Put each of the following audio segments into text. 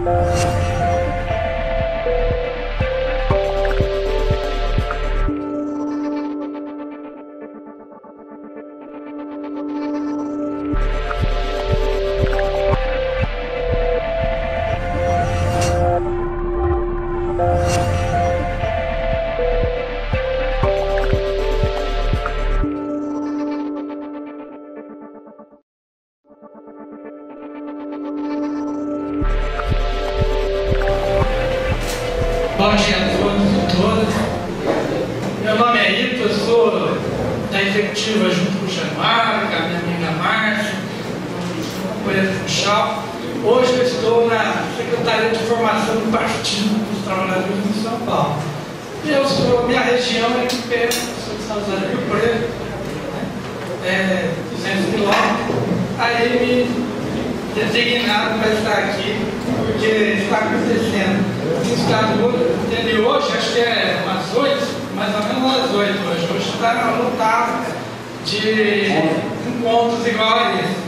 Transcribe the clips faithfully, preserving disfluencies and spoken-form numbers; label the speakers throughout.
Speaker 1: Bom dia a todos e todas. Meu nome é Ito, eu sou da executiva junto com o Januário, com a minha amiga Márcia, com o Funchal. Hoje eu estou na Secretaria de Formação do Partido dos Trabalhadores de São Paulo. E eu sou, minha região é aqui perto, sou de São José do Rio Preto, né? É duzentos quilômetros. Aí me designado para estar aqui, porque está acontecendo no estado de hoje, acho que é umas oito, mais ou menos umas oito hoje. Hoje está lotado de encontros igual a esse.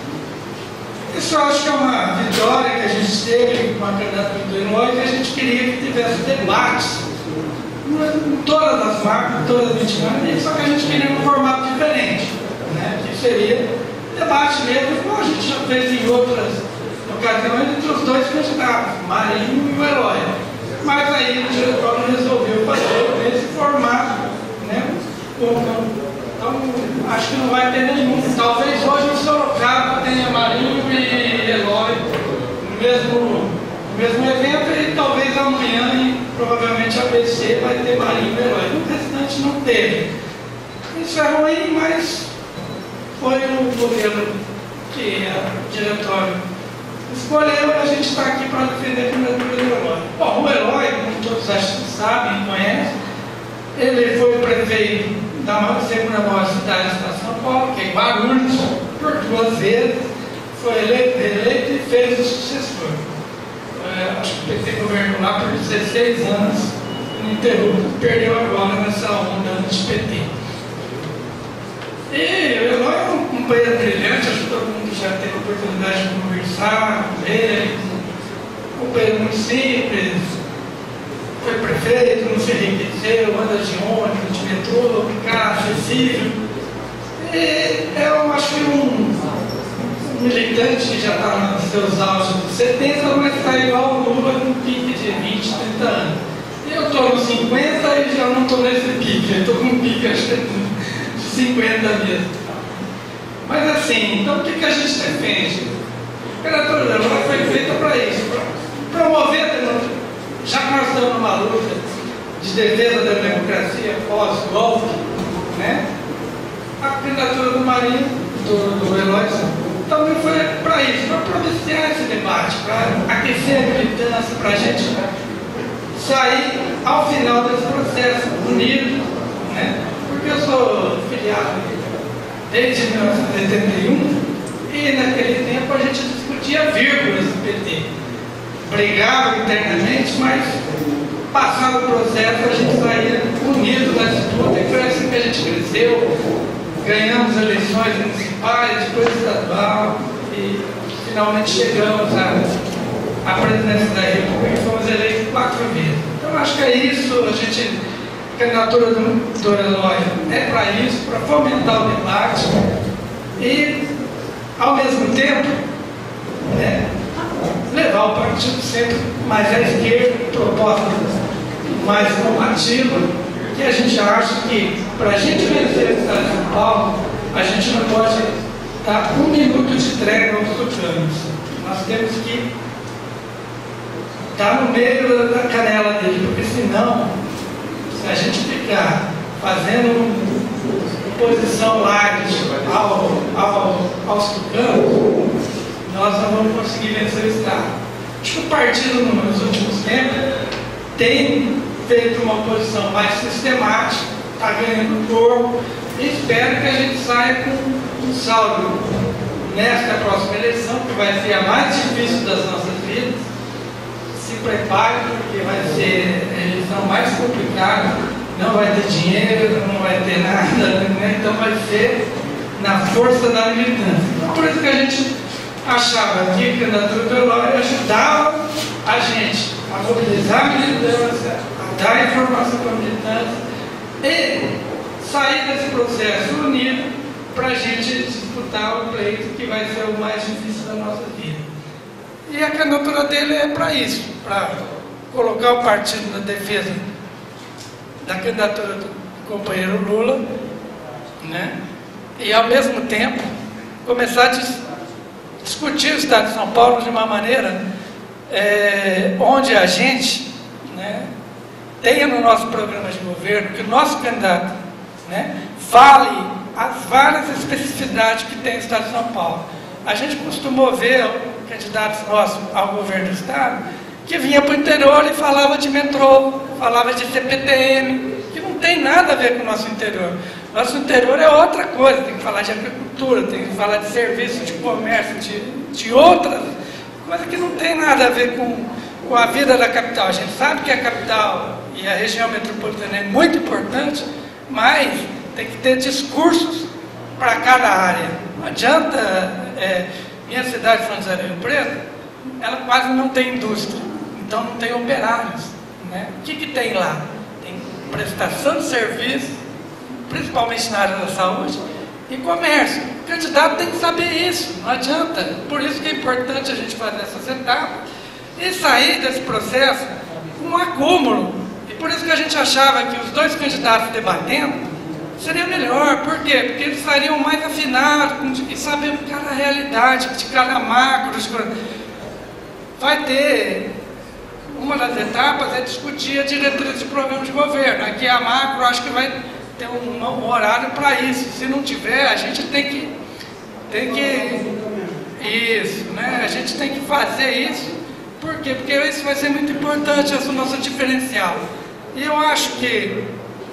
Speaker 1: Isso eu acho que é uma vitória que a gente teve com a candidatura do Eloy, que a gente queria que tivesse debates em todas as marcas, todas as vinte anos, só que a gente queria um formato diferente, né? Que seria debate mesmo, como a gente já fez em outras ocasiões, entre os dois candidatos, Marinho e o Eloy. Mas aí o diretório resolveu fazer esse formato, né? Então, acho que não vai ter nenhum. Talvez hoje em Sorocaba tenha Marinho e Eloy no mesmo, no mesmo evento, e talvez amanhã, e provavelmente a B C vai ter Marinho e Eloy. No restante não teve. Isso é ruim, mas foi o modelo que o diretório escolheu, e a gente está aqui para defender a candidatura do Eloy. Bom, o Eloy, como todos acho que sabem, conhecem, ele foi prefeito da maior, segunda maior cidade do estado de São Paulo, que é Guarulhos, por duas vezes, foi eleito, eleito e fez o sucessor. É, acho que o P T governou lá por dezesseis anos, ininterrupto, perdeu agora nessa onda de P T. E o Eloy é um companheiro brilhante, acho que todo mundo já teve a oportunidade de conversar com ele, um companheiro muito simples, foi prefeito, não se enriqueceu, anda de ônibus, de metrô, carro acessível. E eu acho que um, um militante que já está nos seus auges dos setenta, mas está igual o Lula com um pique de vinte, trinta anos. E eu estou nos cinquenta e já não estou nesse pique, eu estou com um pique, acho que de cinquenta mesmo. Mas assim, então o que, que a gente defende? A candidatura do Eloy foi feita para isso, para promover, já que nós estamos numa luta de defesa da democracia pós-golpe, né? A candidatura do Marinho, do, do Eloy, também foi para isso, para propiciar esse debate, para aquecer a militância, para a gente sair ao final desse processo unido, né? Porque eu sou filiado desde mil novecentos e oitenta e um e naquele tempo a gente discutia vírgulas do P T. Brigava internamente, mas passado o processo a gente saía unido na disputa, e foi assim que a gente cresceu, ganhamos eleições municipais, depois estadual, e finalmente chegamos à, à presidência da República e fomos eleitos quatro vezes. Então acho que é isso, a gente, a candidatura do, do Eloy é para isso, para fomentar o debate e, ao mesmo tempo, né, levar o partido sempre mais à esquerda, propostas mais combativas, que a gente acha que, para a gente vencer o estado de São Paulo, a gente não pode dar um minuto de trégua aos tucanos. Nós temos que estar no meio da canela dele, porque senão, se a gente ficar fazendo oposição light ao, ao, aos tucanos, nós não vamos conseguir vencer o Estado. Acho que o partido, nos últimos tempos, tem feito uma oposição mais sistemática, está ganhando corpo, e espero que a gente saia com um saldo nesta próxima eleição, que vai ser a mais difícil das nossas vidas. Se prepare, porque vai ser a eleição mais complicada, não vai ter dinheiro, não vai ter nada, né? Então vai ser na força da militância. Então, por isso que a gente achava que a candidatura do Eloy ajudava mobilizar a militância, a dar informação para a militância e sair desse processo unido para a gente disputar o pleito que vai ser o mais difícil da nossa vida. E a candidatura dele é para isso, para colocar o partido na defesa da candidatura do companheiro Lula, né? E ao mesmo tempo começar a dis discutir o Estado de São Paulo de uma maneira é, onde a gente, né, tenha no nosso programa de governo que o nosso candidato, né, fale as várias especificidades que tem o Estado de São Paulo. A gente costumou ver candidatos nossos ao governo do Estado que vinha para o interior e falava de metrô, falava de C P T M, que não tem nada a ver com o nosso interior. Nosso interior é outra coisa, tem que falar de agricultura, tem que falar de serviço, de comércio, de, de outras coisas que não tem nada a ver com, com a vida da capital. A gente sabe que a capital e a região metropolitana é muito importante, mas tem que ter discursos para cada área. Não adianta, é, minha cidade, São José do Rio Preto, ela quase não tem indústria, então não tem operários, né? O que que tem lá? Tem prestação de serviço, principalmente na área da saúde, e comércio. O candidato tem que saber isso, não adianta. Por isso que é importante a gente fazer essas etapas e sair desse processo com um acúmulo. E por isso que a gente achava que os dois candidatos debatendo seria melhor. Por quê? Porque eles estariam mais afinados e sabendo de cada realidade, de cada macro. De... Vai ter... Uma das etapas é discutir a diretriz de programa de governo. Aqui a macro, acho que vai ter um, um horário para isso. Se não tiver, a gente tem que... Tem que... Isso, né? A gente tem que fazer isso. Por quê? Porque isso vai ser muito importante, esse nosso diferencial. E eu acho que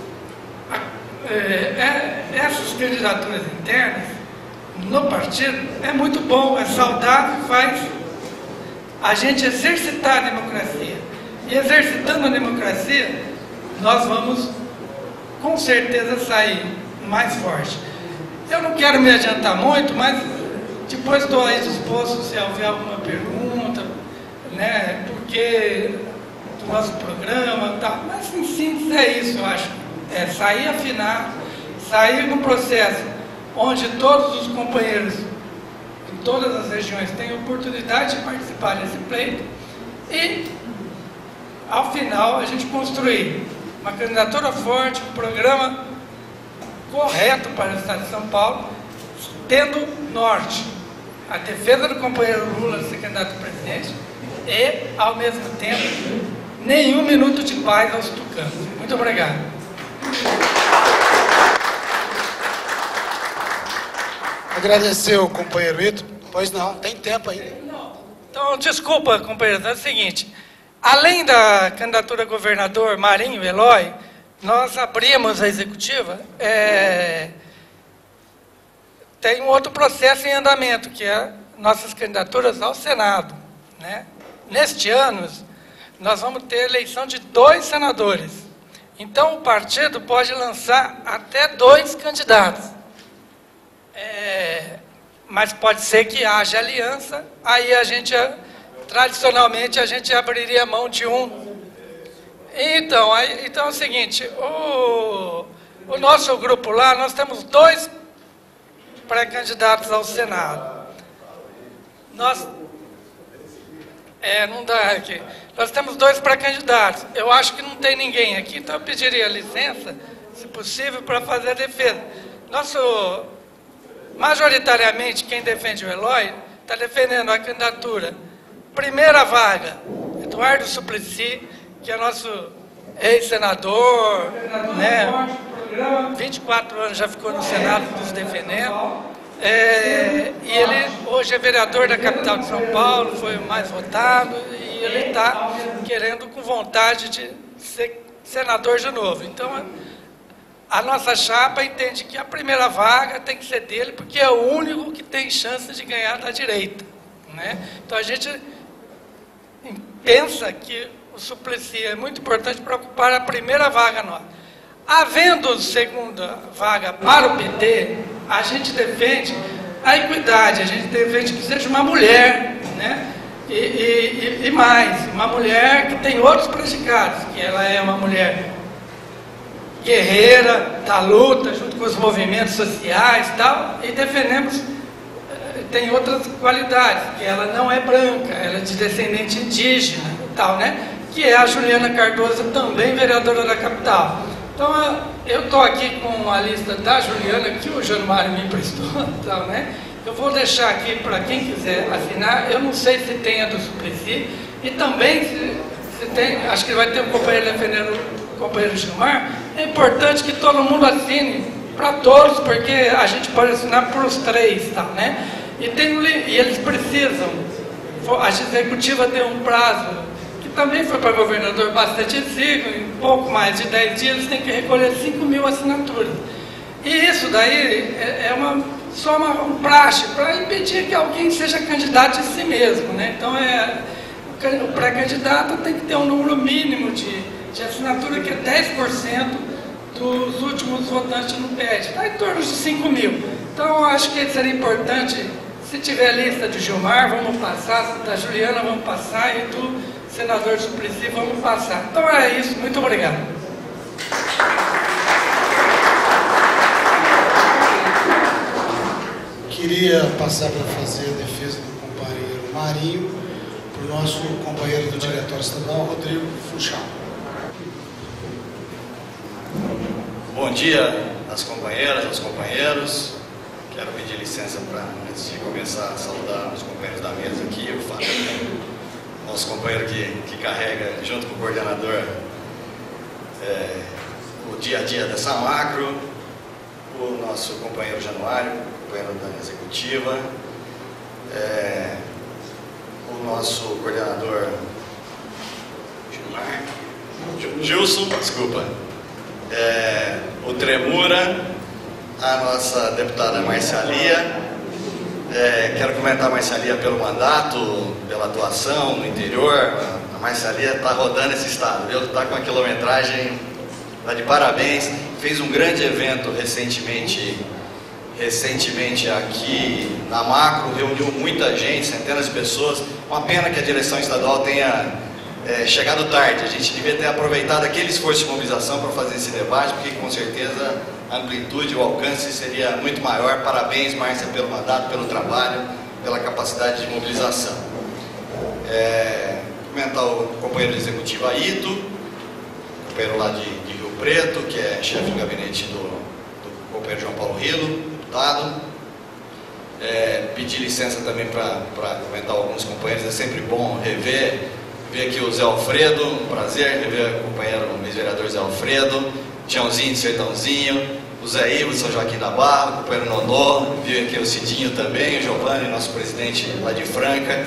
Speaker 1: é, é, essas candidaturas internas no partido é muito bom, é saudável, faz a gente exercitar a democracia. E exercitando a democracia, nós vamos com certeza sair mais forte. Eu não quero me adiantar muito, mas depois estou aí disposto se houver alguma pergunta, né, porque do nosso programa e tal. Mas em síntese é isso, eu acho. É sair afinado, sair no processo onde todos os companheiros em todas as regiões têm oportunidade de participar desse pleito e, ao final, a gente construir uma candidatura forte, um programa correto para o Estado de São Paulo, tendo norte a defesa do companheiro Lula ser candidato a presidente e, ao mesmo tempo, nenhum minuto de paz aos tucanos. Muito obrigado.
Speaker 2: Agradecer o companheiro Ito. Pois não, tem tempo ainda.
Speaker 1: Então, desculpa, companheiro, é o seguinte, além da candidatura a governador Marinho Eloy, nós abrimos a executiva, é, tem um outro processo em andamento, que é nossas candidaturas ao Senado, né? Neste ano, nós vamos ter eleição de dois senadores. Então, o partido pode lançar até dois candidatos. É, mas pode ser que haja aliança, aí a gente, tradicionalmente, a gente abriria mão de um. Então, aí, então é o seguinte, o, o nosso grupo lá, nós temos dois pré-candidatos ao Senado. Nós... É, não dá aqui. Nós temos dois pré-candidatos. Eu acho que não tem ninguém aqui, então eu pediria licença, se possível, para fazer a defesa. Nosso, majoritariamente, quem defende o Eloy, está defendendo a candidatura. Primeira vaga, Eduardo Suplicy, que é nosso ex-senador, né? vinte e quatro anos já ficou no Senado nos defendendo. É, e ele hoje é vereador da capital de São Paulo, foi o mais votado, e ele está querendo com vontade de ser senador de novo. Então, a nossa chapa entende que a primeira vaga tem que ser dele, porque é o único que tem chance de ganhar da direita, né? Então, a gente pensa que o Suplicy é muito importante para ocupar a primeira vaga nossa. Havendo segunda vaga para o P T, a gente defende a equidade, a gente defende que seja uma mulher, né? E, e, e mais, uma mulher que tem outros predicados, que ela é uma mulher guerreira, da luta, junto com os movimentos sociais e tal, e defendemos, tem outras qualidades, que ela não é branca, ela é de descendente indígena e tal, né? Que é a Juliana Cardoso, também vereadora da capital. Então, eu estou aqui com a lista da Juliana, que o Januário me emprestou, tal, né? Eu vou deixar aqui para quem quiser assinar. Eu não sei se tem a do Suplicy, e também, se, se tem, acho que vai ter um companheiro defendendo o companheiro Gilmar. É importante que todo mundo assine, para todos, porque a gente pode assinar para os três, tal, né? E, tem, e eles precisam, a executiva tem um prazo, que também foi para governador bastante exíguo, em pouco mais de dez dias tem que recolher cinco mil assinaturas. E isso daí é, é uma, só uma, um praxe para impedir que alguém seja candidato em si mesmo, né? Então, é, o pré-candidato tem que ter um número mínimo de, de assinatura, que é dez por cento dos últimos votantes no P E D, está em torno de cinco mil. Então, acho que seria importante, se tiver lista de Gilmar, vamos passar, da Juliana, vamos passar, e do senador Suplicy, vamos passar. Então, é isso. Muito obrigado.
Speaker 2: Queria passar para fazer a defesa do companheiro Marinho, para o nosso companheiro do diretório estadual, Rodrigo Funchal.
Speaker 3: Bom dia às companheiras, aos companheiros. Quero pedir licença para, antes de começar, saudar os companheiros da mesa aqui, o Fábio, nosso companheiro que, que carrega, junto com o coordenador, é, o dia a dia dessa macro, o nosso companheiro Januário, companheiro da executiva, é, o nosso coordenador Gilmar, Gilson, desculpa, é, o Tremura, a nossa deputada Marcialia. É, quero comentar a Marcialia pelo mandato, pela atuação no interior. A Marcialia está rodando esse estado, viu? Está com a quilometragem, está de parabéns. Fez um grande evento recentemente, recentemente aqui na Macro, reuniu muita gente, centenas de pessoas. Uma pena que a direção estadual tenha é, chegado tarde. A gente devia ter aproveitado aquele esforço de mobilização para fazer esse debate, porque com certeza a amplitude, o alcance seria muito maior. Parabéns, Márcia, pelo mandato, pelo trabalho, pela capacidade de mobilização. É, comentar o companheiro executivo Aito, companheiro lá de, de Rio Preto, que é chefe do gabinete do, do companheiro João Paulo Rilo, deputado. É, pedir licença também para comentar alguns companheiros. É sempre bom rever, ver aqui o Zé Alfredo, um prazer rever o companheiro, o ex-vereador Zé Alfredo, Tiãozinho de Sertãozinho, o Zé Ivo de São Joaquim da Barra, o companheiro Nonô, vi aqui o Cidinho também, o Giovanni, nosso presidente lá de Franca.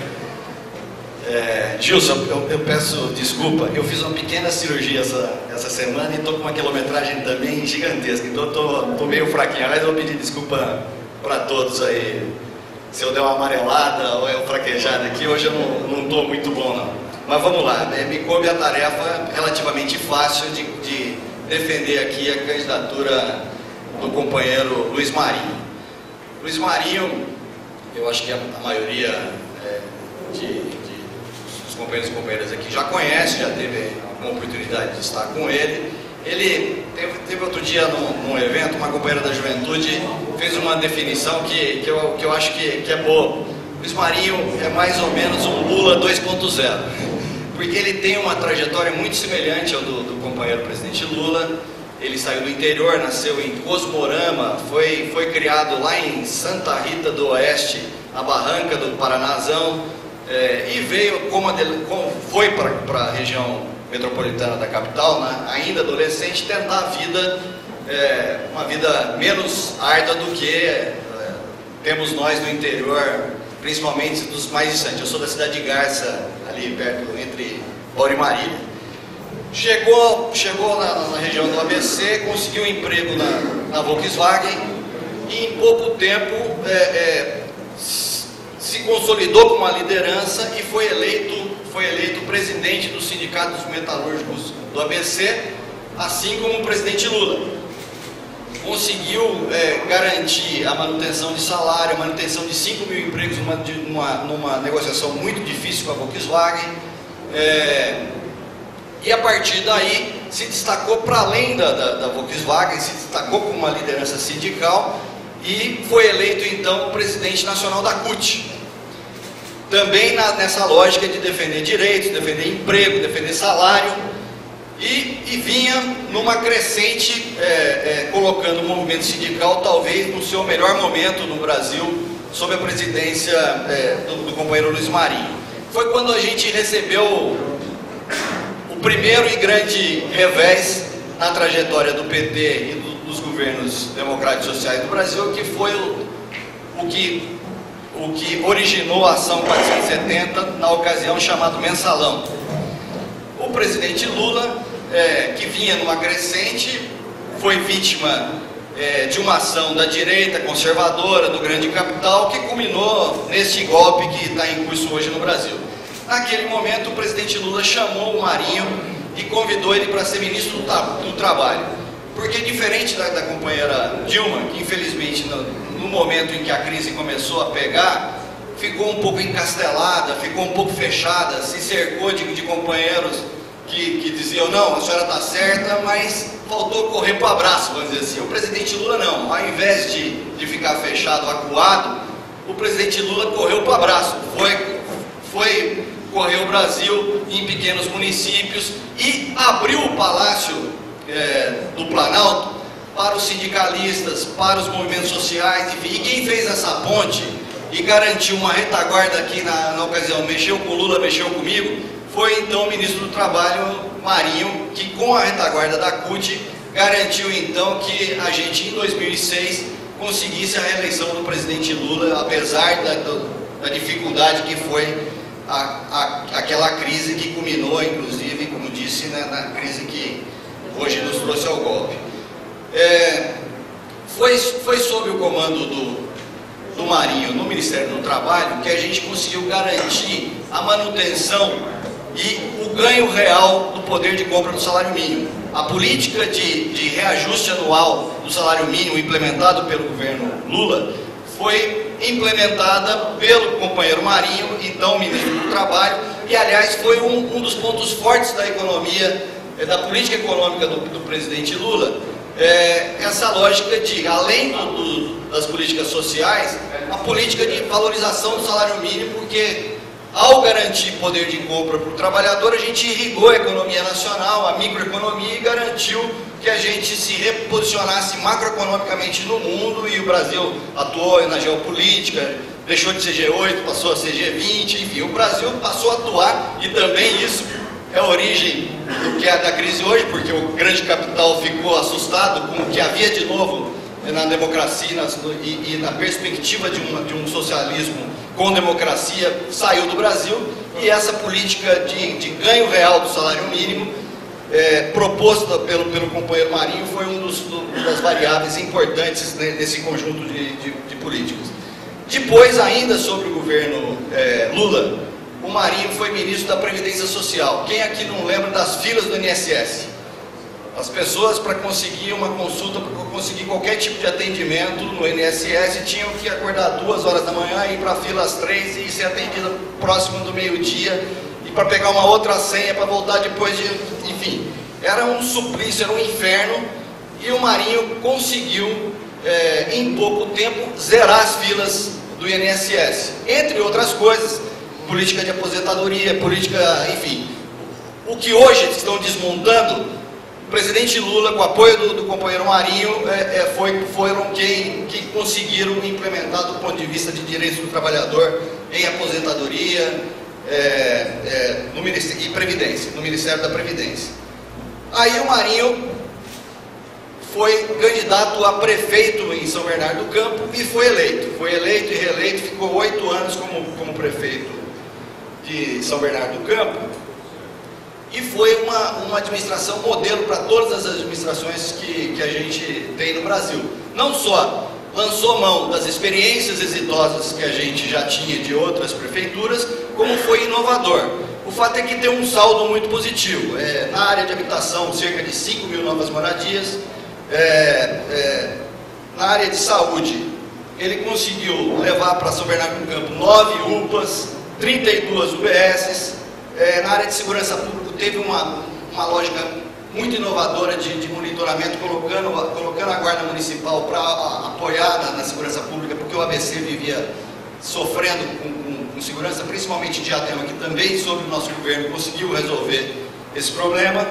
Speaker 3: É, Gilson, eu, eu peço desculpa, eu fiz uma pequena cirurgia essa, essa semana e estou com uma quilometragem também gigantesca, então estou meio fraquinho. Aliás, eu vou pedir desculpa para todos aí, se eu der uma amarelada ou eu fraquejada aqui, hoje eu não estou muito bom não. Mas vamos lá, né? Me coube a tarefa relativamente fácil de, de defender aqui a candidatura do companheiro Luiz Marinho. Luiz Marinho, eu acho que a, a maioria é, de, de, dos companheiros e companheiras aqui já conhece, já teve uma oportunidade de estar com ele. Ele teve, teve outro dia num, num evento, uma companheira da juventude fez uma definição que, que, eu, que eu acho que, que é boa. Luiz Marinho é mais ou menos um Lula dois ponto zero, porque ele tem uma trajetória muito semelhante ao do, do companheiro presidente Lula. Ele saiu do interior, nasceu em Cosmorama, foi, foi criado lá em Santa Rita do Oeste, na barranca do Paranazão, é, e veio, como, a, como foi para a região metropolitana da capital, né, ainda adolescente, tentar a vida, é, uma vida menos árdua do que é, temos nós no interior, principalmente dos mais distantes. Eu sou da cidade de Garça, ali perto, entre Bauru e Marília. Chegou, chegou na, na região do A B C, conseguiu um emprego na, na Volkswagen e em pouco tempo é, é, se consolidou com uma liderança e foi eleito, foi eleito presidente do Sindicato dos Metalúrgicos do A B C, assim como o presidente Lula. conseguiu é, garantir a manutenção de salário, a manutenção de cinco mil empregos numa, de, numa, numa negociação muito difícil com a Volkswagen, é, e a partir daí se destacou para além da, da, da Volkswagen, se destacou como uma liderança sindical e foi eleito então presidente nacional da C U T. Também na, nessa lógica de defender direitos, defender emprego, defender salário, e, e vinha numa crescente, é, é, colocando o movimento sindical talvez no seu melhor momento no Brasil, sob a presidência é, do, do companheiro Luiz Marinho. Foi quando a gente recebeu o primeiro e grande revés na trajetória do P T e do, dos governos democráticos sociais do Brasil, que foi o, o que... o que originou a ação quatrocentos e setenta, na ocasião chamado Mensalão. O presidente Lula, é, que vinha numa crescente, foi vítima é, de uma ação da direita conservadora, do grande capital, que culminou neste golpe que está em curso hoje no Brasil. Naquele momento, o presidente Lula chamou o Marinho e convidou ele para ser ministro do, do Trabalho. Porque, diferente da, da companheira Dilma, que infelizmente no, no momento em que a crise começou a pegar, ficou um pouco encastelada, ficou um pouco fechada, se cercou de, de companheiros que, que diziam: não, a senhora está certa, mas faltou correr para o abraço, vamos dizer assim. O presidente Lula não, ao invés de, de ficar fechado, acuado, o presidente Lula correu para o abraço, foi, foi correr o Brasil em pequenos municípios e abriu o Palácio É, do Planalto para os sindicalistas, para os movimentos sociais, enfim. E quem fez essa ponte e garantiu uma retaguarda aqui na, na ocasião, mexeu com o Lula, mexeu comigo, foi então o ministro do Trabalho, Marinho, que com a retaguarda da C U T garantiu então que a gente em dois mil e seis conseguisse a reeleição do presidente Lula, apesar da, da dificuldade que foi a, a, aquela crise que culminou, inclusive, como disse, né, na crise que hoje nos trouxe ao golpe. É, foi, foi sob o comando do, do Marinho no Ministério do Trabalho que a gente conseguiu garantir a manutenção e o ganho real do poder de compra do salário mínimo. A política de, de reajuste anual do salário mínimo implementado pelo governo Lula foi implementada pelo companheiro Marinho, então ministro do Trabalho, e aliás foi um, um dos pontos fortes da economia, da política econômica do, do presidente Lula, é, essa lógica de, além do, do, das políticas sociais, a política de valorização do salário mínimo, porque ao garantir poder de compra para o trabalhador, a gente irrigou a economia nacional, a microeconomia, e garantiu que a gente se reposicionasse macroeconomicamente no mundo, e o Brasil atuou na geopolítica, deixou de ser G oito, passou a ser G vinte, enfim, o Brasil passou a atuar, e também isso é a origem do que é da crise hoje, porque o grande capital ficou assustado com o que havia de novo na democracia e, e na perspectiva de, uma, de um socialismo com democracia, saiu do Brasil, e essa política de, de ganho real do salário mínimo, é, proposta pelo, pelo companheiro Marinho, foi uma do, das variáveis importantes nesse conjunto de, de, de políticas. Depois, ainda sobre o governo é, Lula, o Marinho foi ministro da Previdência Social. Quem aqui não lembra das filas do I N S S? As pessoas, para conseguir uma consulta, para conseguir qualquer tipo de atendimento no I N S S, tinham que acordar duas horas da manhã, ir para a fila às três e ser atendida próximo do meio-dia, e para pegar uma outra senha para voltar depois de... Enfim, era um suplício, era um inferno, e o Marinho conseguiu, é, em pouco tempo, zerar as filas do I N S S. Entre outras coisas, política de aposentadoria, política, enfim. O que hoje estão desmontando, o presidente Lula, com o apoio do, do companheiro Marinho, é, é, foi, foram quem que conseguiram implementar do ponto de vista de direitos do trabalhador em aposentadoria é, é, no Ministério, e Previdência, no Ministério da Previdência. Aí o Marinho foi candidato a prefeito em São Bernardo do Campo e foi eleito. Foi eleito e reeleito, ficou oito anos como, como prefeito de São Bernardo do Campo, e foi uma, uma administração modelo para todas as administrações que, que a gente tem no Brasil. Não só lançou mão das experiências exitosas que a gente já tinha de outras prefeituras, como foi inovador. O fato é que tem um saldo muito positivo. É, na área de habitação, cerca de cinco mil novas moradias, É, é, na área de saúde, ele conseguiu levar para São Bernardo do Campo nove U P As, trinta e duas U B S. É, na área de segurança pública, teve uma, uma lógica muito inovadora de, de monitoramento, colocando, colocando a Guarda Municipal para apoiar na, na segurança pública, porque o A B C vivia sofrendo com, com, com segurança, principalmente em Diadema, que também, sob o nosso governo, conseguiu resolver esse problema.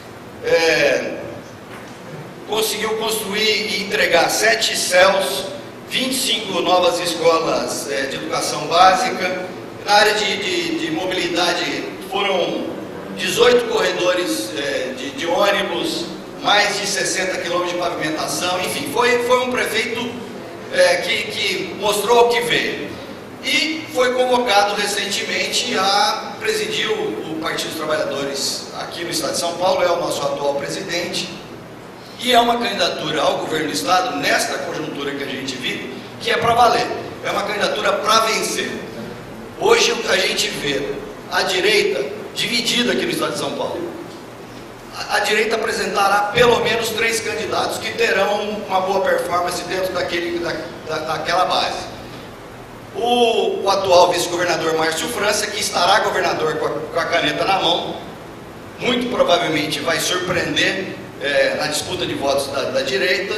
Speaker 3: É, conseguiu construir e entregar sete C E Ls, vinte e cinco novas escolas é, de educação básica. Na área de, de, de mobilidade, foram dezoito corredores é, de, de ônibus, mais de sessenta quilômetros de pavimentação. Enfim, foi, foi um prefeito é, que, que mostrou o que veio. E foi convocado recentemente a presidir o, o Partido dos Trabalhadores aqui no Estado de São Paulo, é o nosso atual presidente. E é uma candidatura ao governo do Estado, nesta conjuntura que a gente vive, que é para valer. É uma candidatura para vencer. Hoje a gente vê a direita dividida aqui no Estado de São Paulo. A, a direita apresentará pelo menos três candidatos que terão uma boa performance dentro daquele, da, da, daquela base. O, o atual vice-governador Márcio França, que estará governador com a, com a caneta na mão, muito provavelmente vai surpreender É, na disputa de votos da, da direita.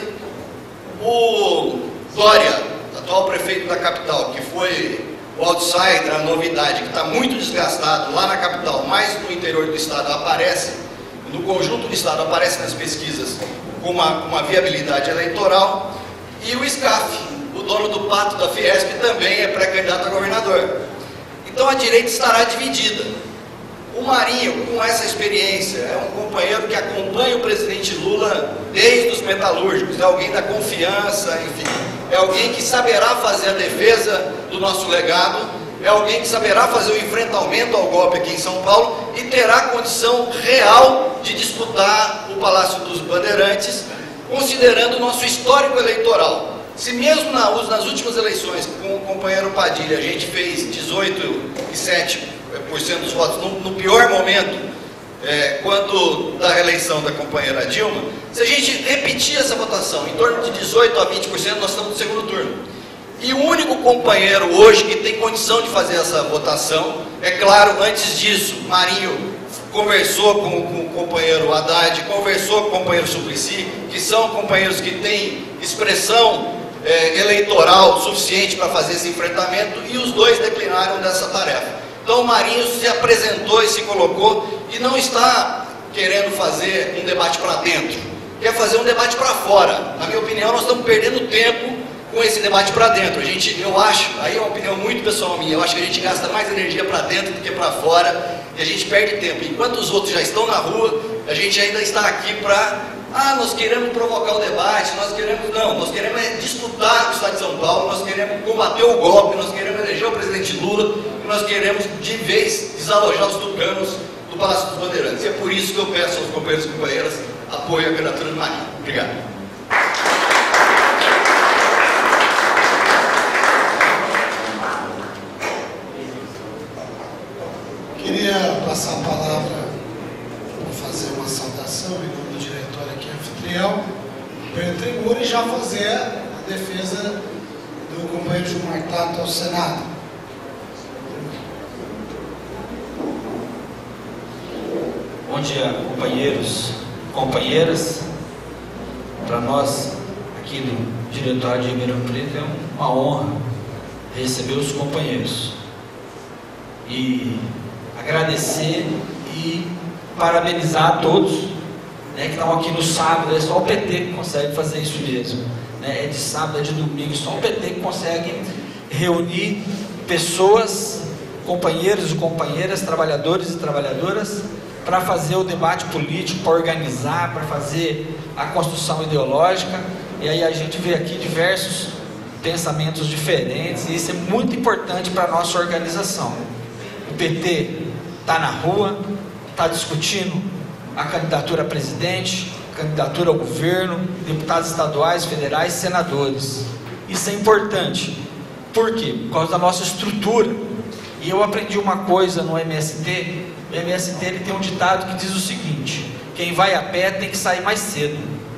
Speaker 3: O Dória, atual prefeito da capital, que foi o outsider, a novidade, que está muito desgastado lá na capital, mas no interior do estado aparece, no conjunto do estado aparece nas pesquisas com uma, uma viabilidade eleitoral. E o Scaf, o dono do pato da Fiesp, também é pré-candidato a governador. Então a direita estará dividida. O Marinho, com essa experiência, é um companheiro que acompanha o presidente Lula desde os metalúrgicos, é alguém da confiança, enfim, é alguém que saberá fazer a defesa do nosso legado, é alguém que saberá fazer o enfrentamento ao golpe aqui em São Paulo e terá condição real de disputar o Palácio dos Bandeirantes, considerando o nosso histórico eleitoral. Se mesmo na, nas últimas eleições, com o companheiro Padilha, a gente fez dezoito e sete por cento dos votos no, no pior momento, é, quando da reeleição da companheira Dilma, se a gente repetir essa votação em torno de dezoito a vinte por cento, nós estamos no segundo turno. E o único companheiro hoje que tem condição de fazer essa votação, é claro, antes disso, Marinho conversou com, com o companheiro Haddad, conversou com o companheiro Suplicy, que são companheiros que têm expressão é, eleitoral suficiente para fazer esse enfrentamento, e os dois declinaram dessa tarefa. Então o Marinho se apresentou e se colocou, e não está querendo fazer um debate para dentro, quer fazer um debate para fora. Na minha opinião, nós estamos perdendo tempo com esse debate para dentro. A gente, eu acho, aí é uma opinião muito pessoal minha, eu acho que a gente gasta mais energia para dentro do que para fora, e a gente perde tempo. Enquanto os outros já estão na rua, a gente ainda está aqui para, ah, nós queremos provocar o debate, nós queremos, não, nós queremos é disputar o Estado de São Paulo, nós queremos combater o golpe, nós queremos eleger o presidente Lula, e nós queremos de vez desalojar os tucanos do Palácio dos Bandeirantes. E é por isso que eu peço aos companheiros e companheiras apoio à candidatura do Marinho. Obrigado.
Speaker 2: Queria passar a palavra para fazer uma saudação em nome do diretório aqui, anfitrião, Pedro Tremura, e já fazer a defesa do companheiro Gilmar Tato ao Senado.
Speaker 4: Bom dia, companheiros e companheiras. Para nós, aqui do Diretório de Ribeirão Preto, é uma honra receber os companheiros e agradecer e parabenizar a todos, né, que estão aqui no sábado. É só o P T que consegue fazer isso mesmo, né? É de sábado, é de domingo, só o P T que consegue reunir pessoas, companheiros e companheiras, trabalhadores e trabalhadoras, para fazer o debate político, para organizar, para fazer a construção ideológica. E aí a gente vê aqui diversos pensamentos diferentes, e isso é muito importante para a nossa organização. O P T está na rua, está discutindo a candidatura a presidente, candidatura ao governo, deputados estaduais, federais, senadores. Isso é importante. Por quê? Por causa da nossa estrutura. E eu aprendi uma coisa no M S T. O M S T ele tem um ditado que diz o seguinte: quem vai a pé tem que sair mais cedo.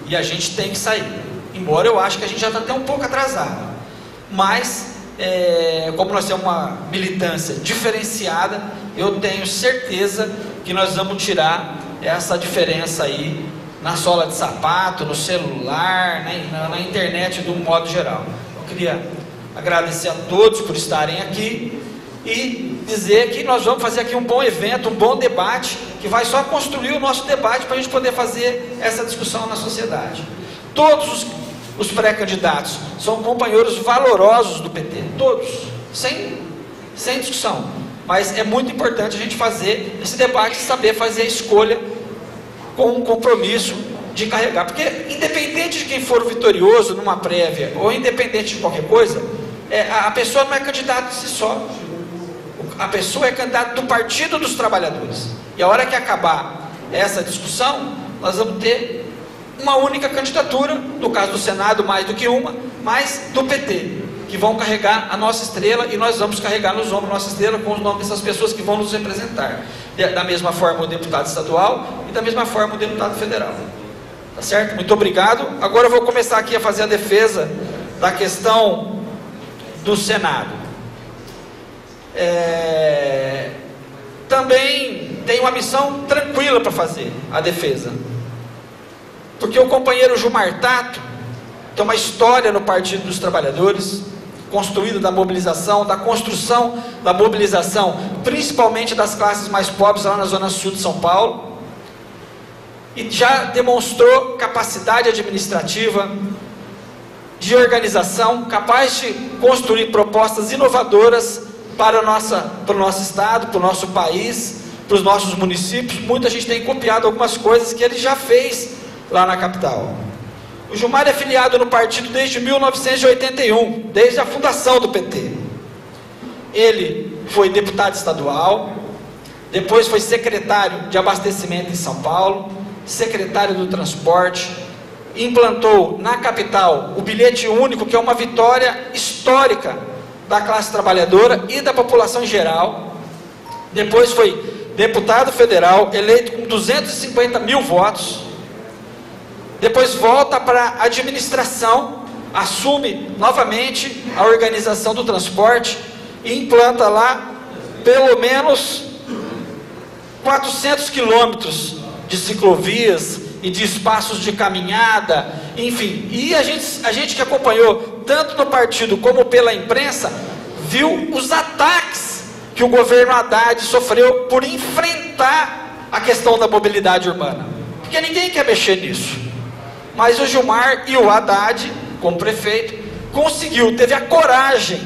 Speaker 4: e a gente tem que sair. Embora eu acho que a gente já está até um pouco atrasado, mas é, como nós temos uma militância diferenciada, eu tenho certeza que nós vamos tirar essa diferença aí na sola de sapato, no celular, né, na, na internet de um modo geral. Eu queria agradecer a todos por estarem aqui e dizer que nós vamos fazer aqui um bom evento, um bom debate, que vai só construir o nosso debate para a gente poder fazer essa discussão na sociedade. Todos os, os pré-candidatos são companheiros valorosos do P T, todos, sem, sem discussão, mas é muito importante a gente fazer esse debate e saber fazer a escolha com um compromisso de carregar, porque independente de quem for o vitorioso numa prévia, ou independente de qualquer coisa, é, a pessoa não é candidata de si só, a pessoa é candidata do Partido dos Trabalhadores, e a hora que acabar essa discussão, nós vamos ter uma única candidatura, no caso do Senado mais do que uma, mas do P T, que vão carregar a nossa estrela, e nós vamos carregar nos ombros a nossa estrela com os nomes dessas pessoas que vão nos representar, da mesma forma o deputado estadual e da mesma forma o deputado federal. Tá certo? Muito obrigado. Agora eu vou começar aqui a fazer a defesa da questão do Senado. É... Também tem uma missão tranquila para fazer a defesa, porque o companheiro Gilmar Tato tem uma história no Partido dos Trabalhadores, construída da mobilização, da construção da mobilização, principalmente das classes mais pobres lá na zona sul de São Paulo, e já demonstrou capacidade administrativa, de organização, capaz de construir propostas inovadoras para, a nossa, para o nosso estado, para o nosso país, para os nossos municípios. Muita gente tem copiado algumas coisas que ele já fez lá na capital. O Gilmar é filiado no partido desde mil novecentos e oitenta e um, desde a fundação do P T. Ele foi deputado estadual, depois foi secretário de abastecimento em São Paulo, secretário do transporte, implantou na capital o bilhete único, que é uma vitória histórica da classe trabalhadora e da população em geral. Depois foi deputado federal, eleito com duzentos e cinquenta mil votos. Depois volta para a administração, assume novamente a organização do transporte e implanta lá pelo menos quatrocentos quilômetros de ciclovias e de espaços de caminhada, enfim. E a gente, a gente que acompanhou tanto no partido como pela imprensa, viu os ataques que o governo Haddad sofreu por enfrentar a questão da mobilidade urbana, porque ninguém quer mexer nisso. Mas o Gilmar e o Haddad, como prefeito, conseguiu, teve a coragem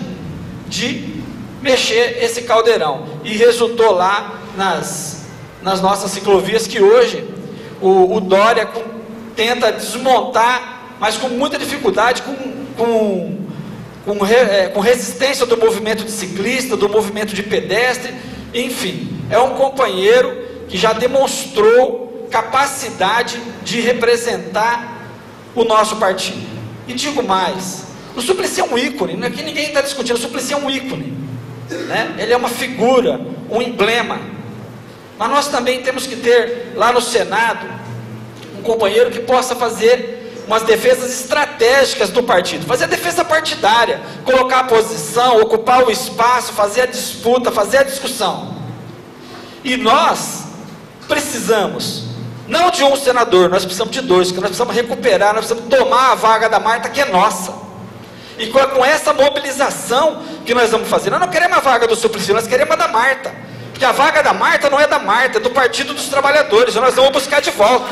Speaker 4: de mexer esse caldeirão, e resultou lá nas, nas nossas ciclovias, que hoje o, o Dória com, tenta desmontar, mas com muita dificuldade, com, com, com, re, é, com resistência do movimento de ciclista, do movimento de pedestre, enfim, é um companheiro que já demonstrou capacidade de representar o nosso partido. E digo mais, o Suplicy é um ícone, aqui ninguém está discutindo, o Suplicy é um ícone, né? Ele é uma figura, um emblema, mas nós também temos que ter lá no Senado um companheiro que possa fazer umas defesas estratégicas do partido, fazer a defesa partidária, colocar a posição, ocupar o espaço, fazer a disputa, fazer a discussão. E nós precisamos não de um senador, nós precisamos de dois, porque nós precisamos recuperar, nós precisamos tomar a vaga da Marta, que é nossa. E com, com essa mobilização que nós vamos fazer, nós não queremos a vaga do Suplicy, nós queremos a da Marta, porque a vaga da Marta não é da Marta, é do Partido dos Trabalhadores, nós vamos buscar de volta.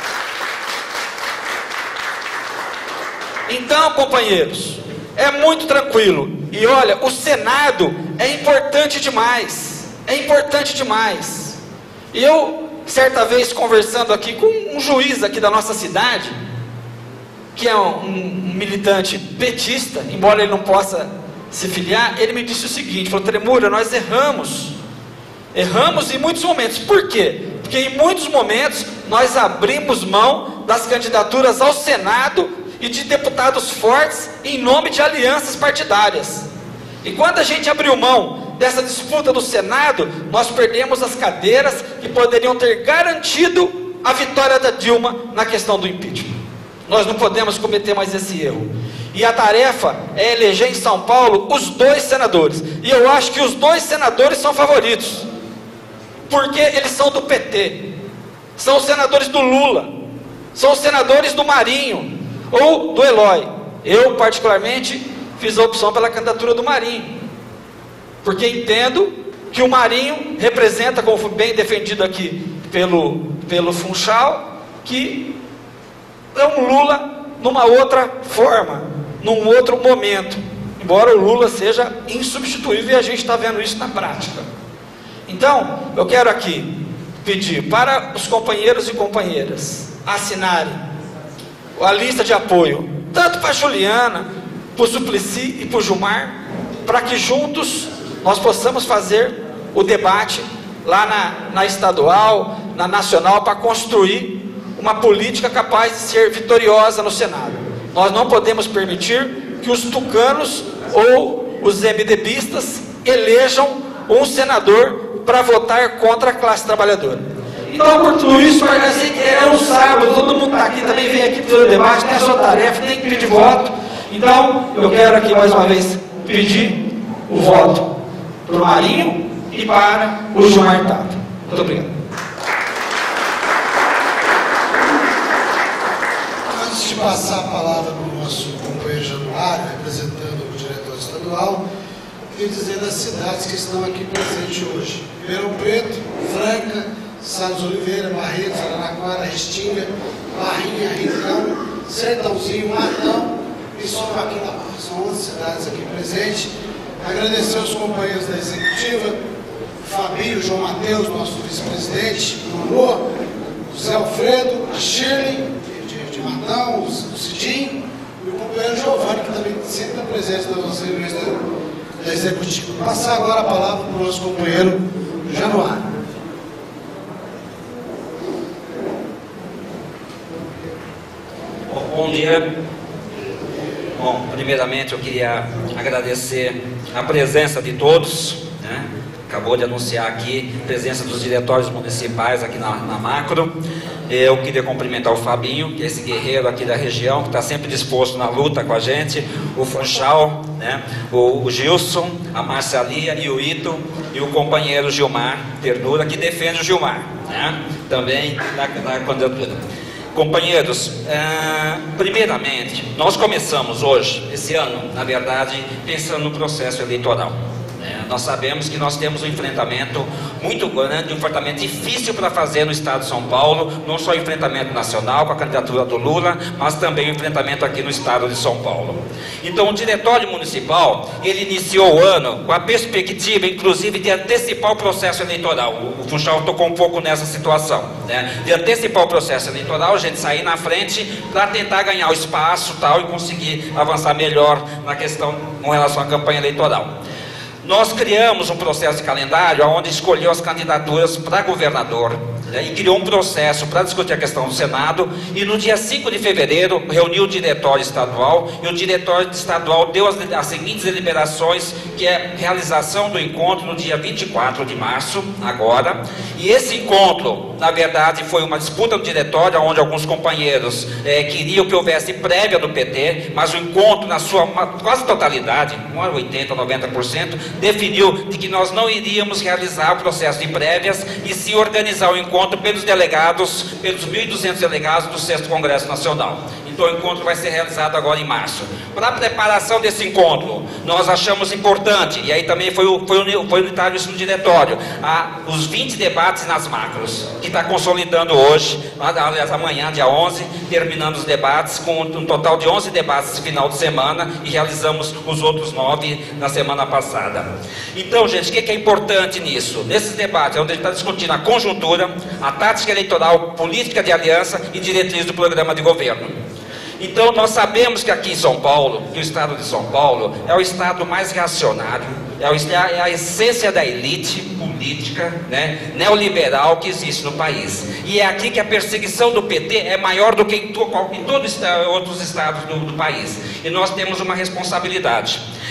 Speaker 4: Então, companheiros, é muito tranquilo, e olha, o Senado é importante demais, é importante demais, e eu certa vez conversando aqui com um juiz aqui da nossa cidade, que é um, um militante petista, embora ele não possa se filiar, ele me disse o seguinte, falou: Tremura, nós erramos, erramos em muitos momentos. Por quê? Porque em muitos momentos nós abrimos mão das candidaturas ao Senado e de deputados fortes em nome de alianças partidárias. E quando a gente abriu mão dessa disputa do Senado, nós perdemos as cadeiras que poderiam ter garantido a vitória da Dilma na questão do impeachment. Nós não podemos cometer mais esse erro. E a tarefa é eleger em São Paulo os dois senadores. E eu acho que os dois senadores são favoritos, porque eles são do P T, são os senadores do Lula, são os senadores do Marinho ou do Eloy. Eu particularmente fiz a opção pela candidatura do Marinho, porque entendo que o Marinho representa, como foi bem defendido aqui pelo, pelo Funchal, que é um Lula numa outra forma, num outro momento, embora o Lula seja insubstituível, e a gente está vendo isso na prática. Então, eu quero aqui pedir para os companheiros e companheiras assinarem a lista de apoio, tanto para a Juliana, para o Suplicy e para o Gilmar, para que juntos nós possamos fazer o debate lá na, na estadual, na nacional, para construir uma política capaz de ser vitoriosa no Senado. Nós não podemos permitir que os tucanos ou os MDBistas elejam um senador para votar contra a classe trabalhadora. Então, por tudo isso, eu sei que é um sábado, todo mundo está aqui, também vem aqui para o debate, tem a sua tarefa, tem que pedir voto. Então, eu quero aqui mais uma vez pedir o voto para o Marinho e para o Gilmar Tato. Muito obrigado.
Speaker 2: Antes de passar a palavra para o nosso companheiro Januário, representando o diretor estadual, queria dizer das cidades que estão aqui presentes hoje: Ribeirão Preto, Franca, Salles Oliveira, Barretos, Araraquara, Restinga, Barrinha, Rincão, Sertãozinho, Matão e São Joaquim da Barra. São onze cidades aqui presentes. Agradecer aos companheiros da executiva, Fabinho, João Mateus, nosso vice-presidente, o amor, o Zé Alfredo, a Shirley, de, de Matão, o, o Cidinho, e o companheiro Giovanni, que também sempre está presente nas nossas reuniões da, da executiva. Vou passar agora a palavra para o nosso companheiro Januário.
Speaker 5: Bom dia. Bom, primeiramente eu queria agradecer a presença de todos, né? Acabou de anunciar aqui a presença dos diretórios municipais aqui na, na Macro. Eu queria cumprimentar o Fabinho, que é esse guerreiro aqui da região, que está sempre disposto na luta com a gente, o Funchal, né? o, o Gilson, a Marcelia e o Ito, e o companheiro Gilmar Ternura, que defende o Gilmar, né? Também na, na candidatura. Companheiros, uh, primeiramente, nós começamos hoje, esse ano, na verdade, pensando no processo eleitoral. Né? Nós sabemos que nós temos um enfrentamento muito grande, um enfrentamento difícil para fazer no estado de São Paulo, não só o enfrentamento nacional com a candidatura do Lula, mas também o enfrentamento aqui no estado de São Paulo. Então, o Diretório Municipal, ele iniciou o ano com a perspectiva, inclusive, de antecipar o processo eleitoral. O Funchal tocou um pouco nessa situação, né? De antecipar o processo eleitoral, a gente sair na frente para tentar ganhar o espaço tal, e conseguir avançar melhor na questão com relação à campanha eleitoral. Nós criamos um processo de calendário onde escolheu as candidaturas para governador, né, e criou um processo para discutir a questão do Senado, e no dia cinco de fevereiro reuniu o diretório estadual, e o diretório estadual deu as, as seguintes deliberações, que é a realização do encontro no dia vinte e quatro de março, agora, e esse encontro, na verdade, foi uma disputa do diretório, onde alguns companheiros é, queriam que houvesse prévia do P T, mas o encontro, na sua uma, quase totalidade, oitenta, noventa por cento, definiu de que nós não iríamos realizar o processo de prévias, e se organizar o encontro pelos delegados, pelos mil e duzentos delegados do sexto Congresso Nacional. Então o encontro vai ser realizado agora em março. Para a preparação desse encontro, nós achamos importante, e aí também foi, o, foi, o, foi unitário isso no diretório, a, os vinte debates nas macros, que está consolidando hoje, aliás amanhã, dia onze, terminando os debates, com um total de onze debates no final de semana, e realizamos os outros nove na semana passada. Então, gente, o que, que é importante nisso? Nesses debates, é onde a gente está discutindo a conjuntura, a tática eleitoral, política de aliança e diretriz do programa de governo. Então, nós sabemos que aqui em São Paulo, que o estado de São Paulo é o estado mais reacionário, é, o, é a essência da elite política, né, neoliberal que existe no país. E é aqui que a perseguição do P T é maior do que em, to, em todos os outros estados do, do país. E nós temos uma responsabilidade.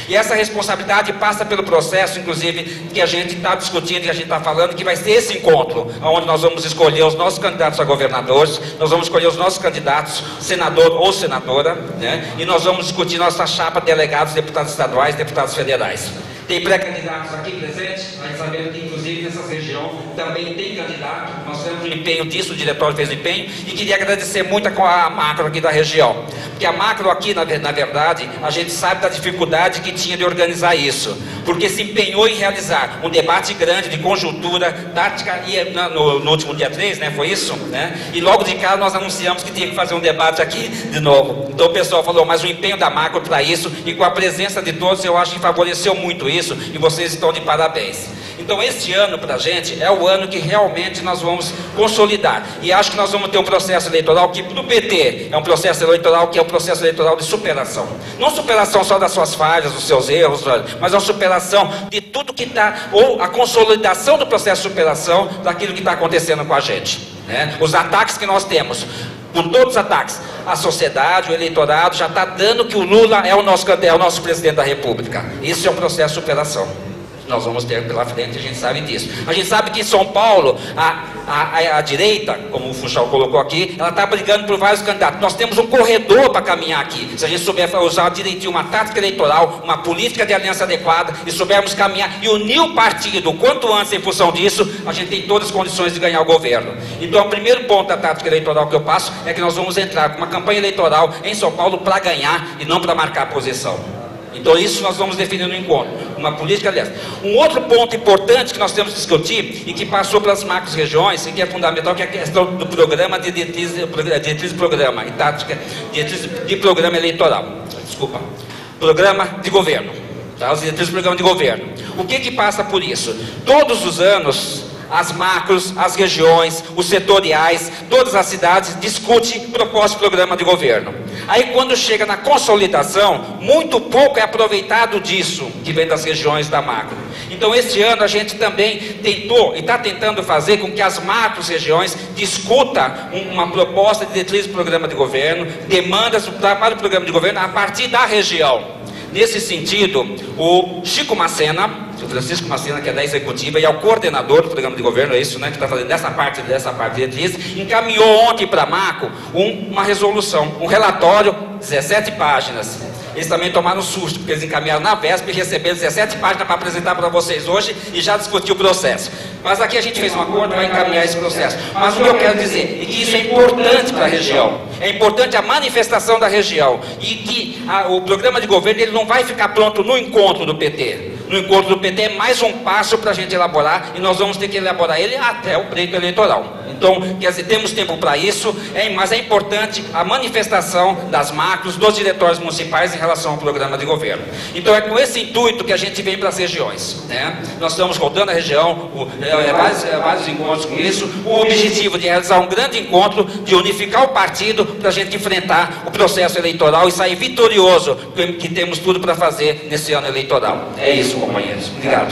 Speaker 5: E essa responsabilidade passa pelo processo, inclusive, que a gente está discutindo, que a gente está falando, que vai ser esse encontro, onde nós vamos escolher os nossos candidatos a governadores, nós vamos escolher os nossos candidatos, senador ou senadora, né? E nós vamos discutir nossa chapa de delegados, deputados estaduais, deputados federais. Tem pré-candidatos aqui presentes, nós sabemos que inclusive nessa região também tem candidato, nós temos um empenho disso, o diretório fez o empenho, e queria agradecer muito a, a macro aqui da região, porque a macro aqui, na, na verdade, a gente sabe da dificuldade que tinha de organizar isso, porque se empenhou em realizar um debate grande de conjuntura, tática, e no, no último dia três, né, foi isso? Né? E logo de cara nós anunciamos que tinha que fazer um debate aqui de novo, então o pessoal falou, mas o empenho da macro para isso, e com a presença de todos, eu acho que favoreceu muito isso, Isso, e vocês estão de parabéns. Então este ano para a gente é o ano que realmente nós vamos consolidar, e acho que nós vamos ter um processo eleitoral que para o P T é um processo eleitoral que é um processo eleitoral de superação, não superação só das suas falhas, dos seus erros, mas a superação de tudo que está, ou a consolidação do processo de superação daquilo que está acontecendo com a gente, né? Os ataques que nós temos, com todos os ataques, a sociedade, o eleitorado já está dando que o Lula é o nosso, é o nosso presidente da República. Isso é um processo de superação. Nós vamos ter pela frente, a gente sabe disso. A gente sabe que em São Paulo, a, a, a direita, como o Funchal colocou aqui, ela está brigando por vários candidatos. Nós temos um corredor para caminhar aqui. Se a gente souber usar direitinho uma tática eleitoral, uma política de aliança adequada, e soubermos caminhar e unir o partido o quanto antes em função disso, a gente tem todas as condições de ganhar o governo. Então, o primeiro ponto da tática eleitoral que eu passo é que nós vamos entrar com uma campanha eleitoral em São Paulo para ganhar e não para marcar posição. Então isso nós vamos definir no encontro, uma política aliás. Um outro ponto importante que nós temos que discutir e que passou pelas macros regiões e que é fundamental, que é a questão do programa de diretriz, diretriz de programa e tática, diretriz de programa eleitoral, desculpa, programa de governo, tá? As diretrizes de programa de governo. O que que passa por isso? Todos os anos as macros, as regiões, os setoriais, todas as cidades discutem proposta de programa de governo. Aí quando chega na consolidação, muito pouco é aproveitado disso, que vem das regiões da macro. Então este ano a gente também tentou, e está tentando fazer com que as macros regiões discutam uma proposta de diretriz do programa de governo, demandas para o programa de governo a partir da região. Nesse sentido, o Chico Macena, o Francisco Macena, que é da executiva e é o coordenador do programa de governo, é isso, né, que está fazendo dessa parte, dessa parte de diretriz, encaminhou ontem para a Macro um, uma resolução, um relatório, dezessete páginas. Eles também tomaram susto, porque eles encaminharam na véspera e receberam dezessete páginas para apresentar para vocês hoje e já discutiu o processo. Mas aqui a gente fez um acordo para encaminhar esse processo. Mas o que eu quero dizer é que isso é importante para a região, é importante a manifestação da região, e que a, o programa de governo ele não vai ficar pronto no encontro do P T. No encontro do P T é mais um passo para a gente elaborar, e nós vamos ter que elaborar ele até o pleito eleitoral. Então, quer dizer, temos tempo para isso, é, mas é importante a manifestação das macros, dos diretórios municipais em relação ao programa de governo. Então é com esse intuito que a gente vem para as regiões, né? Nós estamos rodando a região, o, é, é, vários, é, vários encontros com isso, o objetivo de realizar um grande encontro, de unificar o partido para a gente enfrentar o processo eleitoral e sair vitorioso, que, que temos tudo para fazer nesse ano eleitoral. É isso, companheiros. Obrigado.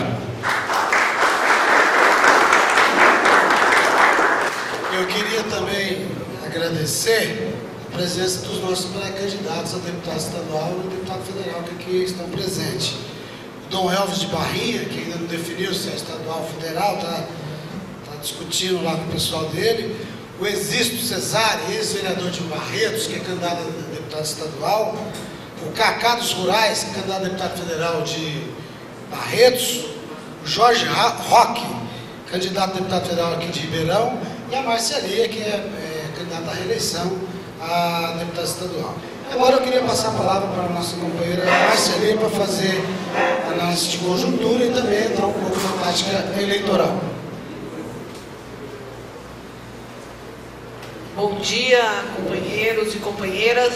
Speaker 2: Eu queria também agradecer a presença dos nossos pré-candidatos a deputado estadual e deputado federal que aqui estão presentes. O Dom Elvis de Barrinha, que ainda não definiu se é estadual ou federal, está tá discutindo lá com o pessoal dele. O Existo Cesário, ex-vereador de Barretos, que é candidato a deputado estadual. O Cacá dos Rurais, que é candidato a deputado federal de Barretos. O Jorge Roque, candidato a deputado federal aqui de Ribeirão. E a Marcelia, que é, é candidata à reeleição a deputada estadual. Agora eu queria passar a palavra para a nossa companheira Marcelia para fazer análise de conjuntura e também entrar um pouco na tática eleitoral.
Speaker 6: Bom dia, companheiros e companheiras.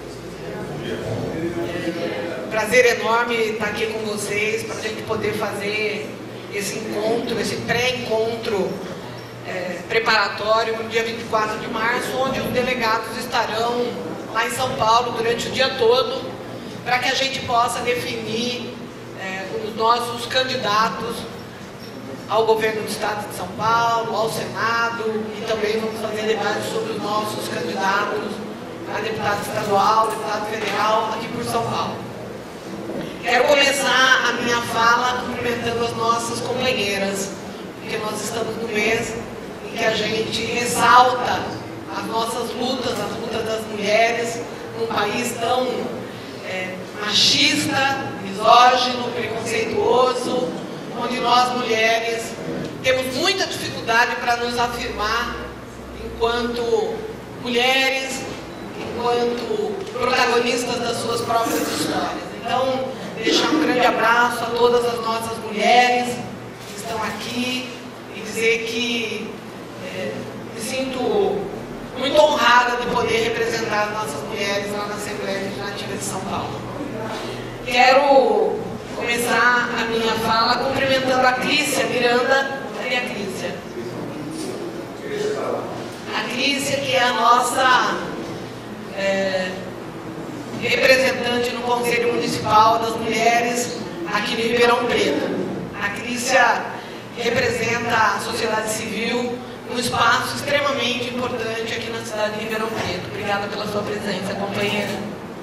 Speaker 6: Prazer enorme estar aqui com vocês para a gente poder fazer esse encontro, esse pré-encontro É, preparatório no dia vinte e quatro de março, onde os delegados estarão lá em São Paulo durante o dia todo, para que a gente possa definir é, os nossos candidatos ao governo do estado de São Paulo, ao Senado, e também vamos fazer debates sobre os nossos candidatos a deputado estadual, deputado federal aqui por São Paulo. Quero começar a minha fala cumprimentando as nossas companheiras, porque nós estamos no mês em que a gente ressalta as nossas lutas, as lutas das mulheres, num país tão é, machista, misógino, preconceituoso, onde nós mulheres temos muita dificuldade para nos afirmar enquanto mulheres, enquanto protagonistas das suas próprias histórias. Então, deixar um grande abraço a todas as nossas mulheres que estão aqui e dizer que é, me sinto muito honrada de poder representar as nossas mulheres lá na Assembleia Legislativa de São Paulo. Quero começar a minha fala cumprimentando a Clícia Miranda. Cadê a Clícia? A Clícia, que é a nossa é, representante no Conselho Municipal das Mulheres aqui de Ribeirão Preto. A Clícia representa a sociedade civil num espaço extremamente importante aqui na cidade de Ribeirão Preto. Obrigada pela sua presença, companheira.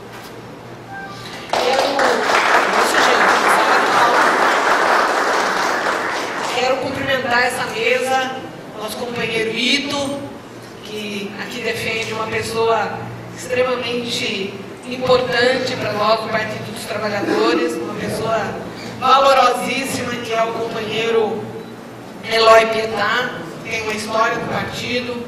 Speaker 6: Quero, quero cumprimentar essa mesa, nosso companheiro Ito, que aqui defende uma pessoa extremamente importante para nós do Partido dos Trabalhadores, uma pessoa valorosíssima, que é o companheiro Eloy Pietá, que tem uma história do partido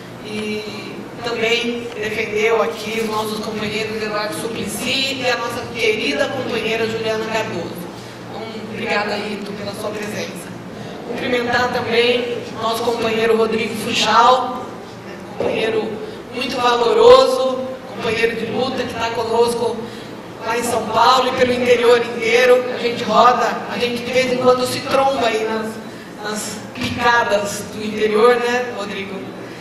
Speaker 6: e também defendeu aqui os nossos companheiros Eduardo Suplicy e a nossa querida companheira Juliana Cardoso. Então, obrigada, Ito, pela sua presença. Cumprimentar também nosso companheiro Rodrigo Fuchal, companheiro muito valoroso, companheiro de luta, que está conosco lá em São Paulo e pelo interior inteiro. A gente roda, a gente de vez em quando se tromba aí nas, nas picadas do interior, né, Rodrigo?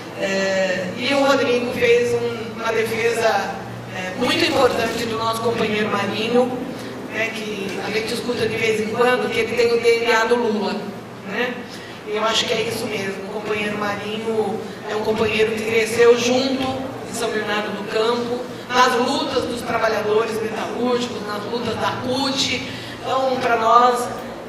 Speaker 6: É, e o Rodrigo fez um, uma defesa é, muito importante do nosso companheiro Marinho, né, que a gente escuta de vez em quando, que ele tem o D N A do Lula, né? E eu acho que é isso mesmo. O companheiro Marinho é um companheiro que cresceu junto em São Bernardo do Campo, nas lutas dos trabalhadores metalúrgicos, nas lutas da C U T. Então, para nós,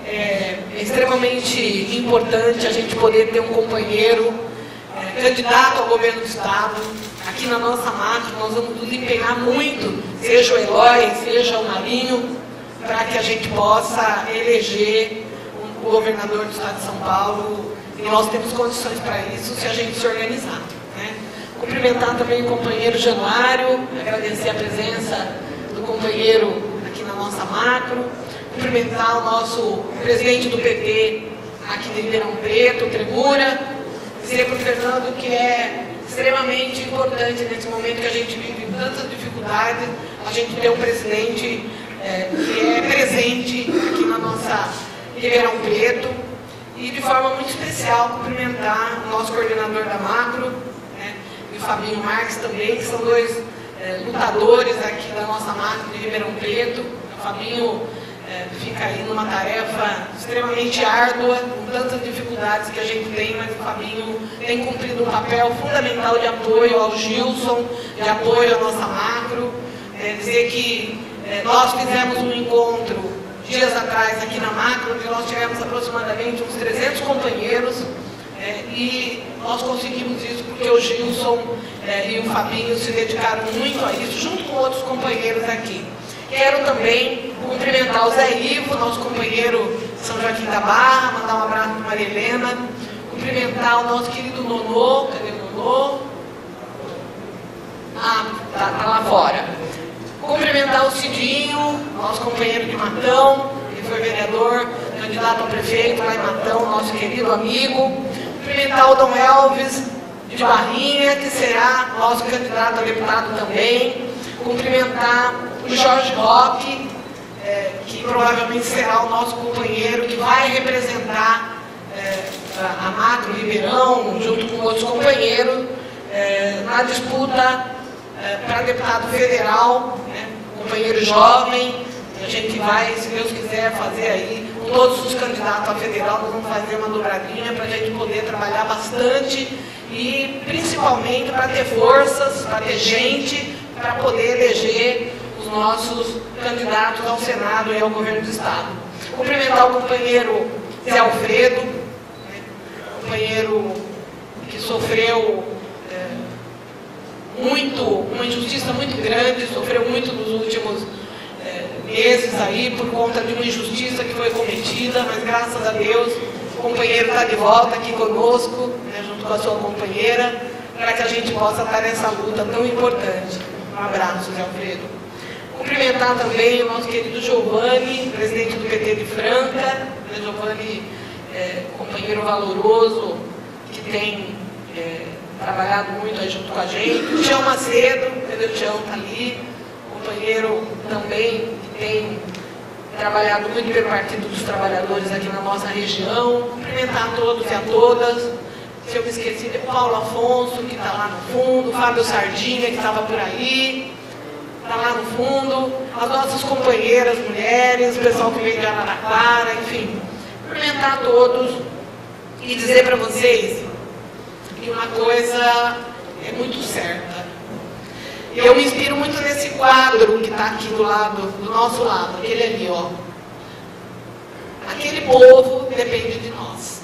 Speaker 6: é, é extremamente importante a gente poder ter um companheiro é, candidato ao governo do Estado. Aqui na nossa macro, nós vamos nos empenhar muito, seja o Eloy, seja o Marinho, para que a gente possa eleger o governador do Estado de São Paulo, e nós temos condições para isso se a gente se organizar, né? Cumprimentar também o companheiro Januário, agradecer a presença do companheiro aqui na nossa macro, cumprimentar o nosso presidente do P T aqui de Ribeirão Preto, Tremura, dizer para o Fernando que é extremamente importante nesse momento que a gente vive tantas dificuldades, a gente ter um presidente é, que é presente aqui na nossa Ribeirão Preto, e de forma muito especial cumprimentar o nosso coordenador da macro, né, e o Fabinho Marques também, que são dois é, lutadores aqui da nossa macro de Ribeirão Preto. O Fabinho é, fica aí numa tarefa extremamente árdua, com tantas dificuldades que a gente tem, mas o Fabinho tem cumprido um papel fundamental de apoio ao Gilson, de apoio à nossa macro. É, dizer que é, nós fizemos um encontro dias atrás aqui na macro, onde nós tivemos aproximadamente uns trezentos companheiros, é, e nós conseguimos isso porque o Gilson é, e o Fabinho se dedicaram muito a isso, junto com outros companheiros aqui. Quero também cumprimentar o Zé Ivo, nosso companheiro de São Joaquim da Barra, mandar um abraço para Maria Helena, cumprimentar o nosso querido Nonô, cadê o Nonô? Ah, tá, tá lá fora. Cumprimentar o Cidinho, nosso companheiro de Matão, ele foi vereador, candidato a prefeito lá em Matão, nosso querido amigo. Cumprimentar o Dom Elvis de Barrinha, que será nosso candidato a deputado também. Cumprimentar o Jorge Roque, é, que provavelmente será o nosso companheiro que vai representar é, a Macro Ribeirão, junto com outros companheiros, é, na disputa é, para deputado federal, né, companheiro jovem. A gente vai, se Deus quiser, fazer aí, com todos os candidatos a federal, nós vamos fazer uma dobradinha para a gente poder trabalhar bastante e principalmente para ter forças, para ter gente, para poder eleger os nossos candidatos ao Senado e ao Governo do Estado. Cumprimentar o companheiro Zé Alfredo, né, companheiro que sofreu é, muito, uma injustiça muito grande, sofreu muito nos últimos é, meses aí por conta de uma injustiça que foi cometida, mas graças a Deus o companheiro está de volta aqui conosco, né, junto com a sua companheira, para que a gente possa estar nessa luta tão importante. Um abraço, Zé Alfredo. Cumprimentar também o nosso querido Giovanni, presidente do P T de Franca, né, Giovanni, é, companheiro valoroso, que tem é, trabalhado muito aí junto com a gente. O Tião Macedo, o Tião está ali, companheiro também que tem trabalhado muito pelo Partido dos Trabalhadores aqui na nossa região. Cumprimentar a todos e a todas. Se eu me esqueci, de Paulo Afonso, que está lá no fundo, Fábio Sardinha, que estava por aí, está lá no fundo, as nossas companheiras, mulheres, o pessoal que veio de Araraquara, enfim. Cumprimentar a todos e dizer para vocês que uma coisa é muito certa. Eu me inspiro muito nesse quadro que está aqui do lado, do nosso lado, aquele ali, ó. Aquele povo depende de nós.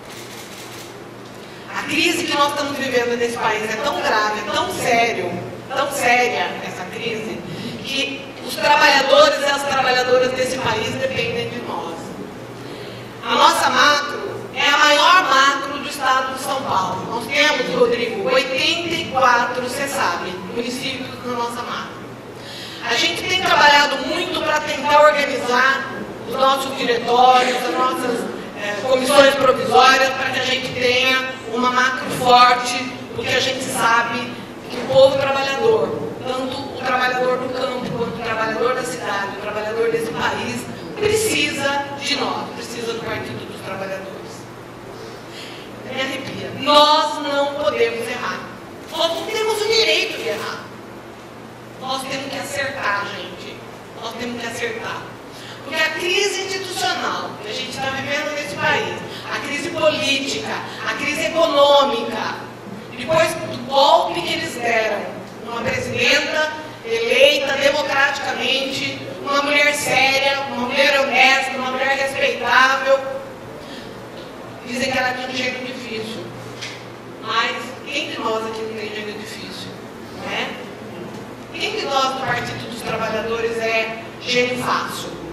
Speaker 6: A crise que nós estamos vivendo nesse país é tão grave, é tão sério, tão séria essa crise, que os trabalhadores e as trabalhadoras desse país dependem de nós. A nossa macro é a maior macro do estado de São Paulo. Nós temos, Rodrigo, oitenta e quatro, você sabe, municípios na nossa macro. A gente tem trabalhado muito para tentar organizar os nossos diretórios, as nossas é, comissões provisórias, para que a gente tenha uma macro forte, porque a gente sabe que o povo trabalhador, tanto o trabalhador do campo, quanto o trabalhador da cidade, o trabalhador desse país, precisa de nós, precisa do Partido dos Trabalhadores. Me arrepia. Nós não podemos errar. Nós não temos o direito de errar. Nós temos que acertar, gente. Nós temos que acertar. Porque a crise institucional que a gente está vivendo nesse país, a crise política, a crise econômica, depois do golpe que eles deram, uma presidenta eleita democraticamente, uma mulher séria, uma mulher honesta, uma mulher respeitável, dizem que ela tinha um jeito difícil. Mas quem de nós aqui não tem jeito difícil? Né? Quem de nós do Partido dos Trabalhadores é gênio fácil?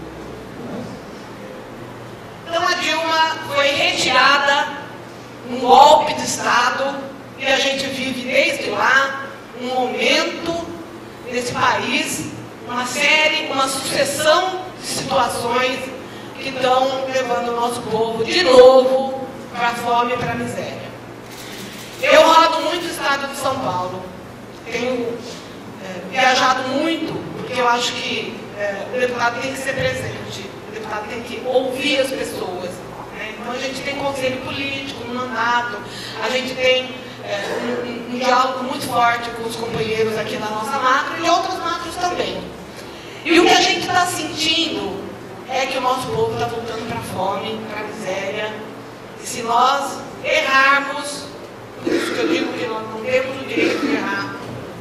Speaker 6: Então a Dilma foi retirada num golpe de Estado e a gente vive desde lá um momento nesse país, uma série, uma sucessão de situações que estão levando o nosso povo de novo para a fome e para a miséria. Eu rodo muito o estado de São Paulo, tenho é, viajado muito, porque eu acho que é, o deputado tem que ser presente, o deputado tem que ouvir as pessoas. Né? Então a gente tem conselho político, um mandato, a gente tem é, um, um diálogo muito forte com os companheiros aqui na nossa macro e outras macros também. E o que a gente está sentindo é que o nosso povo está voltando para a fome, para a miséria. E se nós errarmos, por isso que eu digo que nós não temos o direito de errar,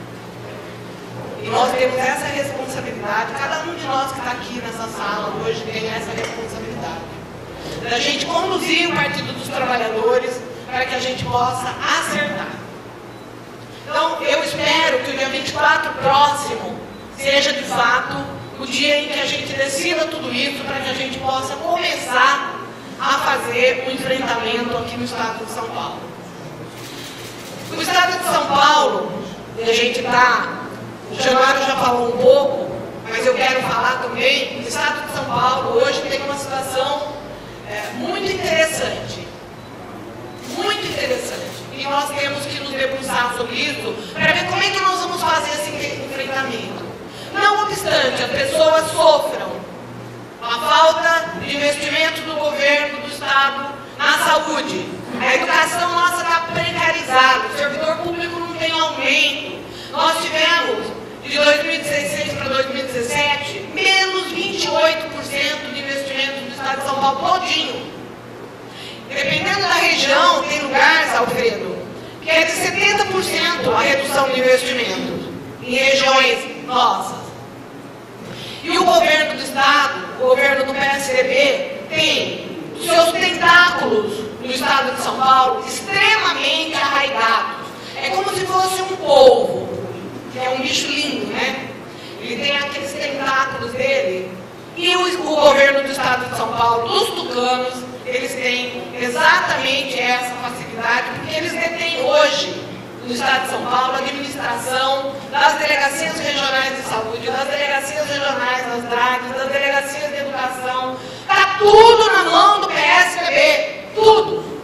Speaker 6: e nós temos essa responsabilidade, cada um de nós que está aqui nessa sala hoje tem essa responsabilidade, da gente conduzir o Partido dos Trabalhadores para que a gente possa acertar. Então, eu espero que o dia vinte e quatro próximo seja de fato o dia em que a gente decida tudo isso para que a gente possa começar a fazer um enfrentamento aqui no estado de São Paulo. O estado de São Paulo, a gente está, o Januário já falou um pouco, mas eu quero falar também, o estado de São Paulo hoje tem uma situação é, muito interessante, muito interessante, e nós temos que nos debruçar sobre isso para ver como é que nós vamos fazer esse enfrentamento. Não obstante, as pessoas sofram a falta de investimento do governo, do Estado, na saúde. A educação nossa está precarizada, o servidor público não tem aumento. Nós tivemos, de dois mil e dezesseis para dois mil e dezessete, menos vinte e oito por cento de investimento do Estado de São Paulo todinho. Dependendo da região, tem lugares, Alfredo, que é de setenta por cento a redução de investimento em regiões nossas. E E o governo do Estado, o governo do P S D B, tem seus tentáculos no Estado de São Paulo extremamente arraigados. É como se fosse um polvo, que é um bicho lindo, né? Ele tem aqueles tentáculos dele. E o, o governo do Estado de São Paulo, os tucanos, eles têm exatamente essa facilidade, porque eles detêm hoje, no Estado de São Paulo, a administração das delegacias regionais de saúde, das delegacias regionais das dragas, das delegacias de educação. Está tudo na mão do P S D B. Tudo.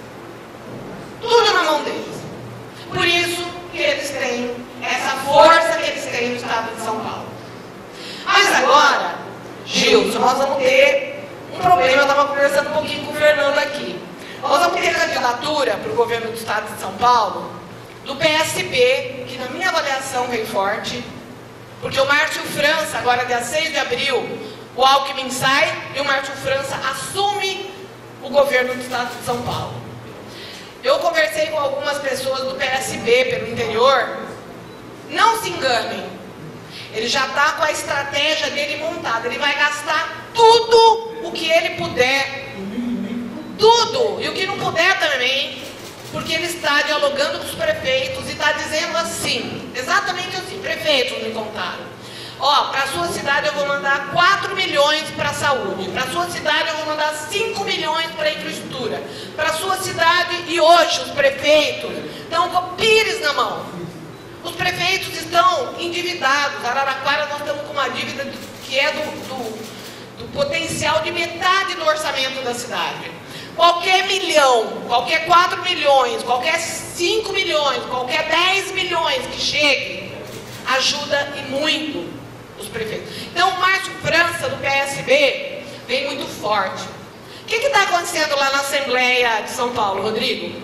Speaker 6: Tudo na mão deles. Por isso que eles têm essa força que eles têm no Estado de São Paulo. Mas agora, Gilson, nós vamos ter um problema. Eu estava conversando um pouquinho com o Fernando aqui. Nós vamos ter candidatura para o governo do Estado de São Paulo do P S B, que na minha avaliação vem forte, porque o Márcio França, agora dia seis de abril, o Alckmin sai e o Márcio França assume o governo do Estado de São Paulo. Eu conversei com algumas pessoas do P S B pelo interior. Não se enganem, ele já está com a estratégia dele montada. Ele vai gastar tudo o que ele puder, tudo, e o que não puder também, porque ele está dialogando com os prefeitos e está dizendo assim, exatamente assim: prefeitos me contaram, ó, para a sua cidade eu vou mandar quatro milhões para a saúde, para a sua cidade eu vou mandar cinco milhões para a infraestrutura, para a sua cidade. E hoje os prefeitos estão com o pires na mão. Os prefeitos estão endividados. Araraquara, nós estamos com uma dívida que é do, do, do potencial de metade do orçamento da cidade. Qualquer milhão, qualquer quatro milhões, qualquer cinco milhões, qualquer dez milhões que chegue, ajuda e muito os prefeitos. Então o Márcio França, do P S B, vem muito forte. O que está acontecendo lá na Assembleia de São Paulo, Rodrigo?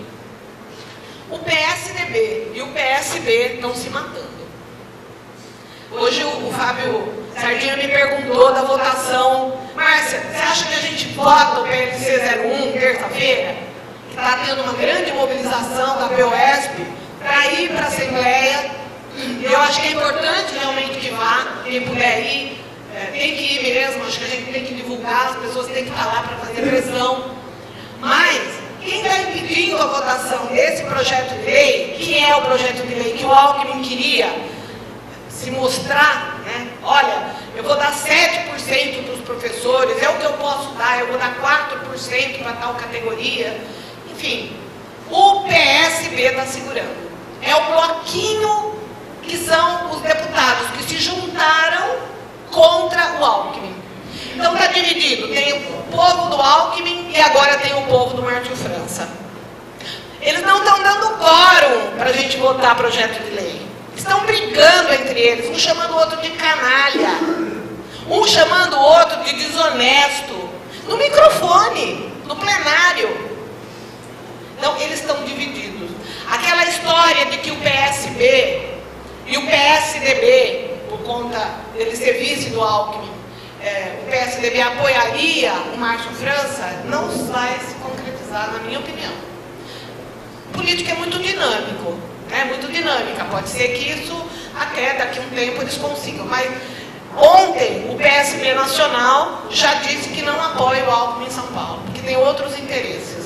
Speaker 6: O P S D B e o P S B estão se matando. Hoje o, o Fábio Sardinha me perguntou da votação. Márcia, você acha que a gente vota o P L C zero um terça-feira? Está tendo uma grande mobilização da P O E S P para ir para a Assembleia. Eu acho que é importante realmente que vá. Quem puder ir, é, tem que ir mesmo. Acho que a gente tem que divulgar, as pessoas têm que estar lá para fazer pressão. Mas quem está impedindo a votação desse projeto de lei, que é o projeto de lei que o Alckmin queria se mostrar, né? Olha, eu vou dar sete por cento para os professores, é o que eu posso dar, eu vou dar quatro por cento para tal categoria. Enfim, o P S B está segurando. É o bloquinho que são os deputados que se juntaram contra o Alckmin. Então está dividido, tem o povo do Alckmin e agora tem o povo do Márcio França. Eles não estão dando quórum para a gente votar projeto de lei. Estão brigando entre eles, um chamando o outro de canalha, um chamando o outro de desonesto, no microfone, no plenário. Então eles estão divididos. Aquela história de que o P S B e o P S D B, por conta dele ser vice do Alckmin, É, o P S D B apoiaria o Márcio França, não vai se concretizar, na minha opinião. Política é muito dinâmico, é muito dinâmica. Pode ser que isso até daqui a um tempo eles consigam. Mas ontem o P S B nacional já disse que não apoia o Alckmin em São Paulo, porque tem outros interesses.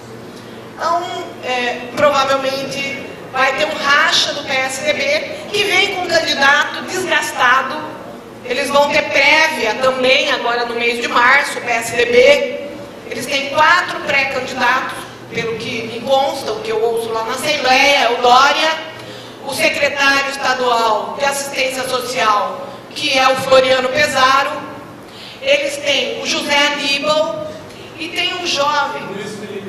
Speaker 6: Então, é, provavelmente vai ter um racha do P S D B que vem com um candidato desgastado. Eles vão ter prévia também, agora no mês de março, o P S D B. Eles têm quatro pré-candidatos, pelo que me consta, o que eu ouço lá na Assembleia, o Dória, o secretário estadual de assistência social, que é o Floriano Pesaro. Eles têm o José Aníbal e tem um jovem...
Speaker 7: Luiz Felipe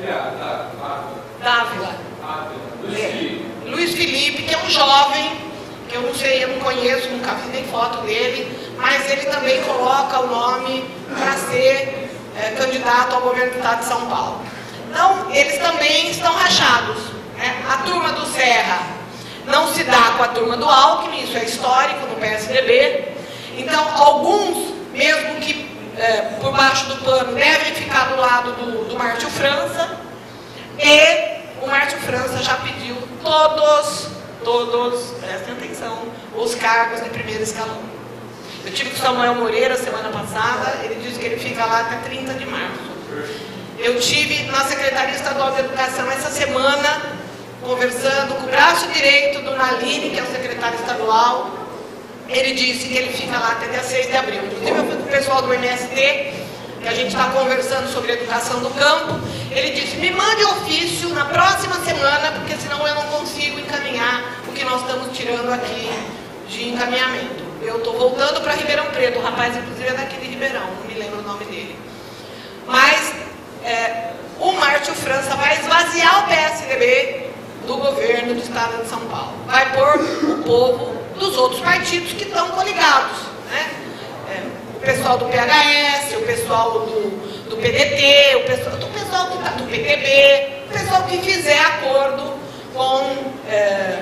Speaker 6: Dávila.
Speaker 7: Luiz Felipe.
Speaker 6: Luiz Felipe, que é um jovem... que eu não sei, eu não conheço, nunca vi nem foto dele, mas ele também coloca o nome para ser é, candidato ao governo do Estado de São Paulo. Então, eles também estão rachados, né? A turma do Serra não se dá com a turma do Alckmin, isso é histórico no P S D B. Então, alguns, mesmo que é, por baixo do pano, devem ficar do lado do, do Márcio França, e o Márcio França já pediu todos... todos, prestem atenção, os cargos de primeiro escalão. Eu tive com o Samuel Moreira semana passada, ele disse que ele fica lá até trinta de março. Eu tive na Secretaria Estadual de Educação essa semana, conversando com o braço direito do Naline, que é o secretário estadual. Ele disse que ele fica lá até dia seis de abril. Inclusive eu fui com o pessoal do M S T, que a gente está conversando sobre a educação do campo. Ele disse, me mande ofício na próxima semana, porque senão eu não consigo encaminhar o que nós estamos tirando aqui de encaminhamento. Eu estou voltando para Ribeirão Preto, o rapaz inclusive é daqui de Ribeirão, não me lembro o nome dele. Mas é, o Márcio França vai esvaziar o P S D B do governo do estado de São Paulo. Vai pôr o povo dos outros partidos que estão coligados, né? É, o pessoal do P H S, o pessoal do, do P D T, o pessoal, o pessoal que está do P T B, o pessoal que fizer acordo com é,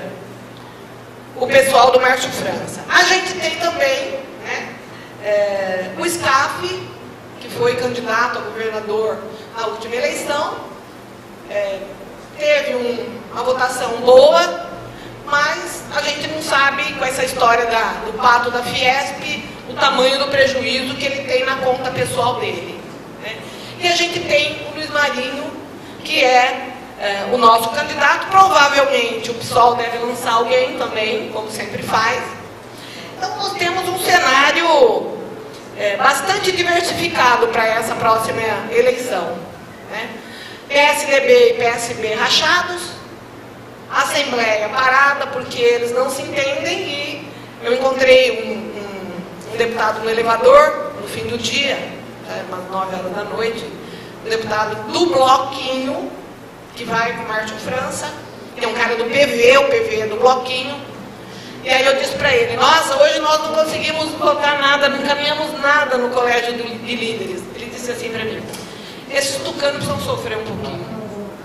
Speaker 6: o pessoal do Márcio França. A gente tem também, né, é, o SCAF, que foi candidato a governador na última eleição, é, teve um, uma votação boa, mas a gente não sabe, com essa história da, do pato da Fiesp, o tamanho do prejuízo que ele tem na conta pessoal dele, né? E a gente tem o Luiz Marinho, que é, é o nosso candidato. Provavelmente o P SOL deve lançar alguém também, como sempre faz. Então nós temos um cenário é, bastante diversificado para essa próxima eleição, né? P S D B e P S B rachados, Assembleia parada porque eles não se entendem, e eu encontrei um, um, um deputado no elevador no fim do dia, já é umas nove horas da noite, um deputado do Bloquinho, que vai com o Márcio França, que é um cara do P V, o P V é do Bloquinho, e aí eu disse para ele, nossa, hoje nós não conseguimos colocar nada, não encaminhamos nada no colégio de líderes. Ele disse assim para mim, esses tucanos precisam sofrer um pouquinho.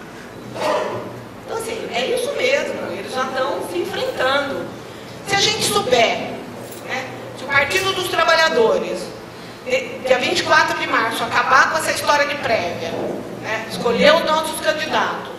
Speaker 6: Então assim, é isso mesmo, eles já estão se enfrentando. Se a gente souber, né, se o Partido dos Trabalhadores, dia vinte e quatro de março, acabar com essa história de prévia, né, escolher os nossos candidatos,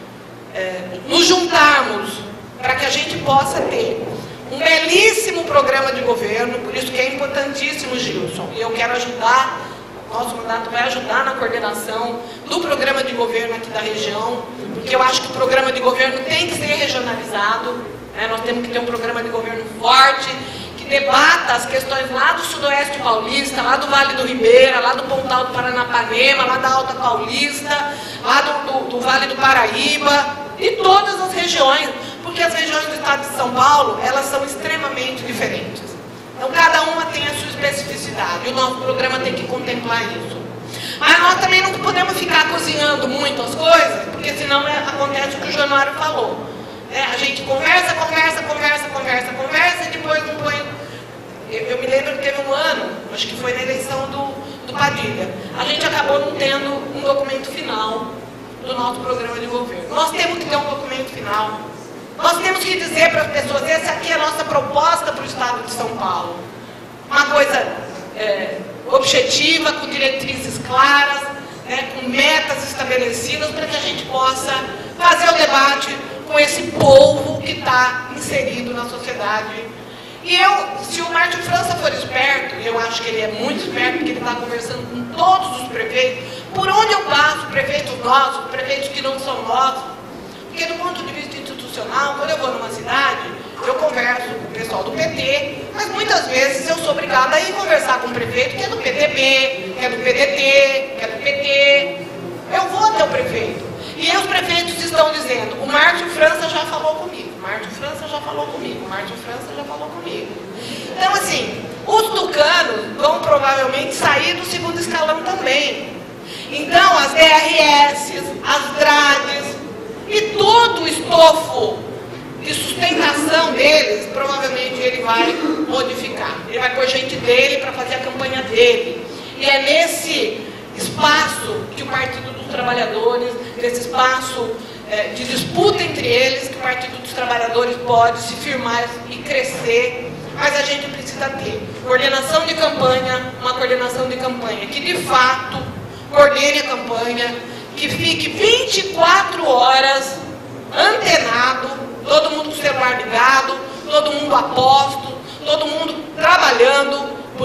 Speaker 6: é, nos juntarmos para que a gente possa ter um belíssimo programa de governo, por isso que é importantíssimo, Gilson, e eu quero ajudar, nosso mandato vai ajudar na coordenação do programa de governo aqui da região, porque eu acho que o programa de governo tem que ser regionalizado, né? Nós temos que ter um programa de governo forte, que debata as questões lá do Sudoeste Paulista, lá do Vale do Ribeira, lá do Pontal do Paranapanema, lá da Alta Paulista, lá do, do, do Vale do Paraíba, e todas as regiões, porque as regiões do estado de São Paulo, elas são extremamente diferentes. Então, cada uma tem a sua especificidade, e o nosso programa tem que contemplar isso. Mas nós também não podemos ficar cozinhando muito as coisas, porque senão é, acontece o que o Januário falou. É, a gente conversa, conversa, conversa, conversa, conversa, e depois não põe... Eu, eu me lembro que teve um ano, acho que foi na eleição do, do Padilha, a gente acabou não tendo um documento final do nosso programa de governo. Nós temos que ter um documento final. Nós temos que dizer para as pessoas, essa aqui é a nossa proposta para o estado de São Paulo. Uma coisa é, objetiva, com diretrizes claras, né, com metas estabelecidas, para que a gente possa fazer o debate com esse povo que está inserido na sociedade. E eu, se o Márcio França for esperto, e eu acho que ele é muito esperto, porque ele está conversando com todos os prefeitos, por onde eu passo, prefeitos nossos, prefeitos que não são nossos, porque do ponto de vista institucional, quando eu vou numa cidade, eu converso com o pessoal do P T, mas muitas vezes eu sou obrigada a ir conversar com o prefeito que é do P T B, que é do P D T, que é do P T. Eu vou até o prefeito. E aí os prefeitos estão dizendo, o Márcio França já falou comigo, o Márcio França já falou comigo, o Márcio França já falou comigo. Então assim, os tucanos vão provavelmente sair do segundo escalão também. Então as D R S, as grades, e todo o estofo de sustentação deles, provavelmente ele vai modificar. Ele vai pôr gente dele para fazer a campanha dele. E é nesse espaço que o Partido dos Trabalhadores, nesse espaço é, de disputa entre eles, que o Partido dos Trabalhadores pode se firmar e crescer. Mas a gente precisa ter coordenação de campanha, uma coordenação de campanha que de fato coordene a campanha, que fique vinte e quatro horas antenado, todo mundo com o celular ligado, todo mundo a posto, todo mundo trabalhando,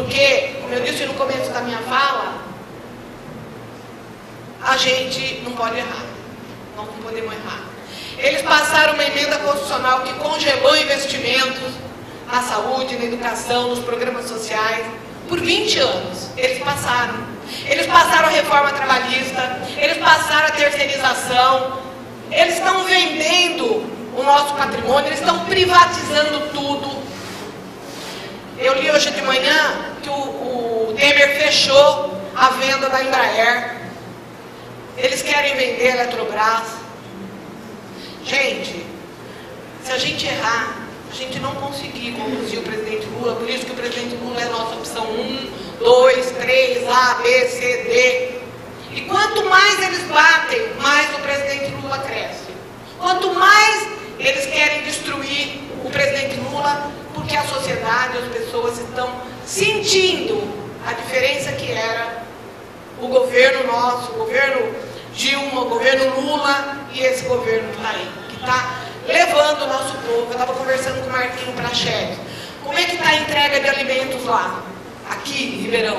Speaker 6: Porque, como eu disse no começo da minha fala, a gente não pode errar. Nós não podemos errar. Eles passaram uma emenda constitucional que congelou investimentos na saúde, na educação, nos programas sociais, por vinte anos. Eles passaram. Eles passaram a reforma trabalhista, eles passaram a terceirização, eles estão vendendo o nosso patrimônio, eles estão privatizando tudo. Eu li hoje de manhã que o, o Temer fechou a venda da Embraer. Eles querem vender a Eletrobras. Gente, se a gente errar, a gente não conseguir conduzir o presidente Lula, por isso que o presidente Lula é a nossa opção um, dois, três, A, B, C, D. E quanto mais eles batem, mais o presidente Lula cresce. Quanto mais eles querem destruir o presidente Lula, porque a sociedade, as pessoas estão sentindo a diferença que era o governo nosso, o governo Dilma, o governo Lula e esse governo que está aí, que está levando o nosso povo. Eu estava conversando com o Marquinho Prachetti. Como é que está a entrega de alimentos lá? Aqui, em Ribeirão.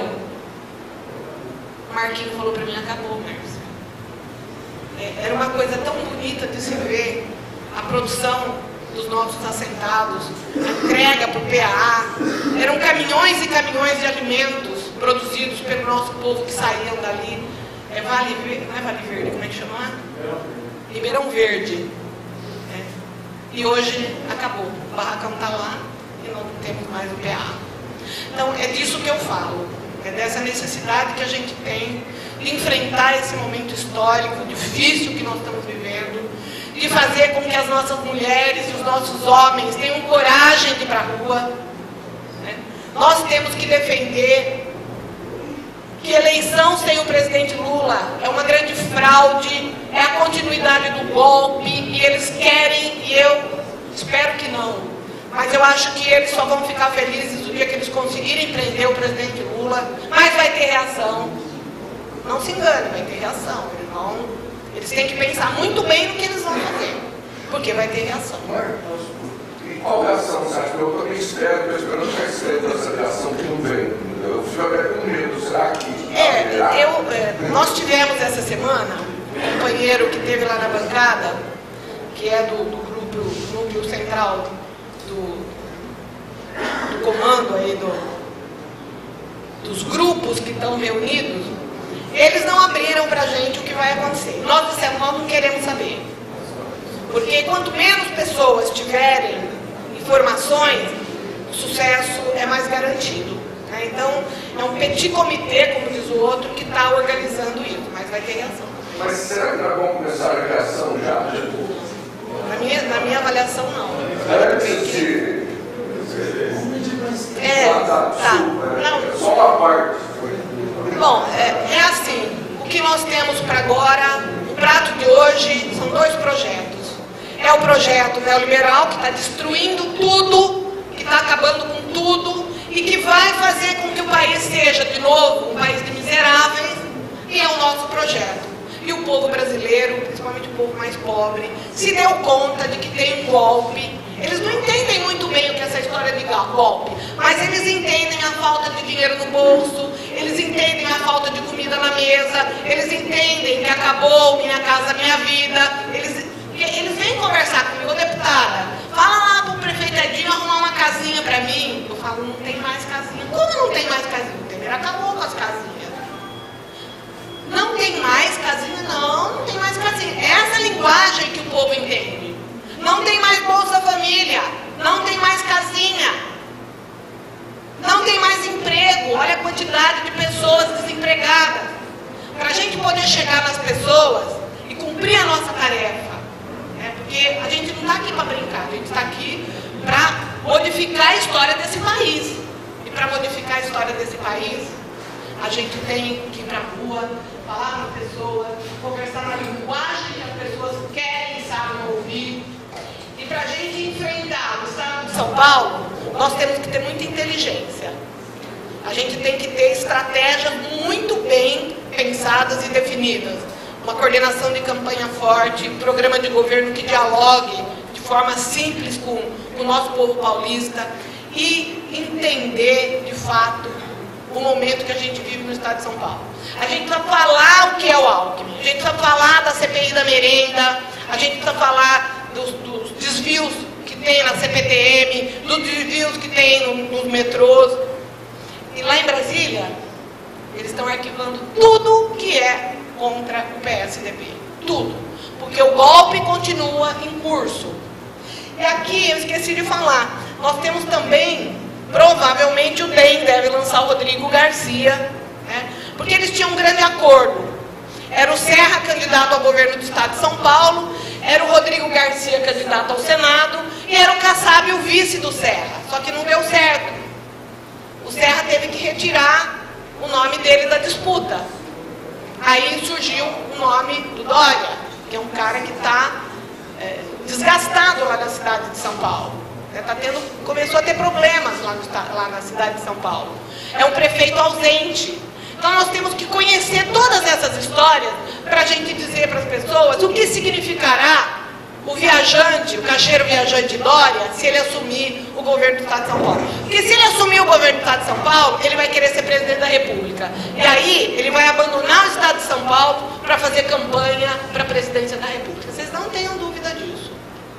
Speaker 6: O Marquinho falou para mim, acabou, Márcia. É, era uma coisa tão bonita de se ver a produção dos nossos assentados, a entrega para o P A A. Eram caminhões e caminhões de alimentos produzidos pelo nosso povo que saíam dali. É Vale Verde, não é Vale Verde, como é que chama? Ribeirão Verde. É. E hoje acabou. O barracão está lá e não temos mais o P A A. Então é disso que eu falo. É dessa necessidade que a gente tem de enfrentar esse momento histórico difícil que nós estamos vivendo, de fazer com que as nossas mulheres e os nossos homens tenham coragem de ir para a rua. Né? Nós temos que defender que eleição sem o presidente Lula é uma grande fraude, é a continuidade do golpe, e eles querem, e eu espero que não, mas eu acho que eles só vão ficar felizes no dia que eles conseguirem prender o presidente Lula, mas vai ter reação. Não se engane, vai ter reação. Eles, vão, eles têm que pensar muito bem no que eles vão fazer, porque vai ter reação.
Speaker 7: E qual reação você acha? Eu também espero, estou esperando que a espera dessa reação que não vem. Eu fico até com medo, será que...
Speaker 6: É, eu, é, nós tivemos essa semana um companheiro que teve lá na bancada, que é do, do grupo, do núcleo central do, do comando aí, do, dos grupos que estão reunidos. Eles não abriram para a gente o que vai acontecer. Nós dissemos, nós não queremos saber. Porque quanto menos pessoas tiverem informações, o sucesso é mais garantido. Né? Então, é um petit comitê, como diz o outro, que está organizando isso, mas vai ter reação.
Speaker 7: Mas será que não é bom começar a reação já? Tipo...
Speaker 6: Na minha, na minha avaliação, não.
Speaker 7: Antes de...
Speaker 6: É, tá. Não.
Speaker 7: Só uma parte.
Speaker 6: Bom, é, é assim, o que nós temos para agora, o prato de hoje, são dois projetos. É o projeto neoliberal, que está destruindo tudo, que está acabando com tudo, e que vai fazer com que o país seja, de novo, um país de miseráveis, e é o nosso projeto. E o povo brasileiro, principalmente o povo mais pobre, se deu conta de que tem um golpe. Eles não entendem muito bem o que é essa história de golpe, mas eles entendem a falta de dinheiro no bolso, eles entendem a falta de comida na mesa, eles entendem que acabou Minha Casa Minha Vida, eles, eles vêm conversar comigo, deputada, fala lá pro prefeito Edinho arrumar uma casinha pra mim. Eu falo, não tem mais casinha. Como não tem mais casinha? O Temer acabou com as casinhas. Não tem mais casinha? Não, não tem mais casinha. É essa linguagem que o povo entende. Não tem mais Bolsa Família, não tem mais casinha, não tem mais emprego. Olha a quantidade de pessoas desempregadas. Para a gente poder chegar nas pessoas e cumprir a nossa tarefa, né? Porque a gente não está aqui para brincar, a gente está aqui para modificar a história desse país. E para modificar a história desse país, a gente tem que ir para a rua, falar com as pessoas, conversar na linguagem que as pessoas querem e sabem ouvir. E para a gente enfrentar o estado de São Paulo, nós temos que ter muita inteligência. A gente tem que ter estratégias muito bem pensadas e definidas. Uma coordenação de campanha forte, um programa de governo que dialogue de forma simples com, com o nosso povo paulista e entender, de fato, o momento que a gente vive no estado de São Paulo. A gente precisa falar o que é o Alckmin, a gente precisa falar da C P I da merenda, a gente precisa falar dos, dos desvios que tem na C P T M, dos desvios que tem no, nos metrôs. E lá em Brasília, eles estão arquivando tudo que é contra o P S D B. Tudo. Porque o golpe continua em curso. E aqui, eu esqueci de falar, nós temos também, provavelmente o D E M deve lançar o Rodrigo Garcia, né? Porque eles tinham um grande acordo. Era o Serra candidato ao governo do estado de São Paulo, era o Rodrigo Garcia candidato ao Senado, e era o Kassab o vice do Serra. Só que não deu certo. O Serra teve que retirar o nome dele da disputa. Aí surgiu o nome do Dória, que é um cara que está é, desgastado lá na cidade de São Paulo. É, tá tendo, começou a ter problemas lá, no, lá na cidade de São Paulo. É um prefeito ausente. Então nós temos que conhecer todas essas histórias para a gente dizer para as pessoas o que significará o viajante, o caixeiro viajante Dória, se ele assumir o governo do estado de São Paulo. Porque se ele assumir o governo do estado de São Paulo, ele vai querer ser presidente da República. E aí ele vai abandonar o estado de São Paulo para fazer campanha para a presidência da República. Vocês não tenham dúvida disso.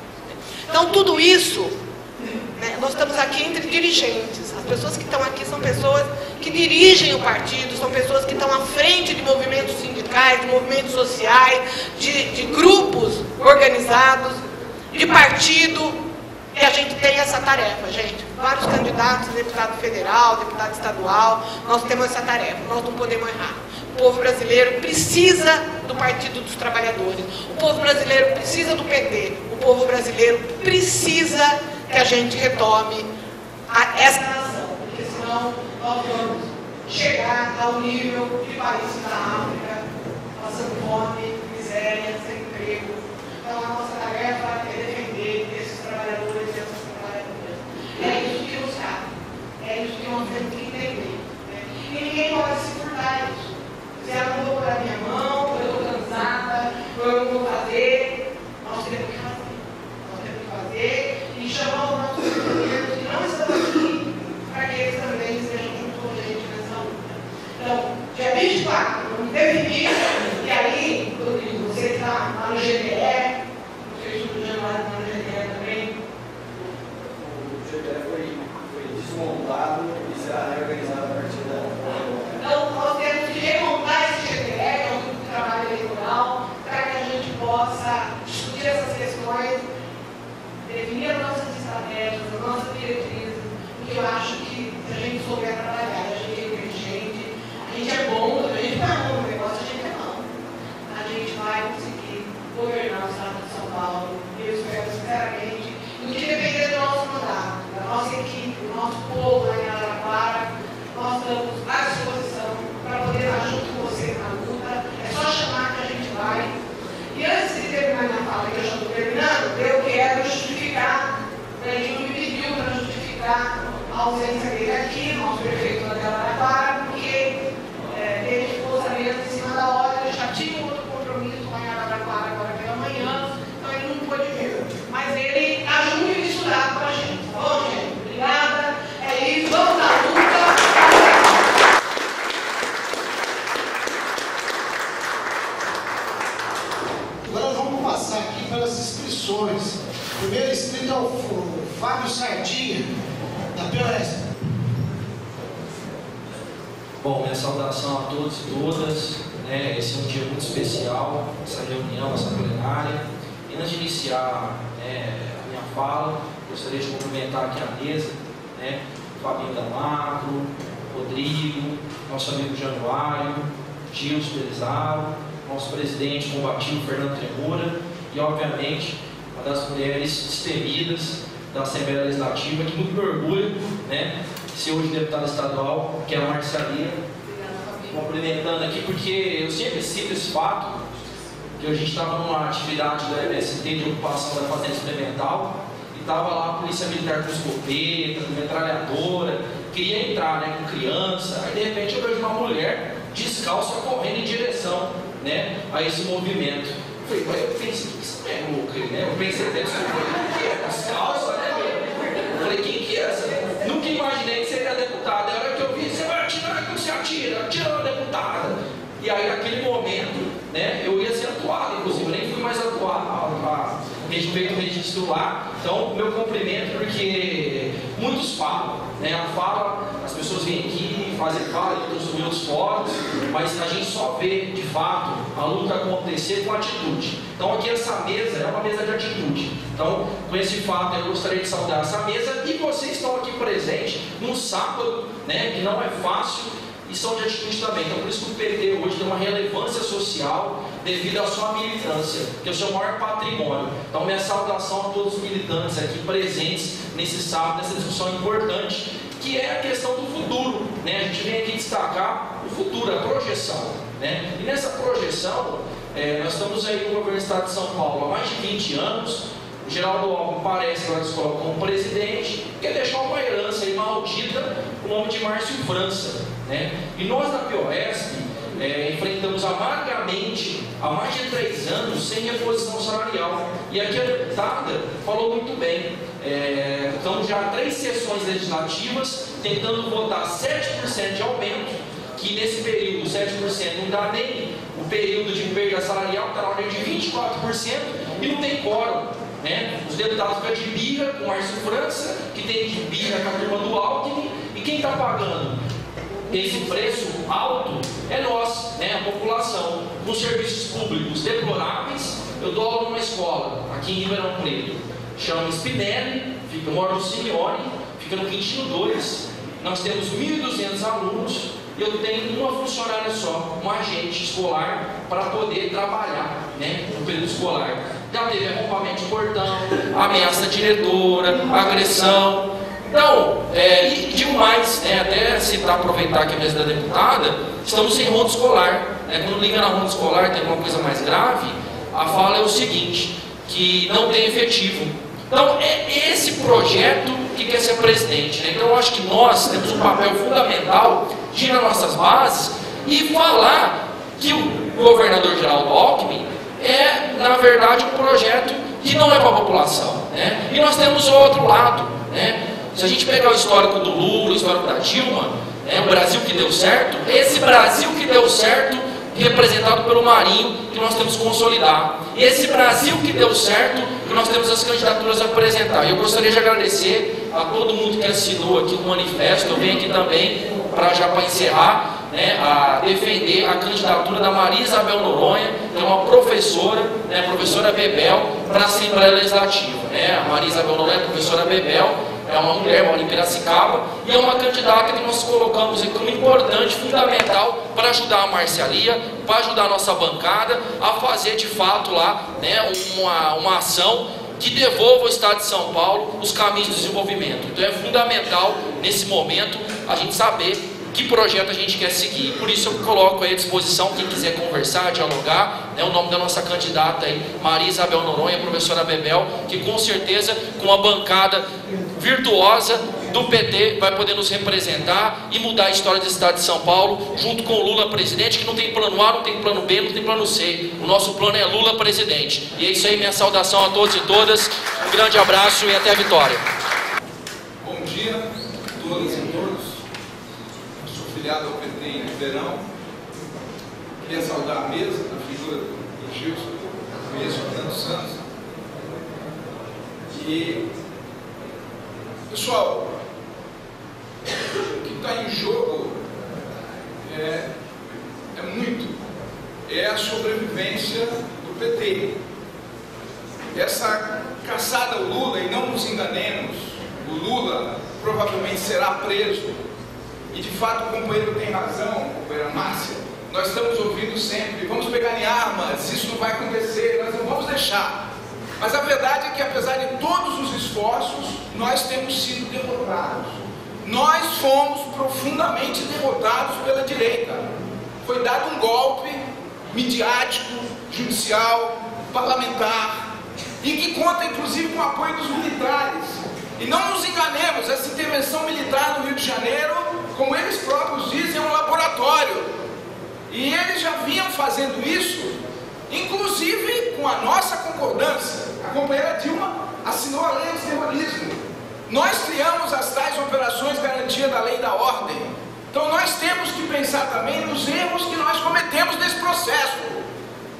Speaker 6: Então tudo isso, né, nós estamos aqui entre dirigentes. As pessoas que estão aqui são pessoas que dirigem o partido, são pessoas que estão à frente de movimentos sindicais, de movimentos sociais, de, de grupos organizados, de partido, e a gente tem essa tarefa, gente. Vários candidatos, deputado federal, deputado estadual, nós temos essa tarefa, nós não podemos errar. O povo brasileiro precisa do Partido dos Trabalhadores, o povo brasileiro precisa do P T, o povo brasileiro precisa que a gente retome a essa nação, porque senão nós vamos chegar ao nível de países da África, passando fome, miséria, sem emprego. Então a nossa tarefa é defender esses trabalhadores e essas trabalhadoras. É isso que nos cabe, é isso que nós temos que entender. Né? E ninguém pode se furtar isso. Se eu não vou pôr a minha mão, eu estou cansada, eu não vou fazer, nós temos que fazer. Nós temos que fazer e chamar os nossos companheiros que não estão aqui para que eles também estejam junto com a gente nessa luta. Então, dia vinte e quatro, vamos definir, e aí, Rodrigo, você está lá no G D E, não sei se o Januário está no G D E também.
Speaker 4: O G D E foi, foi desmontado e será reorganizado a partir da...
Speaker 6: Então, nós temos que remontar esse G D E, que é um grupo de trabalho eleitoral, para que a gente possa discutir essas questões, definir as nossas estratégias, as nossas diretrizes, porque eu acho que se a gente souber trabalhar, a gente é inteligente, a gente é bom, a gente não é bom no negócio, a gente é não. A gente vai conseguir governar o estado de São Paulo, e eu espero sinceramente, no que depender do nosso mandato, da nossa equipe, do nosso povo lá em Araraquara, nós estamos à disposição para poder estar junto com você na luta. É só chamar que a gente vai. E antes de terminar minha fala, que eu já estou terminando, eu quero justificar, o Edinho me pediu para justificar a ausência dele aqui, nosso prefeito lá de Araraquara, porque é, ele ficou sabendo em cima da hora, ele já tinha outro compromisso lá em Araraquara agora pela manhã, então ele não pôde vir. Mas ele está junto e misturado com a gente. Tá bom, gente? Obrigada. É isso, vamos à luta.
Speaker 2: Agora vamos passar aqui pelas inscrições. O primeiro inscrito é o Fábio Sardinha, da P O S.
Speaker 4: Bom, minha saudação a todos e todas. Né? Esse é um dia muito especial, essa reunião, essa plenária. E antes de iniciar né, a minha fala, gostaria de cumprimentar aqui a mesa, né? Fabinho da Macro, Rodrigo, nosso amigo Januário, Gilson Belizaro, nosso presidente combativo Fernando Tremura e, obviamente, uma das mulheres destemidas da Assembleia Legislativa, que muito me orgulho, né, de ser hoje deputada estadual, que é a Marcialia. Cumprimentando aqui, porque eu sempre cito esse fato, que a gente estava numa atividade do M S T de ocupação da Fazenda Experimental, e estava lá a polícia militar com escopeta, com metralhadora, queria entrar né, com criança, aí de repente eu vejo uma mulher descalça correndo em direção né, a esse movimento. Eu falei, mas eu pensei, que isso é louco, né? Eu pensei até descalça, né? Eu falei, quem que é essa? Nunca imaginei que seria deputada. A hora que eu vi, você vai atirar com Então, meu cumprimento, porque muitos falam, né? A fala, as pessoas vêm aqui, fazem fala em outros, em outros fóruns, mas a gente só vê, de fato, a luta acontecer com atitude. Então, aqui essa mesa é uma mesa de atitude. Então, com esse fato, eu gostaria de saudar essa mesa e vocês estão aqui presentes num sábado, né? Que não é fácil. E são de atitude também. Então, por isso que o P T hoje tem uma relevância social devido à sua militância, que é o seu maior patrimônio. Então, minha saudação a todos os militantes aqui presentes nesse sábado, nessa discussão importante, que é a questão do futuro, né? A gente vem aqui destacar o futuro, a projeção, né? E nessa projeção, é, nós estamos aí no governo do Estado de São Paulo há mais de vinte anos. O Geraldo Alckmin parece que vai se colocar como presidente, quer deixar uma herança aí maldita com o nome de Márcio França, né? E nós da Pioresc é, enfrentamos amargamente há mais de três anos sem reposição salarial. E aqui a deputada falou muito bem. É, estamos já há três sessões legislativas tentando votar sete por cento de aumento, que nesse período sete por cento não dá nem o período de perda salarial, está na ordem de vinte e quatro por cento e não tem quórum. Né? Os deputados ficam de birra com o Márcio França, que tem de birra com a turma do Alckmin, e quem está pagando esse preço alto é nós, né? A população, com serviços públicos deploráveis. Eu dou aula numa escola aqui em Ribeirão Preto, chama Spinelli, fica, mora no Simeone, fica no Quintino dois. Nós temos mil e duzentos alunos. Eu tenho uma funcionária só, um agente escolar, para poder trabalhar, né, no período escolar. Já teve arrombamento de portão, ameaça diretora, agressão. Então, é, e digo mais, né, até citar, aproveitar aqui a mesa da deputada, estamos sem ronda escolar. Né, quando liga na ronda escolar, tem alguma coisa mais grave, a fala é o seguinte, que não tem efetivo. Então, é esse projeto que quer ser presidente. Né? Então, eu acho que nós temos um papel fundamental de ir nas nossas bases e falar que o governador Geraldo Alckmin é, na verdade, um projeto que não é para a população. Né? E nós temos o outro lado. Né? Se a gente pegar o histórico do Lula, o histórico da Dilma, né, o Brasil que deu certo, esse Brasil que deu certo, representado pelo Marinho, que nós temos que consolidar. E esse Brasil que deu certo, que nós temos as candidaturas a apresentar. E eu gostaria de agradecer a todo mundo que assinou aqui o manifesto. Eu venho aqui também, para já para encerrar, né, a defender a candidatura da Maria Isabel Noronha, que é uma professora, né, professora Bebel, para a Assembleia Legislativa. Né? A Maria Isabel Noronha, professora Bebel, é uma mulher, mora em Piracicaba, e é uma candidata que nós colocamos aqui como importante, fundamental, para ajudar a Marcialia, para ajudar a nossa bancada a fazer de fato lá, né, uma, uma ação que devolva ao Estado de São Paulo os caminhos do desenvolvimento. Então é fundamental, nesse momento, a gente saber que projeto a gente quer seguir. Por isso eu coloco aí à disposição quem quiser conversar, dialogar, né, o nome da nossa candidata aí, Maria Isabel Noronha, professora Bebel, que com certeza com a bancada virtuosa do P T vai poder nos representar e mudar a história do Estado de São Paulo, junto com o Lula presidente, que não tem plano A, não tem plano B, não tem plano C. O nosso plano é Lula presidente. E é isso aí, minha saudação a todos e todas, um grande abraço e até a vitória.
Speaker 8: Bom dia a todas e todos. Eu sou filiado ao P T em Ribeirão. Queria saudar a mesa, a figura do Gilson, que eu conheço há tantos anos. E, pessoal, o que está em jogo é, é muito, é a sobrevivência do P T. Essa caçada ao Lula, e não nos enganemos, o Lula provavelmente será preso, e de fato o companheiro tem razão, companheira Márcia, nós estamos ouvindo sempre, vamos pegar em armas, isso não vai acontecer, nós não vamos deixar. Mas a verdade é que, apesar de todos os esforços, nós temos sido derrotados. Nós fomos profundamente derrotados pela direita. Foi dado um golpe midiático, judicial, parlamentar, e que conta inclusive com o apoio dos militares. E não nos enganemos, essa intervenção militar no Rio de Janeiro, como eles próprios dizem, é um laboratório. E eles já vinham fazendo isso, inclusive com a nossa concordância. A companheira Dilma assinou a lei de terrorismo. Nós criamos as tais operações garantia da lei e da ordem. Então nós temos que pensar também nos erros que nós cometemos nesse processo.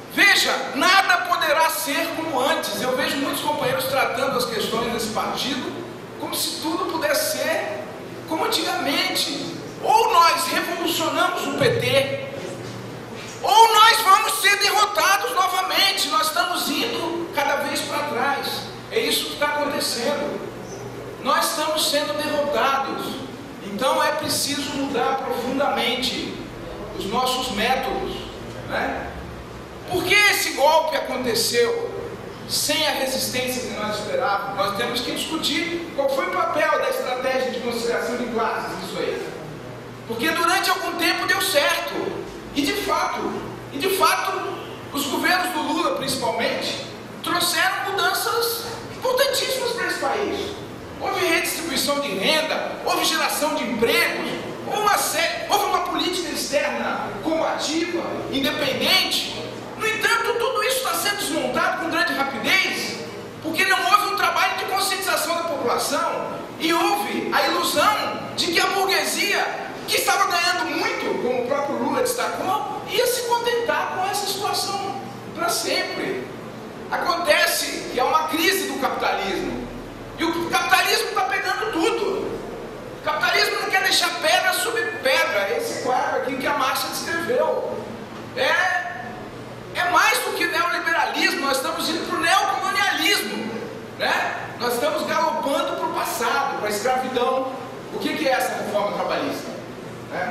Speaker 8: Veja, nada poderá ser como antes. Eu vejo muitos companheiros tratando as questões desse partido como se tudo pudesse ser como antigamente. Ou nós revolucionamos o P T, ou nós vamos ser derrotados novamente. Nós estamos indo cada vez para trás. É isso que está acontecendo. Nós estamos sendo derrotados. Então é preciso mudar profundamente os nossos métodos, né? Por que esse golpe aconteceu sem a resistência que nós esperávamos? Nós temos que discutir qual foi o papel da estratégia de conciliação de classes nisso aí. Porque durante algum tempo deu certo. E de fato, e de fato, os governos do Lula principalmente trouxeram mudanças importantíssimas para esse país. Houve redistribuição de renda, houve geração de empregos, houve uma, série, houve uma política externa combativa, independente. No entanto, tudo isso está sendo desmontado com grande rapidez, porque não houve um trabalho de conscientização da população e houve a ilusão de que a burguesia, que estava ganhando muito, como o próprio Lula destacou, ia se contentar com essa situação para sempre. Acontece que há uma crise do capitalismo, e o capitalismo está pegando tudo. O capitalismo não quer deixar pedra sobre pedra. Esse quadro aqui que a Márcia descreveu é... É mais do que neoliberalismo. Nós estamos indo para o neocolonialismo, né? Nós estamos galopando para o passado, para a escravidão. O que, que é essa reforma trabalhista, né?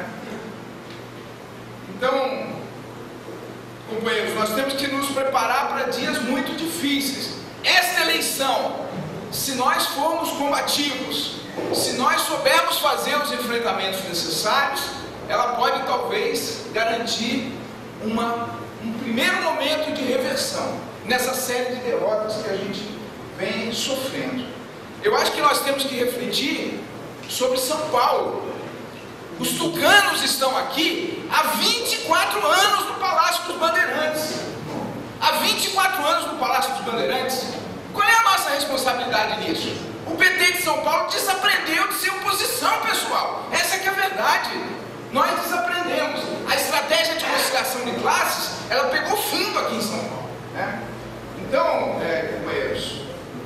Speaker 8: Então, companheiros, nós temos que nos preparar para dias muito difíceis. Esta eleição, se nós formos combativos, se nós soubermos fazer os enfrentamentos necessários, ela pode talvez garantir uma um primeiro momento de reversão nessa série de derrotas que a gente vem sofrendo. Eu acho que nós temos que refletir sobre São Paulo. Os tucanos estão aqui há vinte e quatro anos no Palácio dos Bandeirantes. Há vinte e quatro anos no Palácio dos Bandeirantes. Qual é a nossa responsabilidade nisso? O P T de São Paulo desaprendeu de ser oposição, pessoal. Essa que é a verdade. Nós desaprendemos. A estratégia de conciliação de classes, ela pegou fundo aqui em São Paulo, né? Então, é, companheiros,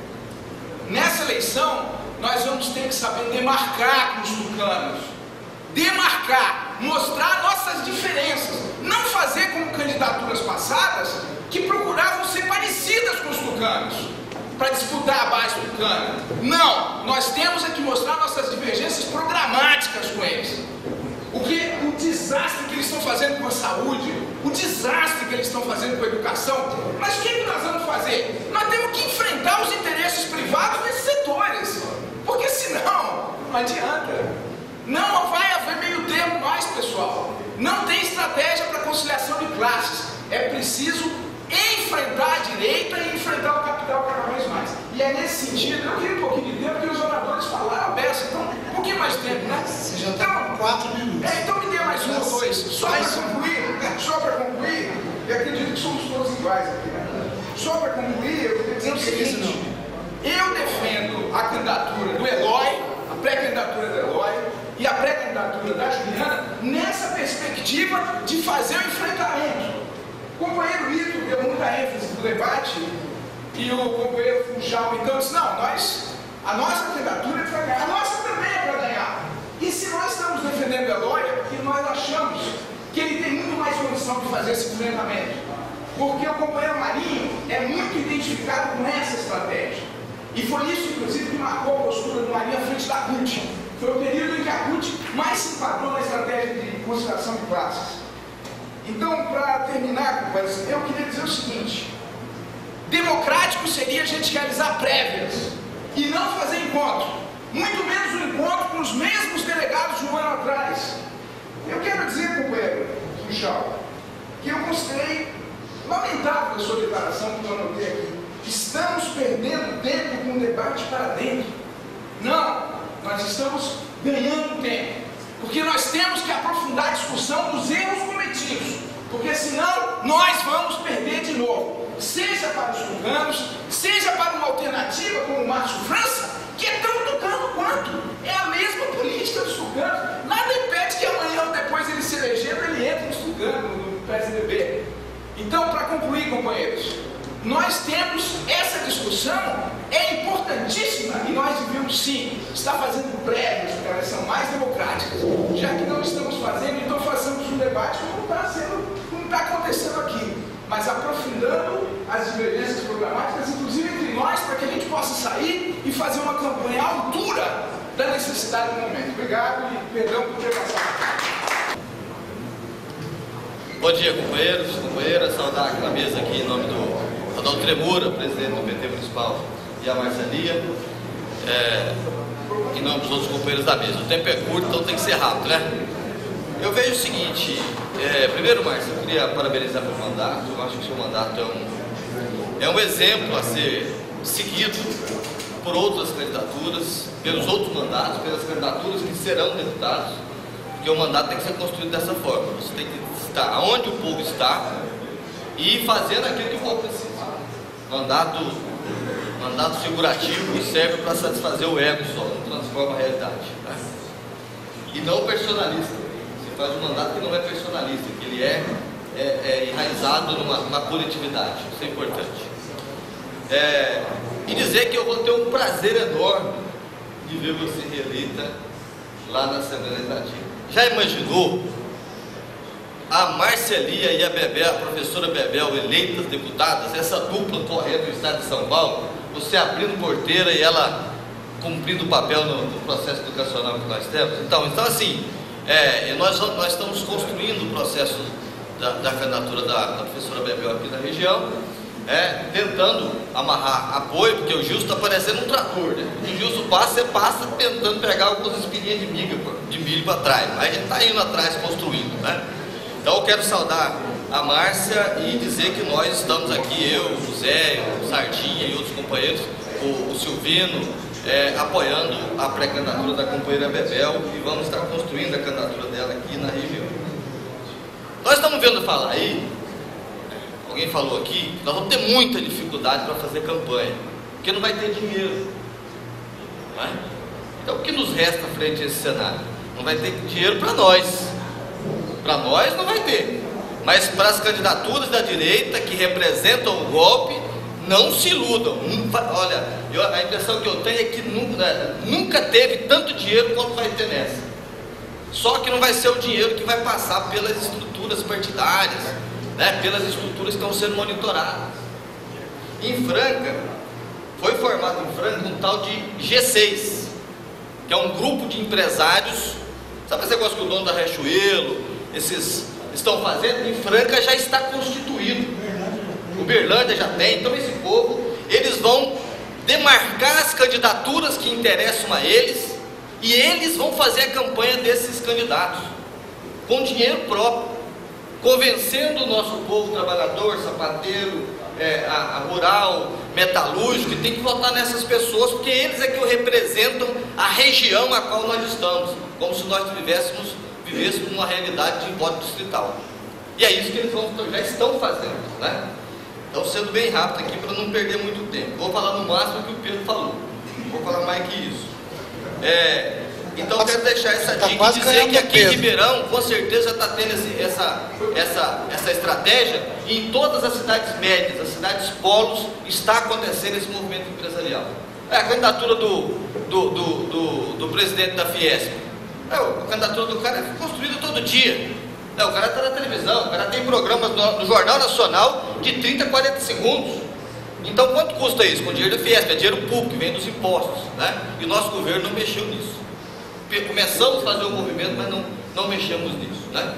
Speaker 8: nessa eleição, nós vamos ter que saber demarcar com os tucanos. Demarcar, mostrar nossas diferenças. Não fazer como candidaturas passadas, que procuravam ser parecidas com os tucanos, para disputar a base tucana. Não, nós temos é que mostrar nossas divergências programáticas com eles. O, que, o desastre que eles estão fazendo com a saúde, o desastre que eles estão fazendo com a educação. Mas o que, que nós vamos fazer? Nós temos que enfrentar os interesses privados nesses setores, porque senão não adianta. Não vai haver meio termo mais, pessoal. Não tem estratégia para conciliação de classes. É preciso enfrentar a direita e enfrentar o capital cada vez mais. E é nesse sentido, eu queria um pouquinho de tempo, porque os oradores falaram a beça, então um pouquinho mais de tempo, né?
Speaker 2: Você já está com quatro minutos.
Speaker 8: É, então me dê mais um ou dois. Só para concluir, só para concluir, eu acredito que somos todos iguais aqui, né? Só para concluir, eu queria dizer o seguinte: eu defendo a candidatura do Eloy, a pré-candidatura do Eloy e a pré-candidatura da Juliana nessa perspectiva de fazer o enfrentamento. O companheiro Ito deu muita ênfase no debate e o companheiro Funchal então disse: não, nós, a nossa candidatura é para ganhar, a nossa também é para ganhar. E se nós estamos defendendo Eloy, é porque nós achamos que ele tem muito mais condição de fazer esse enfrentamento. Porque o companheiro Marinho é muito identificado com essa estratégia. E foi isso, inclusive, que marcou a postura do Marinho à frente da C U T. Foi o período em que a C U T mais se enquadrou na estratégia de conciliação de classes. Então, para terminar, companheiros, eu queria dizer o seguinte: democrático seria a gente realizar prévias e não fazer encontro, muito menos um encontro com os mesmos delegados de um ano atrás. Eu quero dizer, companheiro Funchal, que eu considerei lamentável a sua declaração que eu anotei aqui. Estamos perdendo tempo com o debate para dentro. Não, nós estamos ganhando tempo, porque nós temos que aprofundar a discussão dos erros cometidos, porque senão nós vamos perder de novo, seja para os tucanos, seja para uma alternativa como o Márcio França, que é tão tucano quanto, é a mesma política dos tucanos. Nada impede que amanhã ou depois ele se elegendo, ele entre nos tucanos, no P S D B. Então, para concluir, companheiros, nós temos essa discussão, é importantíssima, e nós devemos sim estar fazendo prévias para que elas são mais democráticas. Já que não estamos fazendo, então façamos um debate como está sendo, como está acontecendo aqui, mas aprofundando as divergências programáticas, inclusive entre nós, para que a gente possa sair e fazer uma campanha à altura da necessidade do momento. Obrigado e perdão por ter passado.
Speaker 3: Bom dia, companheiros, companheiras, saudar aqui na mesa aqui em nome do Adalto Tremura, presidente do P T Municipal, e a Marcelia, é, em nome dos outros companheiros da mesa. O tempo é curto, então tem que ser rápido, né? Eu vejo o seguinte, é, primeiro, Márcio, eu queria parabenizar pelo mandato. Eu acho que o seu mandato é um, é um exemplo a ser seguido por outras candidaturas, pelos outros mandatos, pelas candidaturas que serão deputados, porque o mandato tem que ser construído dessa forma. Você tem que estar onde o povo está e fazendo aquilo que o povo precisa. Mandato, mandato figurativo serve para satisfazer o ego só, não transforma a realidade, né? E não personalista. Você faz um mandato que não é personalista, que ele é, é, é enraizado numa, numa coletividade. Isso é importante. É, e dizer que eu vou ter um prazer enorme de ver você reeleita lá na Assembleia Legislativa. Já imaginou a Marcelia e a Bebel, a professora Bebel, eleitas deputadas, essa dupla correndo no estado de São Paulo, você abrindo porteira e ela cumprindo o papel no, no processo educacional que nós temos? Então, então assim, é, nós, nós estamos construindo o processo da, da candidatura da, da professora Bebel aqui na região, é, tentando amarrar apoio, porque o Gilson está parecendo um trator, né? O Gilson passa, você passa tentando pegar algumas espinhas de milho, de milho para trás, mas a gente está indo atrás construindo, né? Então eu quero saudar a Márcia e dizer que nós estamos aqui, eu, o Zé, o Sardinha e outros companheiros, o, o Silvino, é, apoiando a pré-candidatura da companheira Bebel, e vamos estar construindo a candidatura dela aqui na região. Nós estamos vendo falar aí, alguém falou aqui, nós vamos ter muita dificuldade para fazer campanha, porque não vai ter dinheiro, não é? Então o que nos resta frente a esse cenário? Não vai ter dinheiro para nós. Para nós não vai ter, mas para as candidaturas da direita que representam o golpe, não se iludam. Olha, eu, a impressão que eu tenho é que nunca, nunca teve tanto dinheiro quanto vai ter nessa. Só que não vai ser o dinheiro que vai passar pelas estruturas partidárias, né, pelas estruturas que estão sendo monitoradas. Em Franca, foi formado em Franca um tal de G seis, que é um grupo de empresários. Sabe esse negócio que o dono da Riachuelo, esses estão fazendo? Em Franca já está constituído. Uberlândia já tem. Então esse povo, eles vão demarcar as candidaturas que interessam a eles, e eles vão fazer a campanha desses candidatos com dinheiro próprio, convencendo o nosso povo trabalhador, sapateiro, é, a, a rural, metalúrgico, que tem que votar nessas pessoas, porque eles é que representam a região a qual nós estamos, como se nós tivéssemos, vivêssemos numa realidade de voto distrital. E é isso que eles vão, já estão fazendo, né? Então, sendo bem rápido aqui para não perder muito tempo, vou falar no máximo o que o Pedro falou, não vou falar mais que isso. É, então eu quero deixar essa dica e dizer que aqui em Ribeirão, com certeza está tendo esse, essa, essa, essa estratégia, e em todas as cidades médias, as cidades polos, está acontecendo esse movimento empresarial. É, a candidatura do, do, do, do, do presidente da Fiesp, é, a candidatura do cara é construída todo dia. É, o cara está na televisão, o cara tem programas no, no Jornal Nacional de trinta, quarenta segundos. Então quanto custa isso? Com dinheiro da Fiesp, é dinheiro público, vem dos impostos, né? E o nosso governo não mexeu nisso. Começamos a fazer o movimento, mas não, não mexemos nisso, né?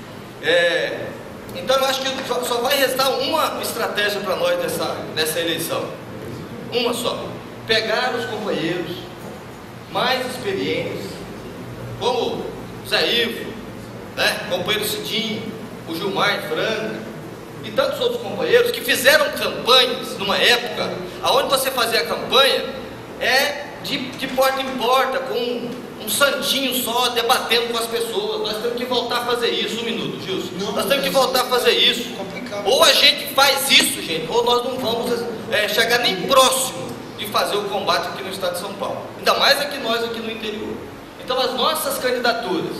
Speaker 3: É, então eu acho que só, só vai restar uma estratégia para nós nessa, nessa eleição. Uma só. Pegar os companheiros mais experientes, como o Zé Ivo, né? O companheiro Cidinho, o Gilmar de Franca, e tantos outros companheiros que fizeram campanhas numa época onde você fazia a campanha é de, de porta em porta, com um santinho só, debatendo com as pessoas. Nós temos que voltar a fazer isso. Um minuto, Gilson. Não, nós temos que voltar a fazer isso. Complicado. Ou a gente faz isso, gente, ou nós não vamos é, chegar nem próximo de fazer o combate aqui no estado de São Paulo. Ainda mais aqui nós, aqui no interior. Então as nossas candidaturas,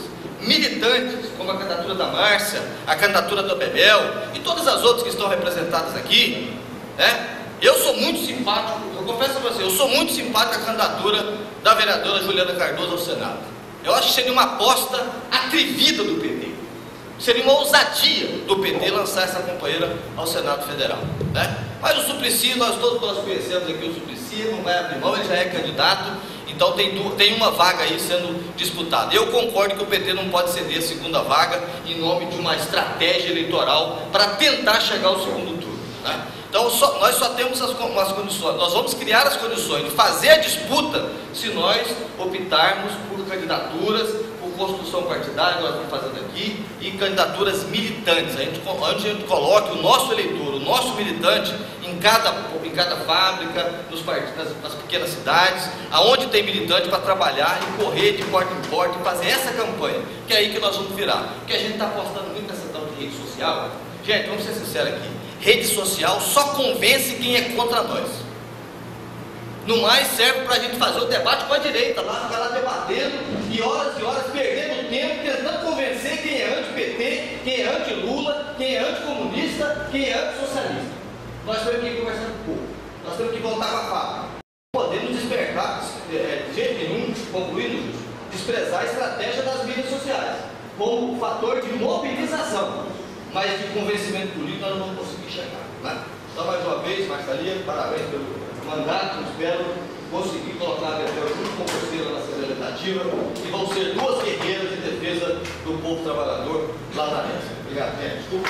Speaker 3: militantes, como a candidatura da Márcia, a candidatura do Bebel e todas as outras que estão representadas aqui, né? Eu sou muito simpático, eu confesso a você, eu sou muito simpático à candidatura da vereadora Juliana Cardoso ao Senado. Eu acho que seria uma aposta atrevida do P T. Seria uma ousadia do P T lançar essa companheira ao Senado Federal, né? Mas o Suplicy, nós todos nós conhecemos aqui o Suplicy, não vai abrir mão, ele já é candidato, então tem, tem uma vaga aí sendo disputada. Eu concordo que o P T não pode ceder a segunda vaga em nome de uma estratégia eleitoral para tentar chegar ao segundo turno, né? Então só, nós só temos as, as condições, nós vamos criar as condições de fazer a disputa se nós optarmos por candidaturas, por construção partidária, nós estamos fazendo aqui, e candidaturas militantes. A gente, onde a gente coloque o nosso eleitor, o nosso militante em cada, em cada fábrica, nos partidos, nas, nas pequenas cidades, aonde tem militante para trabalhar e correr de porta em porta e fazer essa campanha, que é aí que nós vamos virar. Porque a gente está apostando muito nessa tal de rede social. Gente, vamos ser sinceros aqui, rede social só convence quem é contra nós. No mais serve para a gente fazer o debate com a direita, lá, ficar lá debatendo e horas e horas perdendo tempo tentando convencer quem é anti-P T, quem é anti-Lula, quem é anticomunista, quem é anti-socialista. Nós temos que ir conversando com o povo, nós temos que voltar com a fábrica. Podemos despertar, de jeito nenhum, concluindo, desprezar a estratégia das mídias sociais como fator de mobilização, mas de convencimento político nós não vamos conseguir chegar, né? Então, mais uma vez, Marcelia, parabéns pelo mandato, espero conseguir colocar a Bebel junto com você na Assembleia Legislativa, que vão ser duas guerreiras de defesa do povo trabalhador lá na mesa. Obrigado, gente. Desculpa.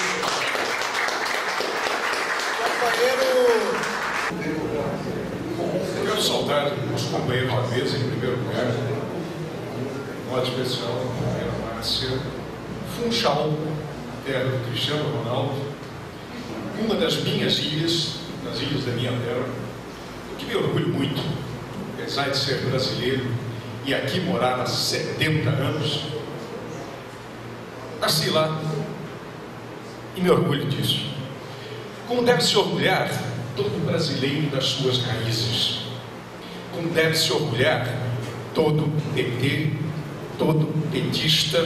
Speaker 9: Eu quero saudar os companheiros da mesa, em primeiro lugar, um modo especial, a companheira Márcia, Funchal, terra do Cristiano Ronaldo, uma das minhas ilhas, das ilhas da minha terra, que me orgulho muito, apesar de ser brasileiro e aqui morar há setenta anos, nasci lá e me orgulho disso. Como deve se orgulhar todo brasileiro das suas raízes, como deve se orgulhar todo P T, todo petista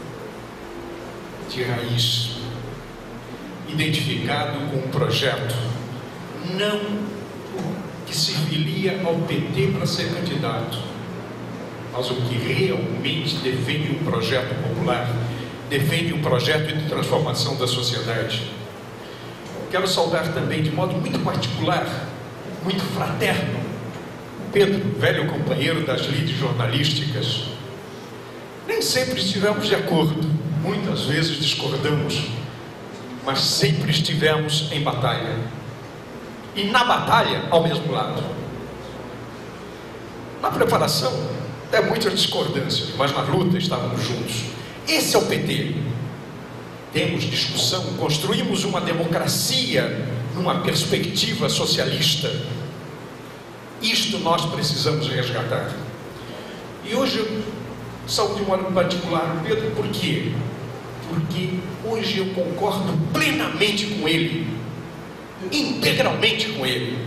Speaker 9: de raiz, identificado com um projeto, não que se filia ao P T para ser candidato, mas o que realmente defende um projeto popular, defende um projeto de transformação da sociedade. Quero saudar também, de modo muito particular, muito fraterno, Pedro, velho companheiro das lides jornalísticas. Nem sempre estivemos de acordo, muitas vezes discordamos, mas sempre estivemos em batalha. E na batalha, ao mesmo lado. Na preparação, tem muitas discordâncias, mas na luta estávamos juntos. Esse é o P T. Temos discussão, construímos uma democracia numa perspectiva socialista. Isto nós precisamos resgatar. E hoje eu saúdo de modo particular Pedro, por quê? Porque hoje eu concordo plenamente com ele, integralmente com ele.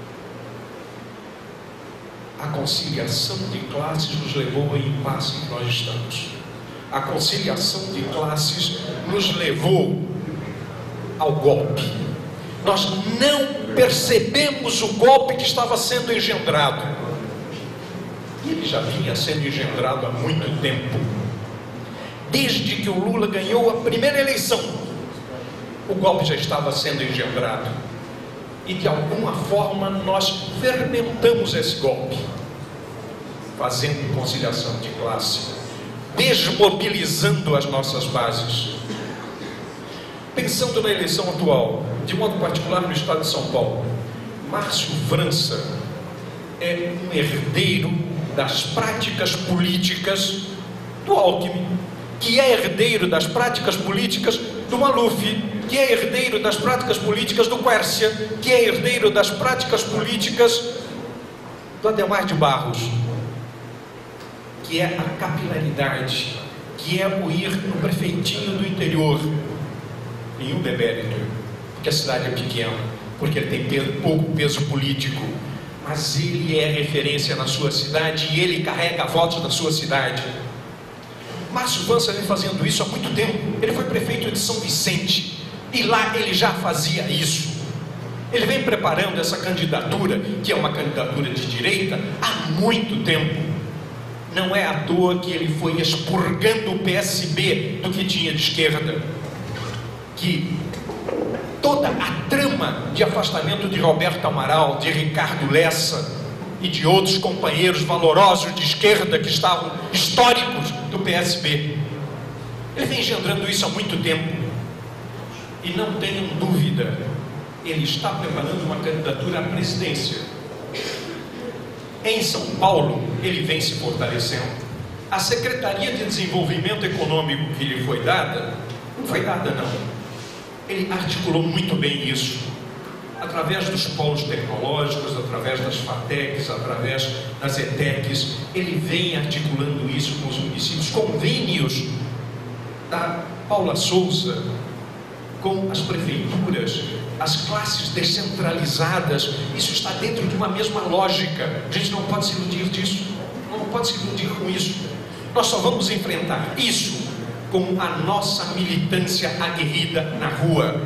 Speaker 9: A conciliação de classes nos levou ao impasse em que nós estamos. A conciliação de classes nos levou ao golpe. Nós não percebemos o golpe que estava sendo engendrado. Ele já vinha sendo engendrado há muito tempo. Desde que o Lula ganhou a primeira eleição, o golpe já estava sendo engendrado. E de alguma forma nós fermentamos esse golpe, fazendo conciliação de classe, desmobilizando as nossas bases. Pensando na eleição atual, de modo particular no estado de São Paulo, Márcio França é um herdeiro das práticas políticas do Alckmin, que é herdeiro das práticas políticas do Maluf, que é herdeiro das práticas políticas do Quércia, que é herdeiro das práticas políticas do Adhemar de Barros, que é a capilaridade, que é o ir no prefeitinho do interior, nenhum demérito, porque a cidade é pequena, porque ele tem peso, pouco peso político, mas ele é referência na sua cidade e ele carrega votos da sua cidade. Márcio Vança vem fazendo isso há muito tempo. Ele foi prefeito de São Vicente e lá ele já fazia isso. Ele vem preparando essa candidatura, que é uma candidatura de direita, há muito tempo. Não é à toa que ele foi expurgando o P S B do que tinha de esquerda. Que toda a trama de afastamento de Roberto Amaral, de Ricardo Lessa e de outros companheiros valorosos de esquerda que estavam históricos do P S B, ele vem engendrando isso há muito tempo. E não tenham dúvida, ele está preparando uma candidatura à presidência. Em São Paulo, ele vem se fortalecendo. A Secretaria de Desenvolvimento Econômico que lhe foi dada, não foi dada não. Ele articulou muito bem isso. Através dos polos tecnológicos, através das FATECs, através das ETECs, ele vem articulando isso com os municípios, convênios da Paula Souza, com as prefeituras, as classes descentralizadas. Isso está dentro de uma mesma lógica. A gente não pode se iludir disso, não pode se iludir com isso. Nós só vamos enfrentar isso com a nossa militância aguerrida na rua.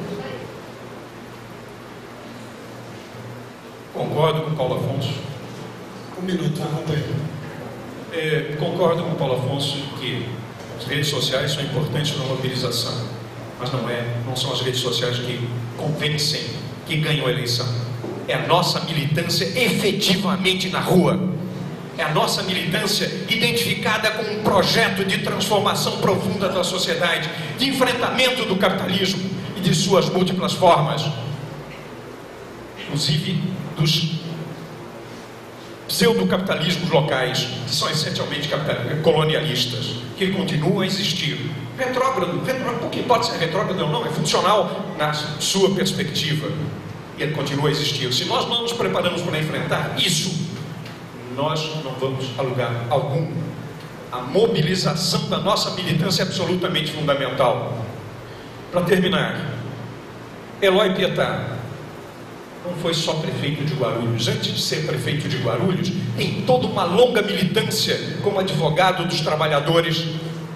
Speaker 9: Concordo com o Paulo Afonso.
Speaker 2: Um minuto, companheiro.
Speaker 9: É, concordo com o Paulo Afonso que as redes sociais são importantes na mobilização, mas não, é, não são as redes sociais que convencem, que ganham a eleição. É a nossa militância efetivamente na rua. É a nossa militância identificada com um projeto de transformação profunda da sociedade, de enfrentamento do capitalismo e de suas múltiplas formas, inclusive dos pseudocapitalismos locais, que são essencialmente colonialistas, que continuam a existir. Retrógrado, retrógrado, porque pode ser retrógrado ou não, é funcional na sua perspectiva, e ele continua a existir. Se nós não nos preparamos para enfrentar isso, nós não vamos a lugar algum. A mobilização da nossa militância é absolutamente fundamental. Para terminar, Eloy Pietá não foi só prefeito de Guarulhos. Antes de ser prefeito de Guarulhos, tem toda uma longa militância como advogado dos trabalhadores.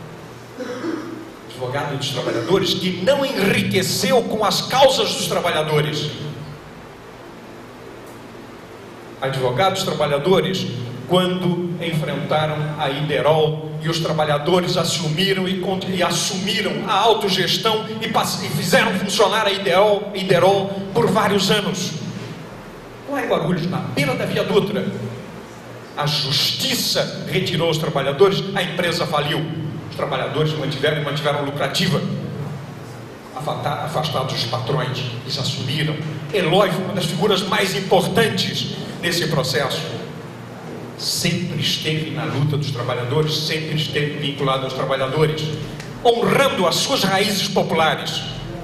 Speaker 9: Advogado dos trabalhadores que não enriqueceu com as causas dos trabalhadores. Advogados trabalhadores, quando enfrentaram a Iderol e os trabalhadores assumiram e, e assumiram a autogestão e, e fizeram funcionar a Iderol, Iderol por vários anos. Lá em Guarulhos, na beira da Via Dutra, a justiça retirou os trabalhadores, a empresa faliu. Os trabalhadores mantiveram e mantiveram lucrativa, afastados dos patrões, eles assumiram. Eloy foi uma das figuras mais importantes nesse processo. Sempre esteve na luta dos trabalhadores, sempre esteve vinculado aos trabalhadores, honrando as suas raízes populares.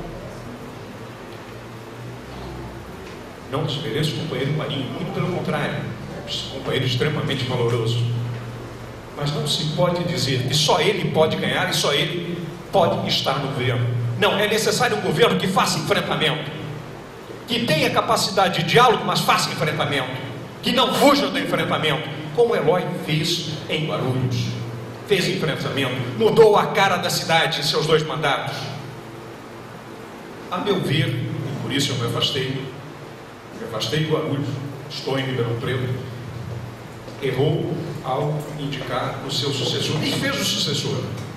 Speaker 9: Não desmereço o companheiro Marinho, muito pelo contrário, um companheiro extremamente valoroso. Mas não se pode dizer que só ele pode ganhar e só ele pode estar no governo. Não, é necessário um governo que faça enfrentamento, que tenha capacidade de diálogo, mas faça enfrentamento, que não fuja do enfrentamento, como Eloy fez em Guarulhos. Fez enfrentamento, mudou a cara da cidade em seus dois mandatos. A meu ver, e por isso eu me afastei, me afastei de Guarulhos, estou em Ribeirão Preto, errou ao indicar o seu sucessor, e fez o sucessor,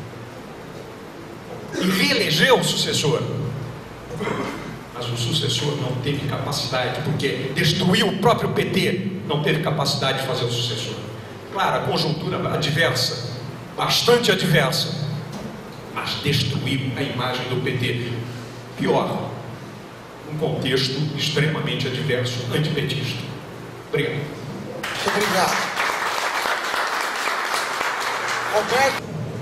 Speaker 9: e reelegeu o sucessor. Mas o sucessor não teve capacidade, porque destruiu o próprio P T, não teve capacidade de fazer o sucessor. Claro, a conjuntura adversa, bastante adversa, mas destruiu a imagem do P T. Pior, um contexto extremamente adverso, antipetista. Obrigado.
Speaker 2: Muito obrigado. Roberto.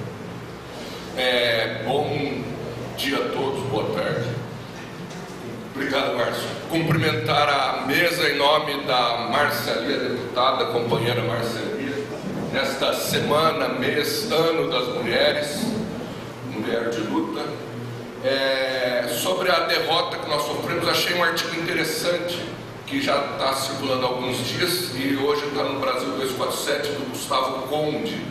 Speaker 7: É, bom dia a todos, boa tarde. Obrigado, Márcio. Cumprimentar a mesa em nome da Marcelia, deputada, companheira Marcelia, nesta semana, mês, ano das mulheres, mulher de luta. É, sobre a derrota que nós sofremos, achei um artigo interessante, que já está circulando há alguns dias, e hoje está no Brasil duzentos e quarenta e sete, do Gustavo Conde,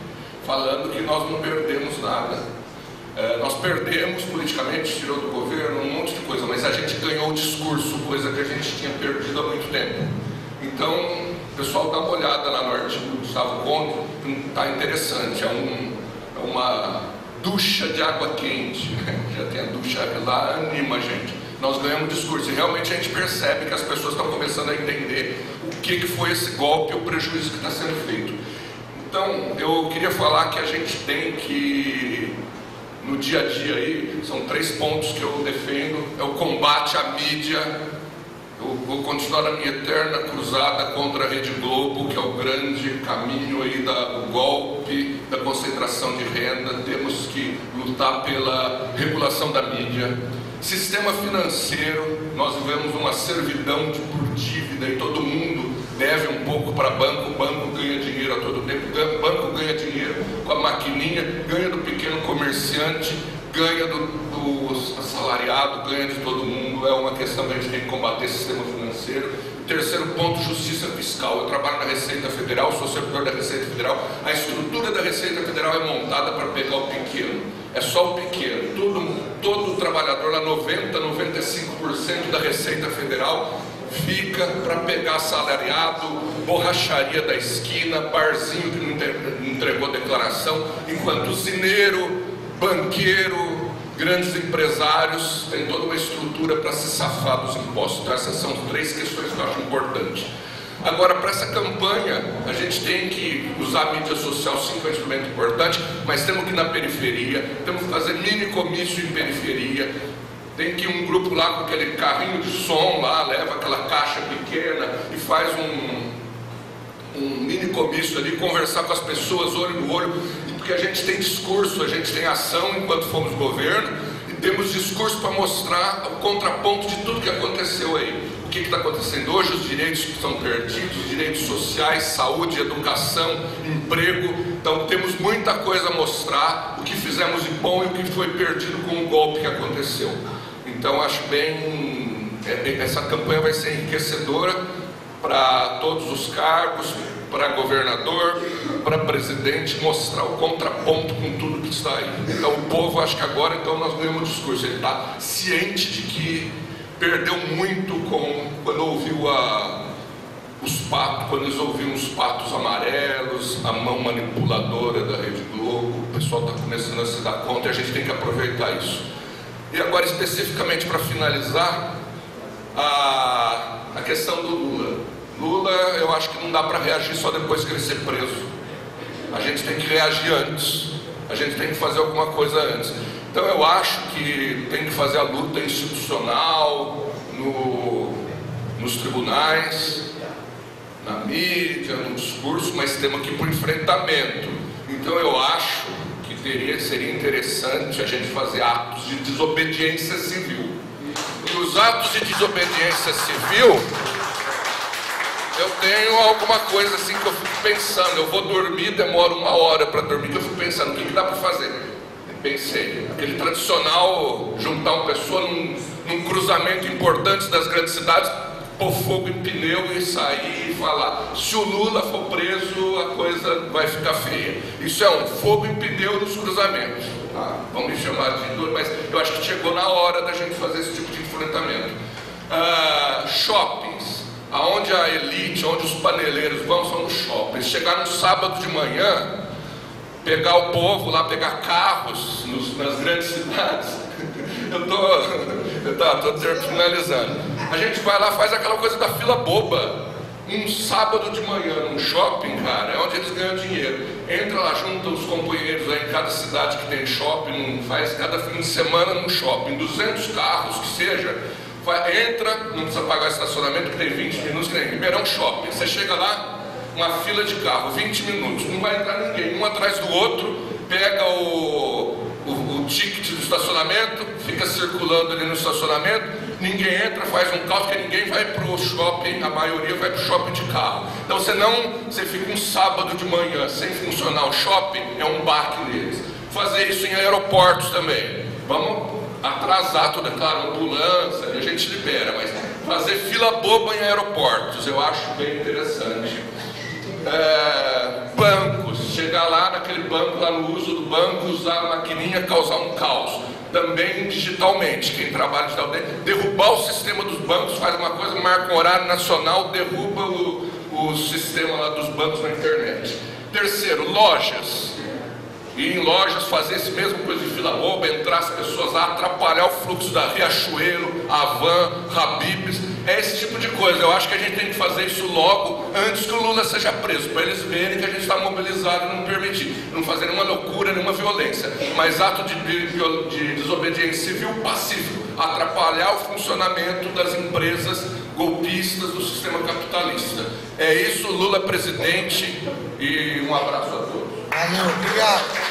Speaker 7: falando que nós não perdemos nada. É, nós perdemos politicamente, tirou do governo um monte de coisa, mas a gente ganhou o discurso, coisa que a gente tinha perdido há muito tempo. Então, pessoal, dá uma olhada lá no artigo do Gustavo Conde, está interessante, é, um, é uma ducha de água quente, né? Já tem a ducha lá, anima a gente. Nós ganhamos discurso e realmente a gente percebe que as pessoas estão começando a entender o que, que foi esse golpe, o prejuízo que está sendo feito. Então, eu queria falar que a gente tem que, no dia a dia aí, são três pontos que eu defendo, é o combate à mídia. Eu vou continuar na minha eterna cruzada contra a Rede Globo, que é o grande caminho aí da, do golpe, da concentração de renda. Temos que lutar pela regulação da mídia. Sistema financeiro, nós vivemos uma servidão de por dívida e todo mundo deve um pouco para banco, o banco ganha dinheiro a todo tempo, o banco ganha dinheiro com a maquininha, ganha do pequeno comerciante, ganha do, do assalariado, ganha de todo mundo. É uma questão que a gente tem que combater esse sistema financeiro. Terceiro ponto, justiça fiscal. Eu trabalho na Receita Federal, sou servidor da Receita Federal. A estrutura da Receita Federal é montada para pegar o pequeno. É só o pequeno. Todo, todo trabalhador, lá noventa, noventa e cinco por cento da Receita Federal fica para pegar assalariado, borracharia da esquina, barzinho que não entregou declaração, enquanto usineiro, banqueiro, grandes empresários têm toda uma estrutura para se safar dos impostos. Então, essas são três questões que eu acho importantes. Agora, para essa campanha, a gente tem que usar a mídia social, sim, que é um instrumento importante, mas temos que ir na periferia, temos que fazer mini comício em periferia. Tem que ir um grupo lá com aquele carrinho de som lá, leva aquela caixa pequena e faz um, um mini comício ali, conversar com as pessoas olho no olho, porque a gente tem discurso, a gente tem ação enquanto fomos governo, e temos discurso para mostrar o contraponto de tudo que aconteceu aí. O que está acontecendo hoje, os direitos que estão perdidos, os direitos sociais, saúde, educação, emprego. Então temos muita coisa a mostrar, o que fizemos de bom e o que foi perdido com o golpe que aconteceu. Então acho bem, essa campanha vai ser enriquecedora para todos os cargos, para governador, para presidente, mostrar o contraponto com tudo que está aí. Então o povo, acho que agora então nós ganhamos o discurso, ele está ciente de que perdeu muito com, quando ouviu a, os patos, quando eles ouviram os patos amarelos, a mão manipuladora da Rede Globo. O pessoal está começando a se dar conta e a gente tem que aproveitar isso. E agora, especificamente para finalizar, a, a questão do Lula. Lula, eu acho que não dá para reagir só depois que ele ser preso. A gente tem que reagir antes, a gente tem que fazer alguma coisa antes. Então eu acho que tem que fazer a luta institucional, no, nos tribunais, na mídia, no discurso, mas temos que ir para o enfrentamento. Então eu acho que teria, seria interessante a gente fazer atos de desobediência civil. E os atos de desobediência civil, eu tenho alguma coisa assim que eu fico pensando. Eu vou dormir, demoro uma hora para dormir, que eu fico pensando, o que, que dá para fazer? Pensei, aquele tradicional juntar uma pessoa num, num cruzamento importante das grandes cidades, pôr fogo em pneu e sair e falar, se o Lula for preso a coisa vai ficar feia. Isso é um fogo em pneu nos cruzamentos, tá? Vamos me chamar de duro, mas eu acho que chegou na hora da gente fazer esse tipo de enfrentamento. Ah, shoppings, aonde a elite, onde os paneleiros vão, são nos shoppings. Chegar no sábado de manhã, pegar o povo lá, pegar carros nos, nas grandes cidades. Eu tô, eu tô, tô finalizando. A gente vai lá, faz aquela coisa da fila boba. Um sábado de manhã, num shopping, cara, é onde eles ganham dinheiro. Entra lá, junta os companheiros aí em cada cidade que tem shopping, faz cada fim de semana num shopping, duzentos carros que seja. Vai, entra, não precisa pagar estacionamento, que tem vinte minutos, que nem Ribeirão Shopping. Você chega lá, uma fila de carro, vinte minutos, não vai entrar ninguém, um atrás do outro, pega o, o, o ticket do estacionamento, fica circulando ali no estacionamento, ninguém entra, faz um caos, porque ninguém vai para o shopping, a maioria vai para o shopping de carro. Então você não, você fica um sábado de manhã sem funcionar o shopping, é um baque neles. Fazer isso em aeroportos também, vamos atrasar tudo, é claro, ambulância, a gente libera, mas fazer fila boba em aeroportos, eu acho bem interessante. É, bancos, chegar lá naquele banco, lá no uso do banco, usar a maquininha, causar um caos. Também digitalmente, quem trabalha digitalmente, derrubar o sistema dos bancos, faz uma coisa, marca um horário nacional, derruba o, o sistema lá dos bancos na internet. Terceiro, lojas. E em lojas fazer esse mesmo coisa de fila-rouba, entrar as pessoas lá, atrapalhar o fluxo da Riachuelo, Avan, Habib's, é esse tipo de coisa. Eu acho que a gente tem que fazer isso logo, antes que o Lula seja preso, para eles verem que a gente está mobilizado e não permitir, não fazer nenhuma loucura, nenhuma violência, mas ato de, de, de desobediência civil pacífico, atrapalhar o funcionamento das empresas golpistas do sistema capitalista. É isso, Lula presidente, e um abraço a todos.
Speaker 2: Valeu, obrigado.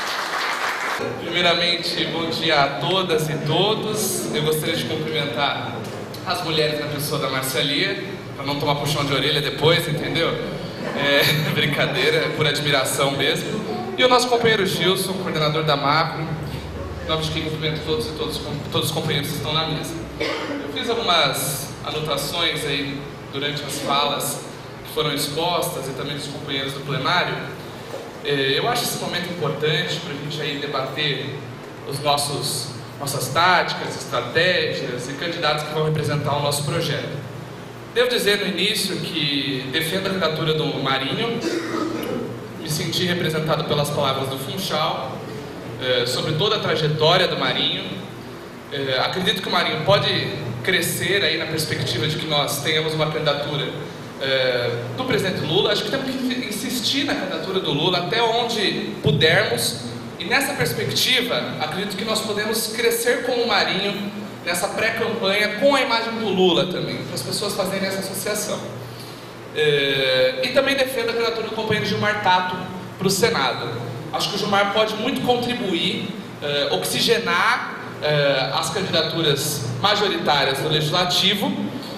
Speaker 10: Primeiramente, bom dia a todas e todos. Eu gostaria de cumprimentar as mulheres na pessoa da Marcelia, para não tomar puxão de orelha depois, entendeu? É brincadeira, é por admiração mesmo. E o nosso companheiro Gilson, coordenador da Macro, em nome de quem cumprimento todos e todos, todos os companheiros que estão na mesa. Eu fiz algumas anotações aí durante as falas que foram expostas e também dos companheiros do plenário. Eu acho esse momento importante para a gente aí debater os nossos, nossas táticas, estratégias e candidatos que vão representar o nosso projeto. Devo dizer no início que defendo a candidatura do Marinho, me senti representado pelas palavras do Funchal, eh, sobre toda a trajetória do Marinho. Eh, acredito que o Marinho pode crescer aí na perspectiva de que nós tenhamos uma candidatura eh, do presidente Lula. Acho que temos que insistir na candidatura do Lula até onde pudermos, e nessa perspectiva acredito que nós podemos crescer como Marinho nessa pré-campanha com a imagem do Lula também, para as pessoas fazerem essa associação. É, e também defendo a candidatura do companheiro Gilmar Tato para o Senado. Acho que o Gilmar pode muito contribuir, é, oxigenar é, as candidaturas majoritárias do Legislativo,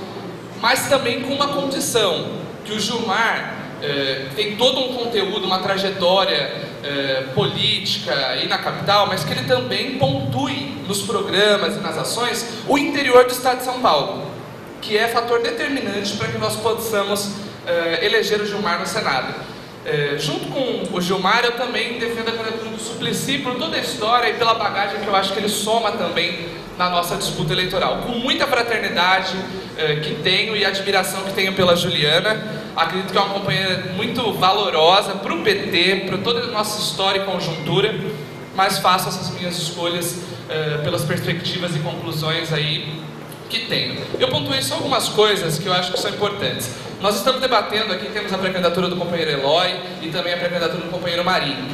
Speaker 10: mas também com uma condição, que o Gilmar é, tem todo um conteúdo, uma trajetória é, política e na capital, mas que ele também pontue nos programas e nas ações o interior do estado de São Paulo, que é fator determinante para que nós possamos uh, eleger o Gilmar no Senado. Uh, junto com o Gilmar, eu também defendo a candidatura do Suplicy por toda a história e pela bagagem que eu acho que ele soma também na nossa disputa eleitoral. Com muita fraternidade uh, que tenho e admiração que tenho pela Juliana, acredito que é uma companheira muito valorosa para o P T, para toda a nossa história e conjuntura, mas faço essas minhas escolhas uh, pelas perspectivas e conclusões aí que tenho. Eu pontuei só algumas coisas que eu acho que são importantes. Nós estamos debatendo aqui, temos a pré-candidatura do companheiro Eloy e também a pré-candidatura do companheiro Marinho.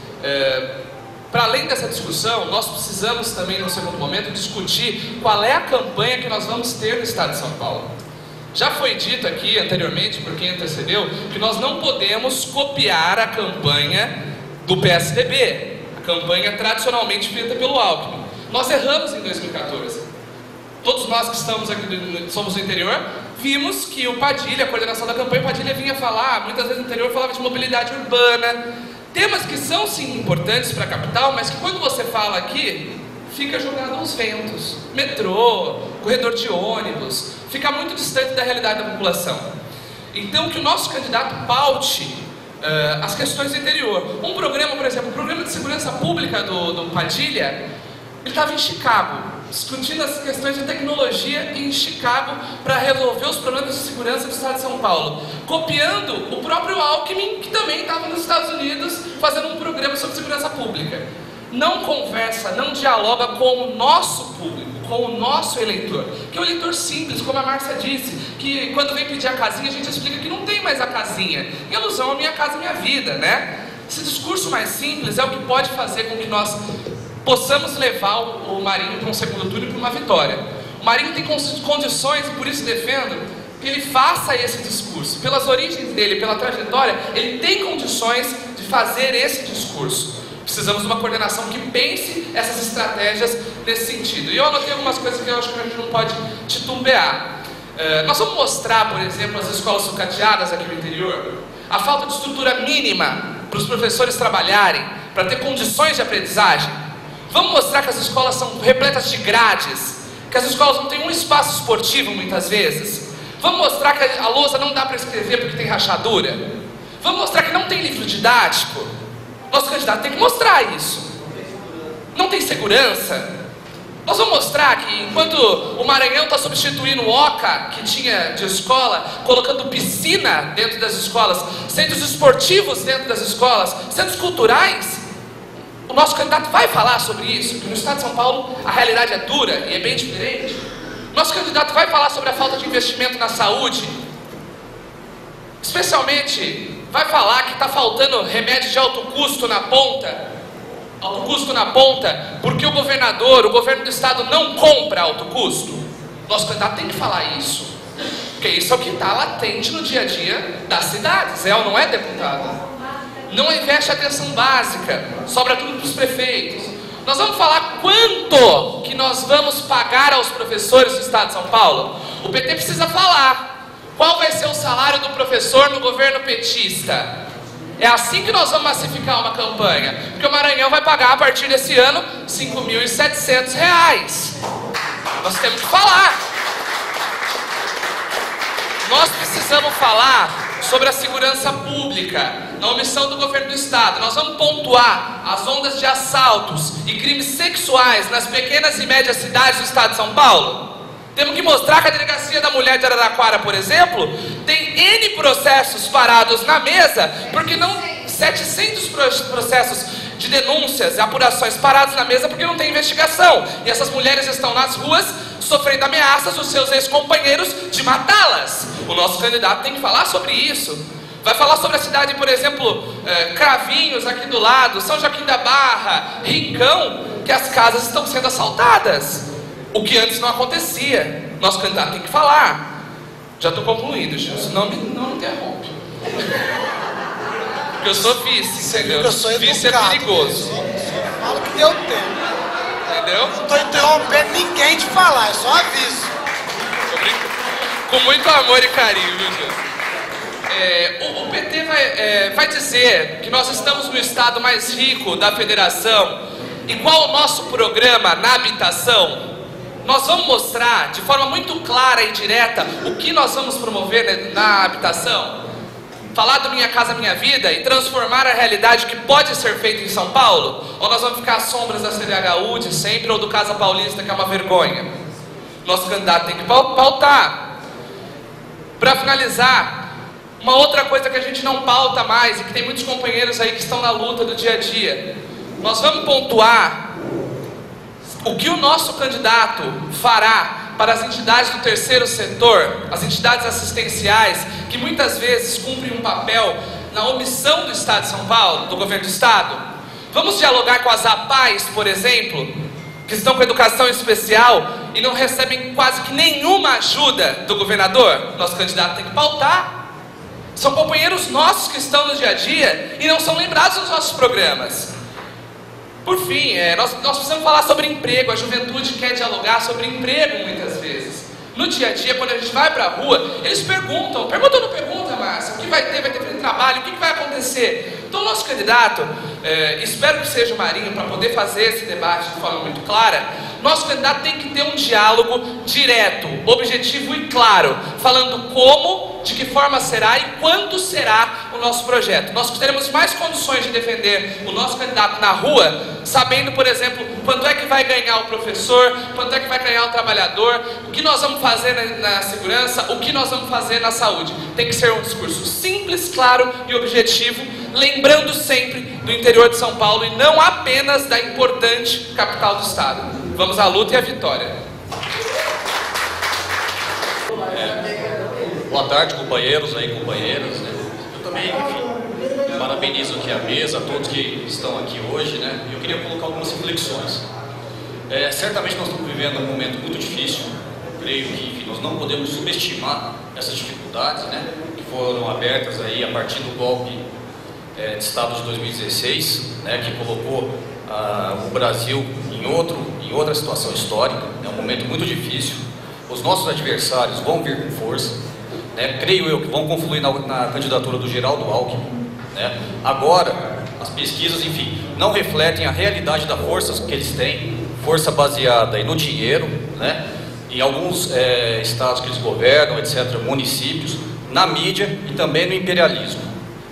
Speaker 10: É, para além dessa discussão, nós precisamos também, no segundo momento, discutir qual é a campanha que nós vamos ter no estado de São Paulo. Já foi dito aqui anteriormente, por quem antecedeu, que nós não podemos copiar a campanha do P S D B, a campanha tradicionalmente feita pelo Alckmin. Nós erramos em dois mil e quatorze. Todos nós que estamos aqui, somos do interior, vimos que o Padilha, a coordenação da campanha, o Padilha vinha falar, muitas vezes no interior falava de mobilidade urbana, temas que são sim importantes para a capital, mas que quando você fala aqui, fica jogado aos ventos. Metrô, corredor de ônibus, fica muito distante da realidade da população. Então que o nosso candidato paute uh, as questões do interior. Um programa, por exemplo, o programa de segurança pública do, do Padilha, ele estava em Chicago, discutindo as questões de tecnologia em Chicago para resolver os problemas de segurança do estado de São Paulo, copiando o próprio Alckmin, que também estava nos Estados Unidos fazendo um programa sobre segurança pública. Não conversa, não dialoga com o nosso público, com o nosso eleitor, que é o eleitor simples, como a Márcia disse, que quando vem pedir a casinha a gente explica que não tem mais a casinha, em alusão à Minha Casa Minha Vida, né? Esse discurso mais simples é o que pode fazer com que nós possamos levar o Marinho para um segundo turno e para uma vitória. O Marinho tem condições, e por isso defendo que ele faça esse discurso. Pelas origens dele, pela trajetória, ele tem condições de fazer esse discurso. Precisamos de uma coordenação que pense essas estratégias nesse sentido. E eu anotei algumas coisas que eu acho que a gente não pode titubear. Uh, nós vamos mostrar, por exemplo, as escolas sucateadas aqui no interior, a falta de estrutura mínima para os professores trabalharem, para ter condições de aprendizagem. Vamos mostrar que as escolas são repletas de grades, que as escolas não têm um espaço esportivo muitas vezes. Vamos mostrar que a lousa não dá para escrever porque tem rachadura. Vamos mostrar que não tem livro didático. Nosso candidato tem que mostrar isso. Não tem segurança? Nós vamos mostrar que enquanto o Maranhão está substituindo o OCA, que tinha de escola, colocando piscina dentro das escolas, centros esportivos dentro das escolas, centros culturais, o nosso candidato vai falar sobre isso, porque no estado de São Paulo a realidade é dura e é bem diferente. Nosso candidato vai falar sobre a falta de investimento na saúde, especialmente vai falar que está faltando remédio de alto custo na ponta, alto custo na ponta, porque o governador, o governo do estado não compra alto custo. Nosso candidato tem que falar isso, porque isso é o que está latente no dia a dia das cidades, é ou não é, deputado? Não investe atenção básica, sobra tudo para os prefeitos. Nós vamos falar quanto que nós vamos pagar aos professores do estado de São Paulo. O P T precisa falar qual vai ser o salário do professor no governo petista. É assim que nós vamos massificar uma campanha, porque o Maranhão vai pagar a partir desse ano cinco mil e setecentos reais. Nós temos que falar. Nós precisamos falar sobre a segurança pública, na omissão do governo do estado. Nós vamos pontuar as ondas de assaltos e crimes sexuais nas pequenas e médias cidades do estado de São Paulo. Temos que mostrar que a Delegacia da Mulher de Araraquara, por exemplo, tem N processos parados na mesa, porque não setecentos processos de denúncias e apurações parados na mesa porque não tem investigação. E essas mulheres estão nas ruas sofrendo ameaças dos seus ex-companheiros de matá-las. O nosso candidato tem que falar sobre isso. Vai falar sobre a cidade, por exemplo, eh, Cravinhos, aqui do lado, São Joaquim da Barra, Rincão, que as casas estão sendo assaltadas. O que antes não acontecia. Nosso candidato tem que falar. Já estou concluindo, Gilson. Não me não me interrompe. Porque eu sou vice, entendeu?
Speaker 2: Eu sou
Speaker 10: vice é perigoso.
Speaker 2: Só falo que deu tempo.
Speaker 10: Entendeu?
Speaker 2: Não estou interrompendo ninguém de falar, é só aviso.
Speaker 10: Com muito amor e carinho, viu, Gilson? É, o, o P T vai, é, vai dizer que nós estamos no estado mais rico da federação. E qual o nosso programa na habitação? Nós vamos mostrar de forma muito clara e direta o que nós vamos promover na habitação. Falar do Minha Casa Minha Vida e transformar a realidade que pode ser feita em São Paulo? Ou nós vamos ficar às sombras da C D H U de sempre ou do Casa Paulista, que é uma vergonha? Nosso candidato tem que pautar. Para finalizar, uma outra coisa que a gente não pauta mais e que tem muitos companheiros aí que estão na luta do dia a dia. Nós vamos pontuar o que o nosso candidato fará para as entidades do terceiro setor, as entidades assistenciais, que muitas vezes cumprem um papel na omissão do Estado de São Paulo, do governo do Estado. Vamos dialogar com as A P A Es, por exemplo, que estão com educação especial e não recebem quase que nenhuma ajuda do governador. Nosso candidato tem que pautar. São companheiros nossos que estão no dia a dia e não são lembrados nos nossos programas. Por fim, é, nós, nós precisamos falar sobre emprego. A juventude quer dialogar sobre emprego muitas vezes. No dia a dia, quando a gente vai para a rua, eles perguntam, pergunta ou não pergunta, Márcia, o que vai ter, vai ter trabalho, o que, que vai acontecer? Então o nosso candidato, é, espero que seja o Marinho, para poder fazer esse debate de forma muito clara, nosso candidato tem que ter um diálogo direto, objetivo e claro, falando como, de que forma será e quando será o nosso projeto. Nós teremos mais condições de defender o nosso candidato na rua, sabendo, por exemplo, quanto é que vai ganhar o professor, quanto é que vai ganhar o trabalhador, o que nós vamos fazer na, na segurança, o que nós vamos fazer na saúde. Tem que ser um discurso simples, claro e objetivo, lembrando sempre do interior de São Paulo e não apenas da importante capital do estado. Vamos à luta e à vitória.
Speaker 11: É, boa tarde, companheiros aí, companheiras, né? Eu também, enfim, parabenizo aqui a mesa, a todos que estão aqui hoje, né? Eu queria colocar algumas reflexões. É, certamente nós estamos vivendo um momento muito difícil. Creio que, enfim, nós não podemos subestimar essas dificuldades, né? Que foram abertas aí a partir do golpe é, de Estado de dois mil e dezesseis, né? Que colocou ah, o Brasil em outro, em outra situação histórica. É um momento muito difícil. Os nossos adversários vão vir com força, né? Creio eu que vão confluir na, na candidatura do Geraldo Alckmin, né? Agora, as pesquisas, enfim, não refletem a realidade da força que eles têm, força baseada aí no dinheiro, né? Em alguns é, estados que eles governam, etcétera, municípios, na mídia e também no imperialismo.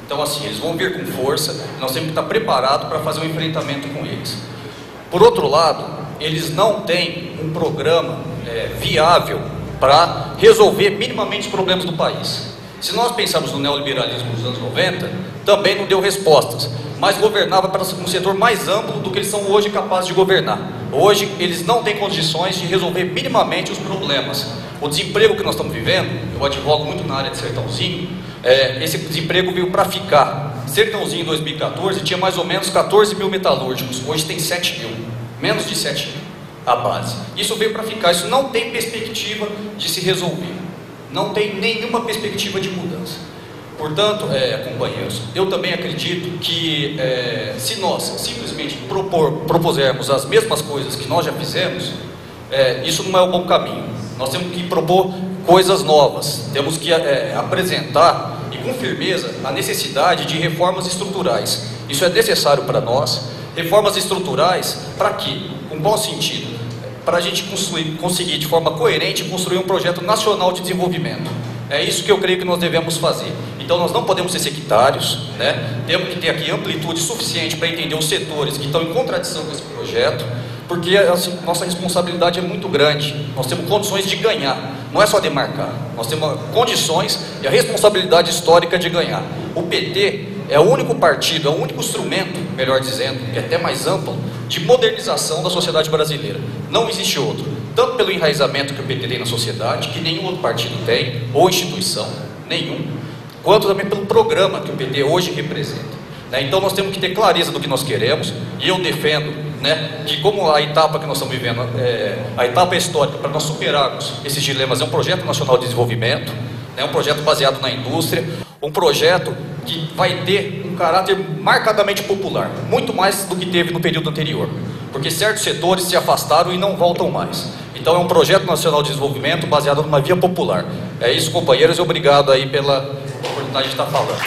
Speaker 11: Então, assim, eles vão vir com força, nós temos que estar preparados para fazer um enfrentamento com eles. Por outro lado, eles não têm um programa é, viável para resolver minimamente os problemas do país. Se nós pensarmos no neoliberalismo dos anos noventa, também não deu respostas, mas governava para um setor mais amplo do que eles são hoje capazes de governar. Hoje, eles não têm condições de resolver minimamente os problemas. O desemprego que nós estamos vivendo, eu advogo muito na área de Sertãozinho, é, esse desemprego veio para ficar. Sertãozinho em dois mil e quatorze tinha mais ou menos quatorze mil metalúrgicos, hoje tem sete mil, menos de sete mil a base. Isso veio para ficar, isso não tem perspectiva de se resolver, não tem nenhuma perspectiva de mudança. Portanto, é, companheiros, eu também acredito que é, se nós simplesmente propor, propusermos as mesmas coisas que nós já fizemos, é, isso não é o bom caminho. Nós temos que propor coisas novas, temos que é, apresentar e com firmeza a necessidade de reformas estruturais. Isso é necessário para nós. Reformas estruturais para quê? Com bom sentido, para a gente construir, conseguir de forma coerente construir um projeto nacional de desenvolvimento. É isso que eu creio que nós devemos fazer. Então nós não podemos ser sectários, né? Temos que ter aqui amplitude suficiente para entender os setores que estão em contradição com esse projeto, porque a nossa responsabilidade é muito grande. Nós temos condições de ganhar, não é só demarcar, nós temos condições e a responsabilidade histórica de ganhar. O P T é o único partido, é o único instrumento, melhor dizendo, que é até mais amplo, de modernização da sociedade brasileira. Não existe outro, tanto pelo enraizamento que o P T tem na sociedade, que nenhum outro partido tem, ou instituição, nenhum, quanto também pelo programa que o P T hoje representa. Então nós temos que ter clareza do que nós queremos, e eu defendo, né, que como a etapa que nós estamos vivendo, é, a etapa histórica para nós superarmos esses dilemas é um projeto nacional de desenvolvimento, né, um projeto baseado na indústria, um projeto que vai ter um caráter marcadamente popular, muito mais do que teve no período anterior, porque certos setores se afastaram e não voltam mais. Então é um projeto nacional de desenvolvimento baseado numa via popular. É isso, companheiros, e obrigado aí pela oportunidade de estar falando.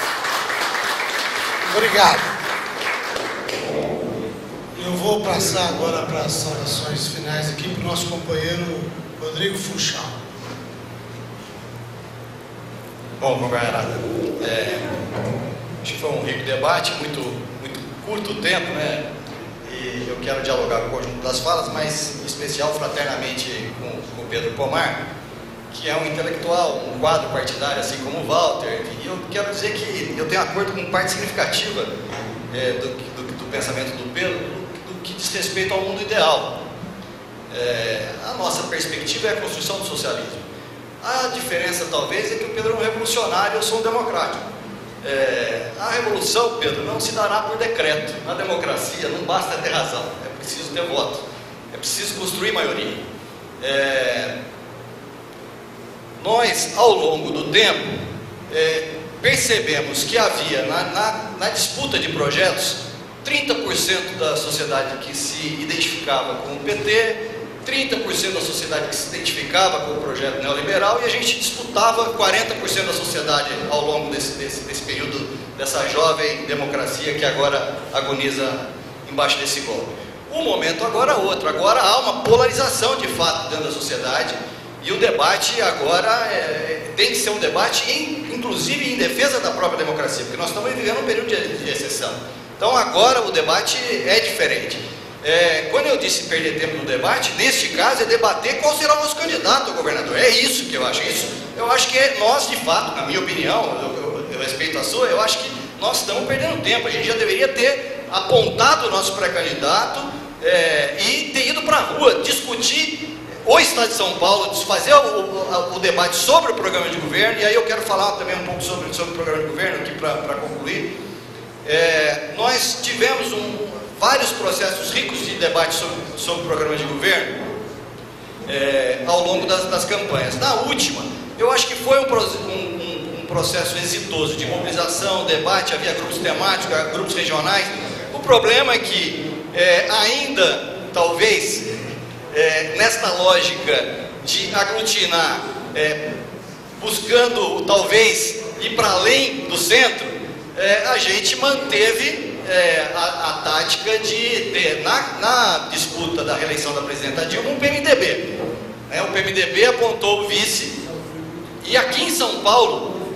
Speaker 2: Obrigado. Eu vou passar agora para as saudações finais aqui para o nosso companheiro Rodrigo Funchal.
Speaker 3: Bom, camarada, é, acho que foi um rico debate, muito, muito curto tempo, né? E eu quero dialogar com o conjunto das falas, mas em especial fraternamente com, com o Pedro Pomar, que é um intelectual, um quadro partidário, assim como o Walter. E eu quero dizer que eu tenho acordo com parte significativa é, do, do, do pensamento do Pedro, do, do que diz respeito ao mundo ideal. É, a nossa perspectiva é a construção do socialismo. A diferença, talvez, é que o Pedro é um revolucionário e eu sou um democrático. É, a revolução, Pedro, não se dará por decreto. Na democracia não basta ter razão, é preciso ter voto, é preciso construir maioria. É, nós, ao longo do tempo, é, percebemos que havia na, na, na disputa de projetos trinta por cento da sociedade que se identificava com o P T, trinta por cento da sociedade que se identificava com o projeto neoliberal, e a gente disputava quarenta por cento da sociedade ao longo desse, desse, desse período, dessa jovem democracia que agora agoniza embaixo desse golpe. O momento agora é outro, agora há uma polarização de fato dentro da sociedade, e o debate agora é, tem que ser um debate, em, inclusive em defesa da própria democracia, porque nós estamos vivendo um período de, de exceção. Então agora o debate é diferente. É, quando eu disse perder tempo no debate, neste caso é debater qual será o nosso candidato ao governador. É isso que eu acho. Isso, eu acho que nós, de fato, na minha opinião, eu, eu, eu respeito a sua, eu acho que nós estamos perdendo tempo. A gente já deveria ter apontado o nosso pré-candidato é, e ter ido para a rua, discutir o Estado de São Paulo, fazer o, o, o debate sobre o programa de governo. E aí eu quero falar também um pouco sobre, sobre o programa de governo aqui para concluir. É, nós tivemos um vários processos ricos de debate sobre, sobre o programa de governo é, ao longo das, das campanhas. Na última, eu acho que foi um, um, um processo exitoso de mobilização, debate, havia grupos temáticos, grupos regionais. O problema é que é, ainda, talvez, é, nesta lógica de aglutinar, é, buscando, talvez, ir para além do centro, é, a gente manteve É, a, a tática de ter na, na disputa da reeleição da presidenta Dilma um P M D B. É, o P M D B apontou o vice, e aqui em São Paulo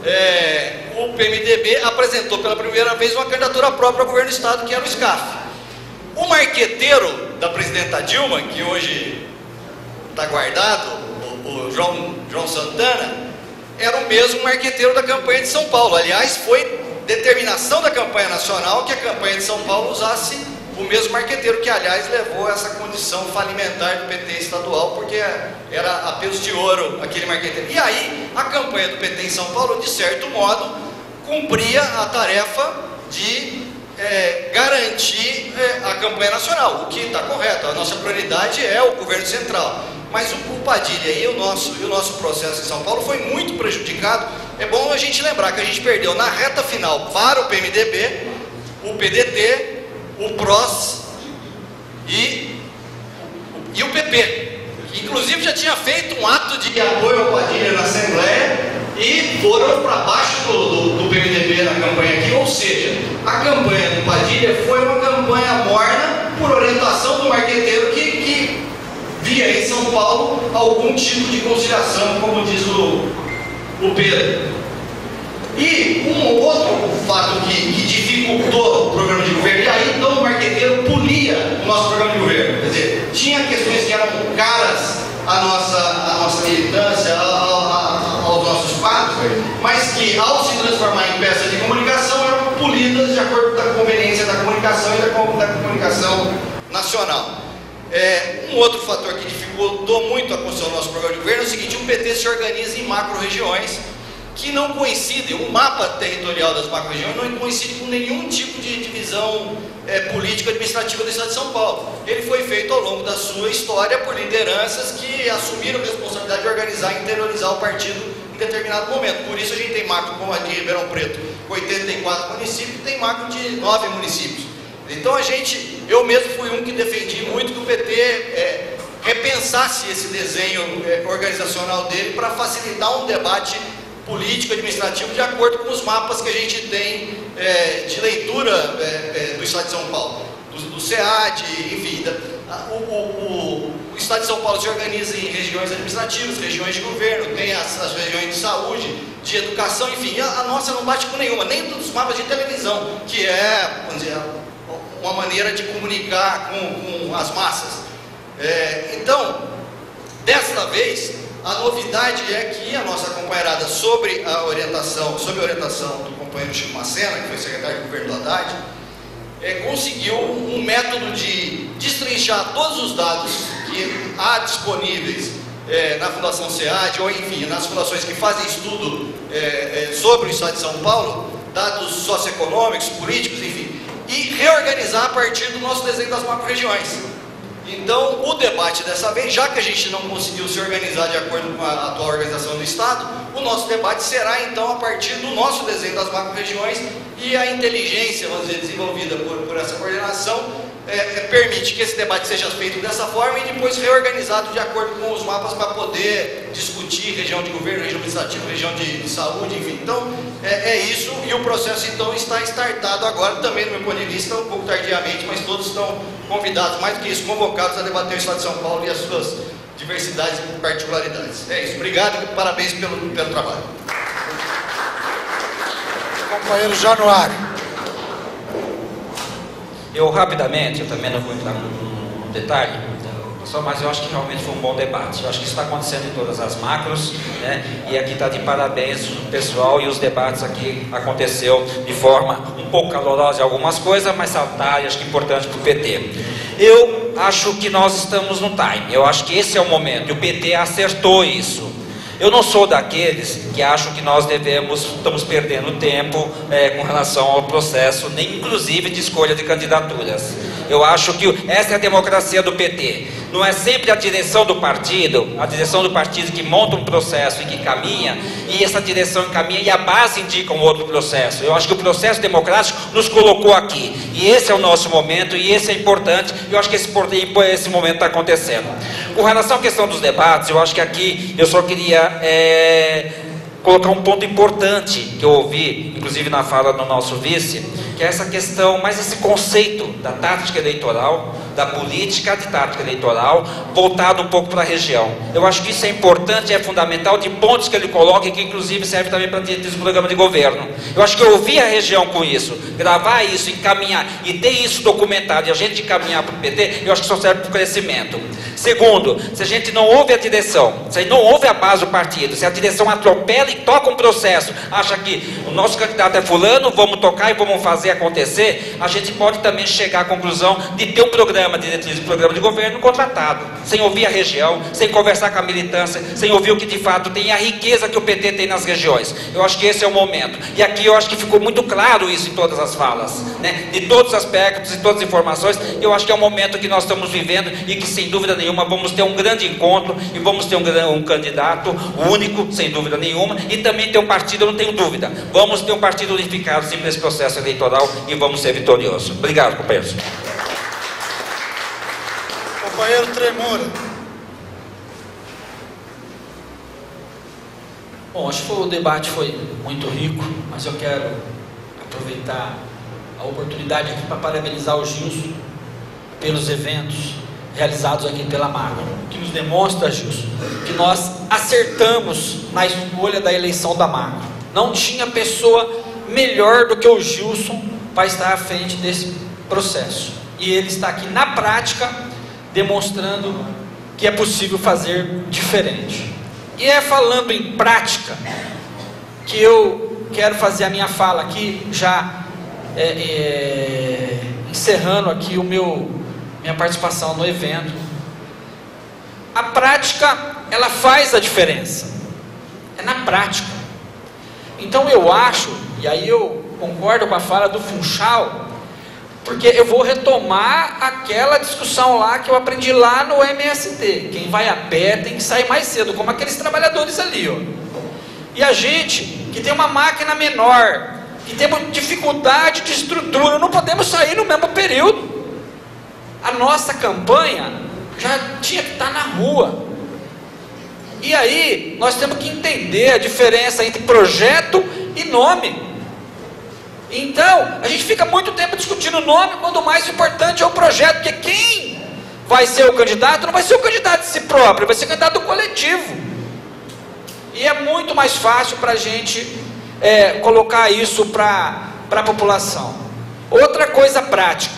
Speaker 3: é, o P M D B apresentou pela primeira vez uma candidatura própria ao governo do estado, que era o SCAF. O marqueteiro da presidenta Dilma, que hoje está guardado, o, o João, João Santana, era o mesmo marqueteiro da campanha de São Paulo. Aliás, foi determinação da campanha nacional que a campanha de São Paulo usasse o mesmo marqueteiro, que aliás levou a essa condição falimentar do P T estadual, porque era a peso de ouro aquele marqueteiro. E aí, a campanha do P T em São Paulo, de certo modo, cumpria a tarefa de é, garantir é, a campanha nacional, o que está correto. A nossa prioridade é o governo central. Mas o, o Padilha e o, nosso, e o nosso processo em São Paulo foi muito prejudicado. É bom a gente lembrar que a gente perdeu na reta final para o P M D B, o P D T, o P R O S e, e o P P, que inclusive já tinha feito um ato de apoio ao Padilha na Assembleia e foram para baixo do, do, do P M D B na campanha aqui. Ou seja, a campanha do Padilha foi uma campanha morna por orientação do marqueteiro que, que via em São Paulo algum tipo de conciliação, como diz o, o Pedro. E um outro fato que, que dificultou o programa de governo, e aí então o marqueteiro polia o nosso programa de governo. Quer dizer, tinha questões que eram caras à nossa, à nossa militância, a, a, aos nossos quadros, mas que ao se transformar em peças de comunicação eram polidas de acordo com a conveniência da comunicação e da, da comunicação nacional. É, um outro fator que dificultou muito a construção do nosso programa de governo é o seguinte: o P T se organiza em macro-regiões que não coincidem. O mapa territorial das macro-regiões não coincide com nenhum tipo de divisão é, político-administrativa do estado de São Paulo. Ele foi feito ao longo da sua história por lideranças que assumiram a responsabilidade de organizar e interiorizar o partido em determinado momento. Por isso a gente tem macro como a de Ribeirão Preto, com oitenta e quatro municípios, e tem macro de nove municípios. Então a gente, eu mesmo fui um que defendi muito que o P T é, repensasse esse desenho é, organizacional dele para facilitar um debate político-administrativo de acordo com os mapas que a gente tem é, de leitura é, é, do estado de São Paulo, do, do SEAD, enfim. Da, o, o, o estado de São Paulo se organiza em regiões administrativas, regiões de governo, tem as, as regiões de saúde, de educação, enfim. A, a nossa não bate com nenhuma, nem dos mapas de televisão, que é, vamos dizer, uma maneira de comunicar com, com as massas. É, então, desta vez, a novidade é que a nossa companheirada, sobre a orientação, sob a orientação do companheiro Chico Macena, que foi secretário de governo do Haddad, é, conseguiu um método de destrinchar todos os dados que há disponíveis é, na Fundação SEAD, ou enfim, nas fundações que fazem estudo é, é, sobre o estado de São Paulo, dados socioeconômicos, políticos, enfim, e reorganizar a partir do nosso desenho das macro-regiões. Então, o debate dessa vez, já que a gente não conseguiu se organizar de acordo com a atual organização do Estado, o nosso debate será então a partir do nosso desenho das macro-regiões, e a inteligência, vamos dizer, desenvolvida por, por essa coordenação, é, é, permite que esse debate seja feito dessa forma e depois reorganizado de acordo com os mapas para poder discutir região de governo, região administrativa, região de, de saúde, enfim. Então, é, é isso, e o processo então está startado agora, também do meu ponto de vista, um pouco tardiamente, mas todos estão convidados, mais do que isso, convocados a debater o estado de São Paulo e as suas diversidades e particularidades. É isso, obrigado e parabéns pelo, pelo trabalho.
Speaker 2: Companheiro Januário.
Speaker 5: Eu rapidamente, eu também não vou entrar no detalhe, só, mas eu acho que realmente foi um bom debate. Eu acho que isso está acontecendo em todas as macros, né? E aqui está de parabéns o pessoal, e os debates aqui aconteceu de forma um pouco calorosa em algumas coisas, mas salutar e acho que importante para o P T. Eu acho que nós estamos no time, eu acho que esse é o momento, e o P T acertou isso. Eu não sou daqueles que acham que nós devemos, estamos perdendo tempo é, com relação ao processo, nem inclusive de escolha de candidaturas. Eu acho que essa é a democracia do P T. Não é sempre a direção do partido, a direção do partido que monta um processo e que caminha, e essa direção caminha e a base indica um outro processo. Eu acho que o processo democrático nos colocou aqui, e esse é o nosso momento, e esse é importante, e eu acho que esse, esse momento está acontecendo. Com relação à questão dos debates, eu acho que aqui eu só queria é, colocar um ponto importante que eu ouvi, inclusive na fala do nosso vice, que que é essa questão, mais esse conceito da tática eleitoral, da política de tática eleitoral, voltado um pouco para a região. Eu acho que isso é importante, é fundamental, de pontos que ele coloca, e que inclusive serve também para ter esse programa de governo. Eu acho que ouvir a região com isso, gravar isso, encaminhar, e ter isso documentado, e a gente encaminhar para o P T, eu acho que só serve para o crescimento. Segundo, se a gente não ouve a direção, se a gente não ouve a base do partido, se a direção atropela e toca um processo, acha que o nosso candidato é fulano, vamos tocar e vamos fazer acontecer, a gente pode também chegar à conclusão de ter um programa de diretriz, um programa de governo contratado, sem ouvir a região, sem conversar com a militância, sem ouvir o que de fato tem, a riqueza que o P T tem nas regiões. Eu acho que esse é o momento. E aqui eu acho que ficou muito claro isso em todas as falas, né? De todos os aspectos e todas as informações. Eu acho que é o momento que nós estamos vivendo e que, sem dúvida nenhuma, vamos ter um grande encontro e vamos ter um, um candidato único, sem dúvida nenhuma, e também ter um partido, eu não tenho dúvida. Vamos ter um partido unificado sim nesse processo eleitoral e vamos ser vitoriosos. Obrigado, companheiros.
Speaker 2: Companheiro Tremura.
Speaker 4: Bom, acho que o debate foi muito rico, mas eu quero aproveitar a oportunidade aqui para parabenizar o Gilson pelos eventos realizados aqui pela Macro, que nos demonstra, Gilson, que nós acertamos na escolha da eleição da Macro. Não tinha pessoa melhor do que o Gilson para estar à frente desse processo. E ele está aqui na prática, demonstrando que é possível fazer diferente. E é falando em prática que eu quero fazer a minha fala aqui, já é, é, encerrando aqui o meu, minha participação no evento. A prática, ela faz a diferença, é na prática. Então eu acho, e aí eu concordo com a fala do Funchal, porque eu vou retomar aquela discussão lá que eu aprendi lá no M S T. Quem vai a pé tem que sair mais cedo, como aqueles trabalhadores ali, ó. E a gente que tem uma máquina menor, que tem dificuldade de estrutura, não podemos sair no mesmo período. A nossa campanha já tinha que estar na rua. E aí nós temos que entender a diferença entre projeto e nome. Então, a gente fica muito tempo discutindo o nome, quando o mais importante é o projeto, porque quem vai ser o candidato não vai ser o candidato de si próprio, vai ser o candidato do coletivo. E é muito mais fácil para a gente é, colocar isso para a população. Outra coisa prática.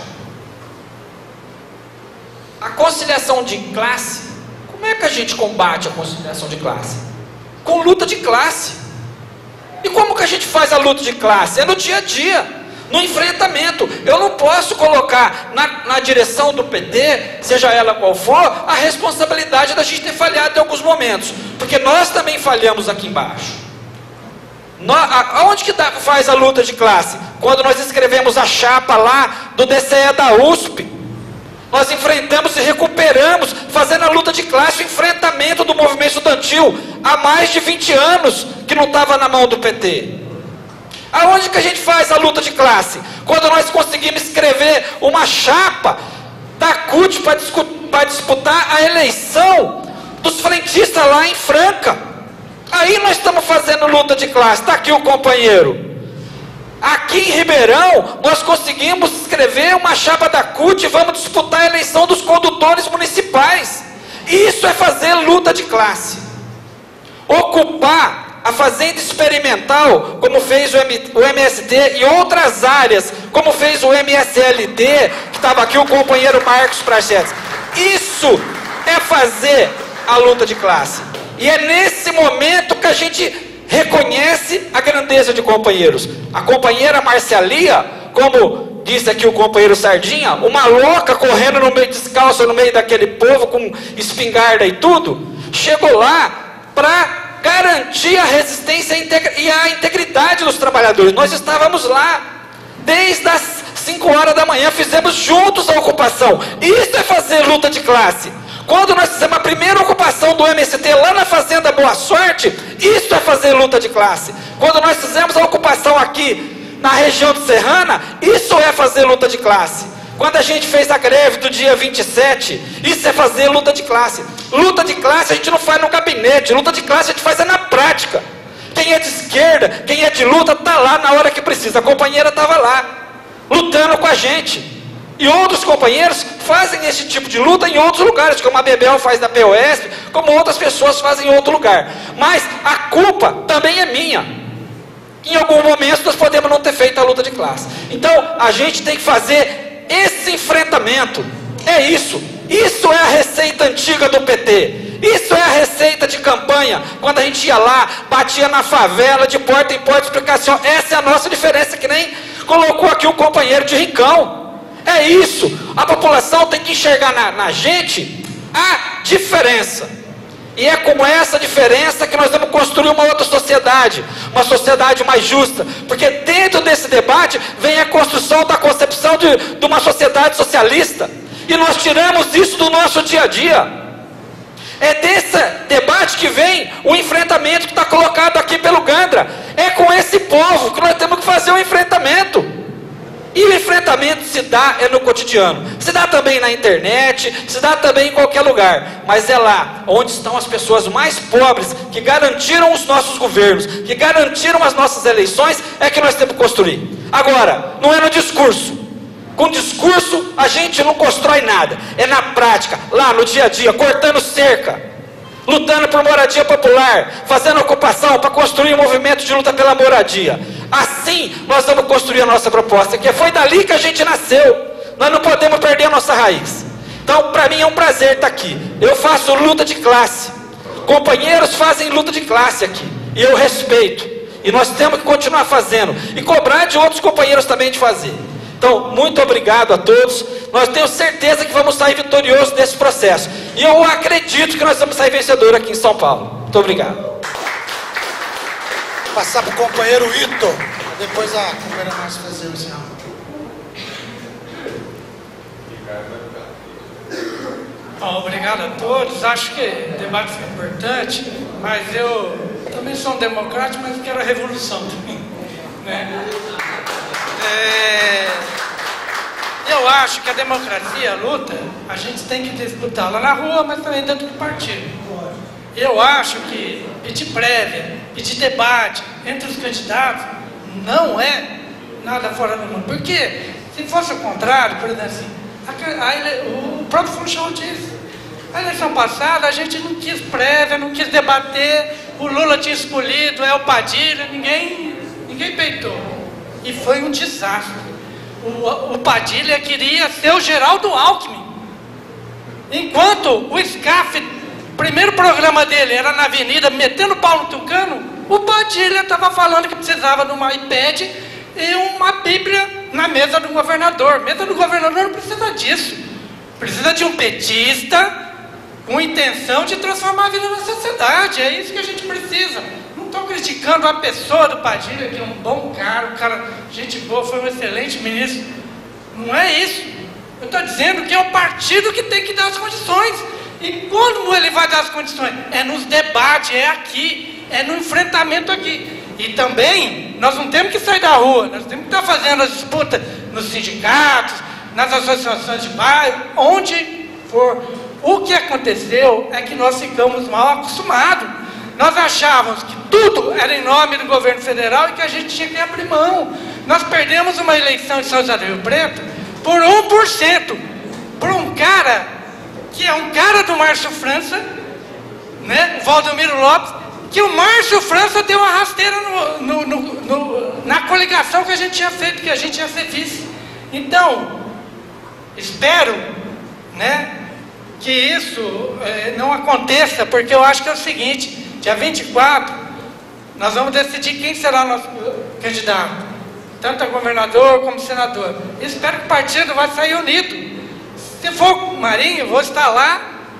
Speaker 4: A conciliação de classe, como é que a gente combate a conciliação de classe? Com luta de classe. E como que a gente faz a luta de classe? É no dia a dia, no enfrentamento. Eu não posso colocar na, na direção do P T, seja ela qual for, a responsabilidade da gente ter falhado em alguns momentos, porque nós também falhamos aqui embaixo. Nós, a, aonde que dá, faz a luta de classe? Quando nós escrevemos a chapa lá do D C E da U S P, nós enfrentamos e recuperamos, fazendo a luta de classe, o enfrentamento do movimento estudantil, há mais de vinte anos, que não estava na mão do P T. Aonde que a gente faz a luta de classe? Quando nós conseguimos escrever uma chapa da C U T para disputar a eleição dos frentistas lá em Franca. Aí nós estamos fazendo luta de classe. Está aqui o companheiro. Aqui em Ribeirão, nós conseguimos escrever uma chapa da C U T e vamos disputar a eleição dos condutores municipais. Isso é fazer luta de classe. Ocupar a fazenda experimental, como fez o, M, o M S T, e outras áreas, como fez o M S L T, que estava aqui o companheiro Marcos Prachetes. Isso é fazer a luta de classe. E é nesse momento que a gente reconhece a grandeza de companheiros. A companheira Marcialia, como disse aqui o companheiro Sardinha, uma louca correndo no meio descalça, no meio daquele povo, com espingarda e tudo, chegou lá para garantir a resistência e a integridade dos trabalhadores. Nós estávamos lá desde as cinco horas da manhã, fizemos juntos a ocupação. Isso é fazer luta de classe. Quando nós fizemos a primeira ocupação do M S T lá na Fazenda Boa Sorte, isso é fazer luta de classe. Quando nós fizemos a ocupação aqui na região de Serrana, isso é fazer luta de classe. Quando a gente fez a greve do dia vinte e sete, isso é fazer luta de classe. Luta de classe a gente não faz no gabinete, luta de classe a gente faz é na prática. Quem é de esquerda, quem é de luta, está lá na hora que precisa. A companheira estava lá. a gente. E outros companheiros fazem esse tipo de luta em outros lugares, como a Bebel faz na P O S P, como outras pessoas fazem em outro lugar. Mas a culpa também é minha. Em algum momento nós podemos não ter feito a luta de classe. Então a gente tem que fazer esse enfrentamento. É isso. Isso é a receita antiga do P T. Isso é a receita de campanha. Quando a gente ia lá, batia na favela, de porta em porta, explicação. Essa é a nossa diferença, que nem colocou aqui o companheiro de Rincão. É isso. A população tem que enxergar na, na gente a diferença. E é com essa diferença que nós vamos construir uma outra sociedade, uma sociedade mais justa, porque dentro desse debate vem a construção da concepção de, de uma sociedade socialista, e nós tiramos isso do nosso dia a dia. É desse debate que vem o enfrentamento que está colocado aqui pelo Gandra. É com esse povo que nós temos que fazer o enfrentamento. E o enfrentamento se dá é no cotidiano, se dá também na internet, se dá também em qualquer lugar, mas é lá onde estão as pessoas mais pobres, que garantiram os nossos governos, que garantiram as nossas eleições, é que nós temos que construir. Agora, não é no discurso. Com discurso a gente não constrói nada, é na prática, lá no dia a dia, cortando cerca, lutando por moradia popular, fazendo ocupação para construir um movimento de luta pela moradia. Assim nós vamos construir a nossa proposta, que foi dali que a gente nasceu. Nós não podemos perder a nossa raiz. Então para mim é um prazer estar aqui. Eu faço luta de classe, companheiros fazem luta de classe aqui, e eu respeito, e nós temos que continuar fazendo, e cobrar de outros companheiros também de fazer. Então, muito obrigado a todos. Nós temos certeza que vamos sair vitoriosos desse processo. E eu acredito que nós vamos sair vencedor aqui em São Paulo. Muito obrigado.
Speaker 2: Vou passar para o companheiro Ito. Depois a companheira Márcia fazer o sinal.
Speaker 1: Bom, obrigado a todos. Acho que o debate foi importante, mas eu também sou um democrata, mas quero a revolução também, né? É, eu acho que a democracia, a luta, a gente tem que disputá-la na rua, mas também dentro do partido. Eu acho que pedir prévia, pedir debate entre os candidatos não é nada fora do mundo. Porque se fosse o contrário, por exemplo, assim, a, a ele, o próprio Funchal disse, a eleição passada a gente não quis prévia, não quis debater, o Lula tinha escolhido, é o Padilha, ninguém, ninguém peitou. E foi um desastre. O, o Padilha queria ser o Geraldo Alckmin. Enquanto o SCAF, o primeiro programa dele era na avenida, metendo pau no tucano, o Padilha estava falando que precisava de uma iPad e uma Bíblia na mesa do governador. Mesa do governador não precisa disso. Precisa de um petista com intenção de transformar a vida da sociedade. É isso que a gente precisa. Não estou criticando a pessoa do Padilha, que é um bom cara, um cara, gente boa, foi um excelente ministro. Não é isso. Eu estou dizendo que é o partido que tem que dar as condições. E quando ele vai dar as condições? É nos debates, é aqui, é no enfrentamento aqui. E também, nós não temos que sair da rua, nós temos que estar fazendo as disputas nos sindicatos, nas associações de bairro, onde for. O que aconteceu é que nós ficamos mal acostumados. Nós achávamos que tudo era em nome do governo federal e que a gente tinha que abrir mão. Nós perdemos uma eleição em São José do Rio Preto por um por cento, por um cara que é um cara do Márcio França, né, o Valdomiro Lopes, que o Márcio França deu uma rasteira no, no, no, no, na coligação que a gente tinha feito, que a gente ia ser vice. Então, espero, né, que isso é, não aconteça, porque eu acho que é o seguinte, dia vinte e quatro, nós vamos decidir quem será o nosso candidato, tanto a governador como senador. Eu espero que o partido vai sair unido. Se for o Marinho, eu vou estar lá,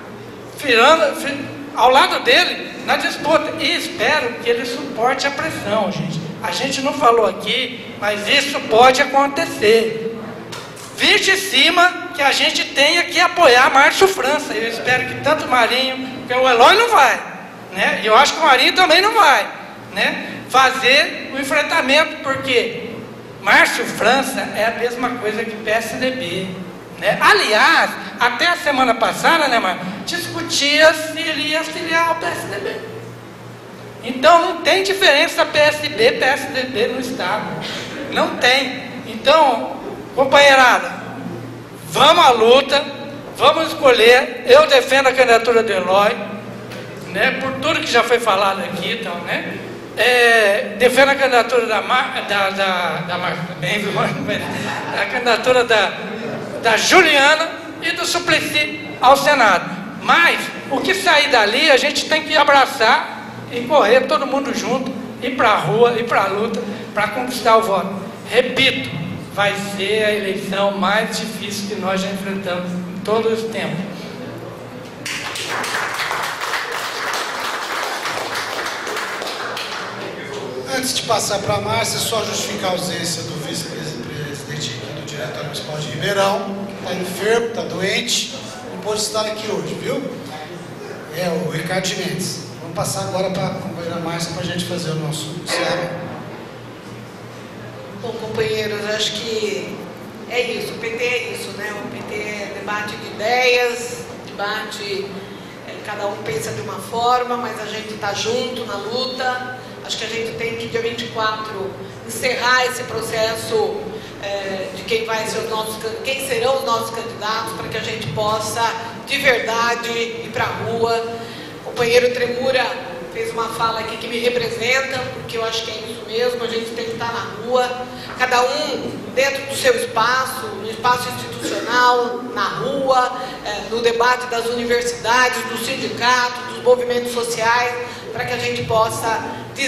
Speaker 1: firando, ao lado dele, na disputa. E espero que ele suporte a pressão, gente. A gente não falou aqui, mas isso pode acontecer. Vir de cima que a gente tenha que apoiar Márcio França. Eu espero que tanto o Marinho, porque o Eloy não vai, né? E eu acho que o Marinho também não vai, né? Fazer o enfrentamento, porque Márcio França é a mesma coisa que P S D B, né? Aliás, até a semana passada, né, Márcio, discutia se ele ia filiar ao P S D B. Então não tem diferença P S D B, P S D B no Estado. Não tem. Então, Companheirada, vamos à luta, vamos escolher. Eu defendo a candidatura do Eloy, né, por tudo que já foi falado aqui, então, né? É, defendo a candidatura da Mar, da, da, da Mar, bem, a candidatura da, da Juliana e do Suplicy ao Senado. Mas o que sair dali a gente tem que abraçar e correr todo mundo junto, ir para a rua, ir para a luta, para conquistar o voto. Repito, vai ser a eleição mais difícil que nós já enfrentamos em todo esse tempo.
Speaker 2: Antes de passar para a Márcia, só justificar a ausência do vice-presidente do Diretório Municipal de Ribeirão, que está enfermo, está doente, não pôde estar aqui hoje, viu? É o Ricardo Mendes. Vamos passar agora para a companheira Márcia para a gente fazer o nosso encerramento.
Speaker 6: Bom, companheiros, acho que é isso, o P T é isso, né? O P T é debate de ideias, debate, é, cada um pensa de uma forma, mas a gente está junto na luta. Acho que a gente tem que, dia vinte e quatro, encerrar esse processo é, de quem, vai ser os nossos, quem serão os nossos candidatos, para que a gente possa, de verdade, ir para a rua. O companheiro Tremura fez uma fala aqui que me representa, porque eu acho que é isso mesmo, a gente tem que estar na rua, cada um dentro do seu espaço, no espaço institucional, na rua, é, no debate das universidades, dos sindicatos, dos movimentos sociais, para que a gente possa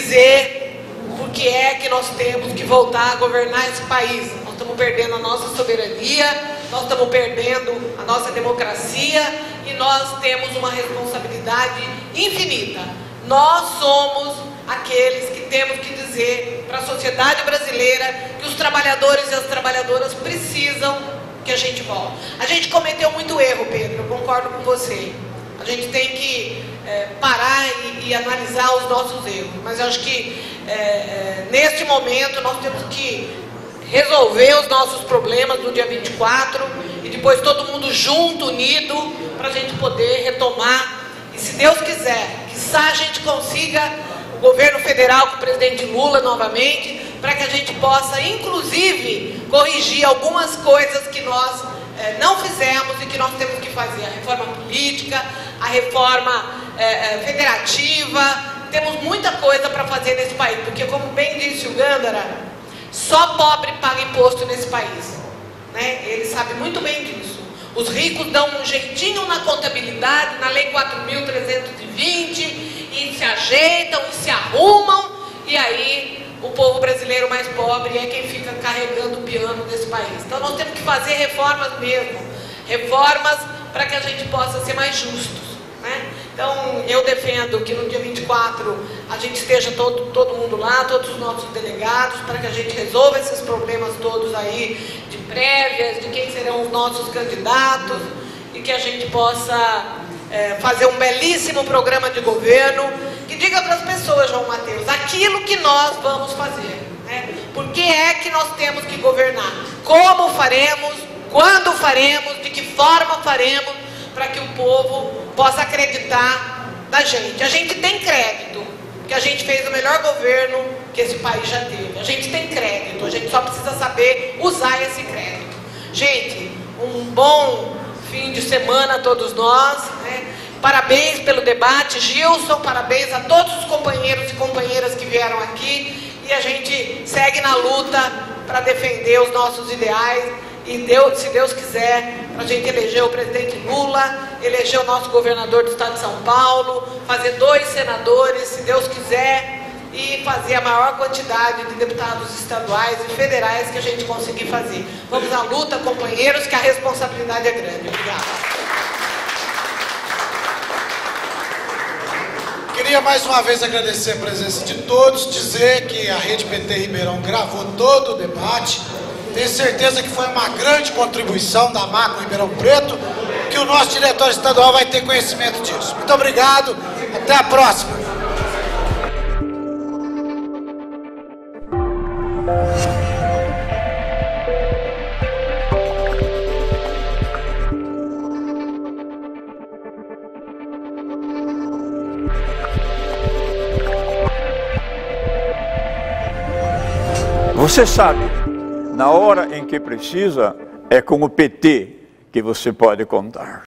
Speaker 6: dizer por que é que nós temos que voltar a governar esse país. Nós estamos perdendo a nossa soberania, nós estamos perdendo a nossa democracia e nós temos uma responsabilidade infinita. Nós somos aqueles que temos que dizer para a sociedade brasileira que os trabalhadores e as trabalhadoras precisam que a gente volte. A gente cometeu muito erro, Pedro, eu concordo com você. A gente tem que é, parar e, e analisar os nossos erros. Mas eu acho que é, é, neste momento nós temos que resolver os nossos problemas no dia vinte e quatro e depois todo mundo junto, unido, para a gente poder retomar. E se Deus quiser, quizá a gente consiga o governo federal com o presidente Lula novamente, para que a gente possa, inclusive, corrigir algumas coisas que nós é, não fizemos e que nós temos que fazer. A reforma política, a reforma é, é, federativa, temos muita coisa para fazer nesse país, porque, como bem disse o Gândara, só pobre paga imposto nesse país, né? Ele sabe muito bem disso. Os ricos dão um jeitinho na contabilidade, na lei quatro mil trezentos e vinte, e se ajeitam, e se arrumam, e aí o povo brasileiro mais pobre é quem fica carregando o piano desse país. Então nós temos que fazer reformas mesmo, reformas para que a gente possa ser mais justos, né? Então eu defendo que no dia vinte e quatro a gente esteja todo, todo mundo lá, todos os nossos delegados, para que a gente resolva esses problemas todos aí de prévias, de quem serão os nossos candidatos, e que a gente possa é, fazer um belíssimo programa de governo que diga para as pessoas, João Mateus, aquilo que nós vamos fazer, né? Por que é que nós temos que governar? Como faremos? Quando faremos? De que forma faremos? Para que o povo possa acreditar na gente. A gente tem crédito, que a gente fez o melhor governo que esse país já teve. A gente tem crédito, a gente só precisa saber usar esse crédito. Gente, um bom fim de semana a todos nós, né? Parabéns pelo debate, Gilson, parabéns a todos os companheiros e companheiras que vieram aqui, e a gente segue na luta para defender os nossos ideais, e Deus, se Deus quiser, a gente eleger o presidente Lula, eleger o nosso governador do estado de São Paulo, fazer dois senadores, se Deus quiser, e fazer a maior quantidade de deputados estaduais e federais que a gente conseguir fazer. Vamos à luta, companheiros, que a responsabilidade é grande. Obrigada.
Speaker 2: Queria mais uma vez agradecer a presença de todos, dizer que a Rede P T Ribeirão gravou todo o debate. Tenho certeza que foi uma grande contribuição da Macro Ribeirão Preto, que o nosso diretório estadual vai ter conhecimento disso. Muito obrigado, até a próxima.
Speaker 12: Você sabe na hora em que precisa, é com o P T que você pode contar.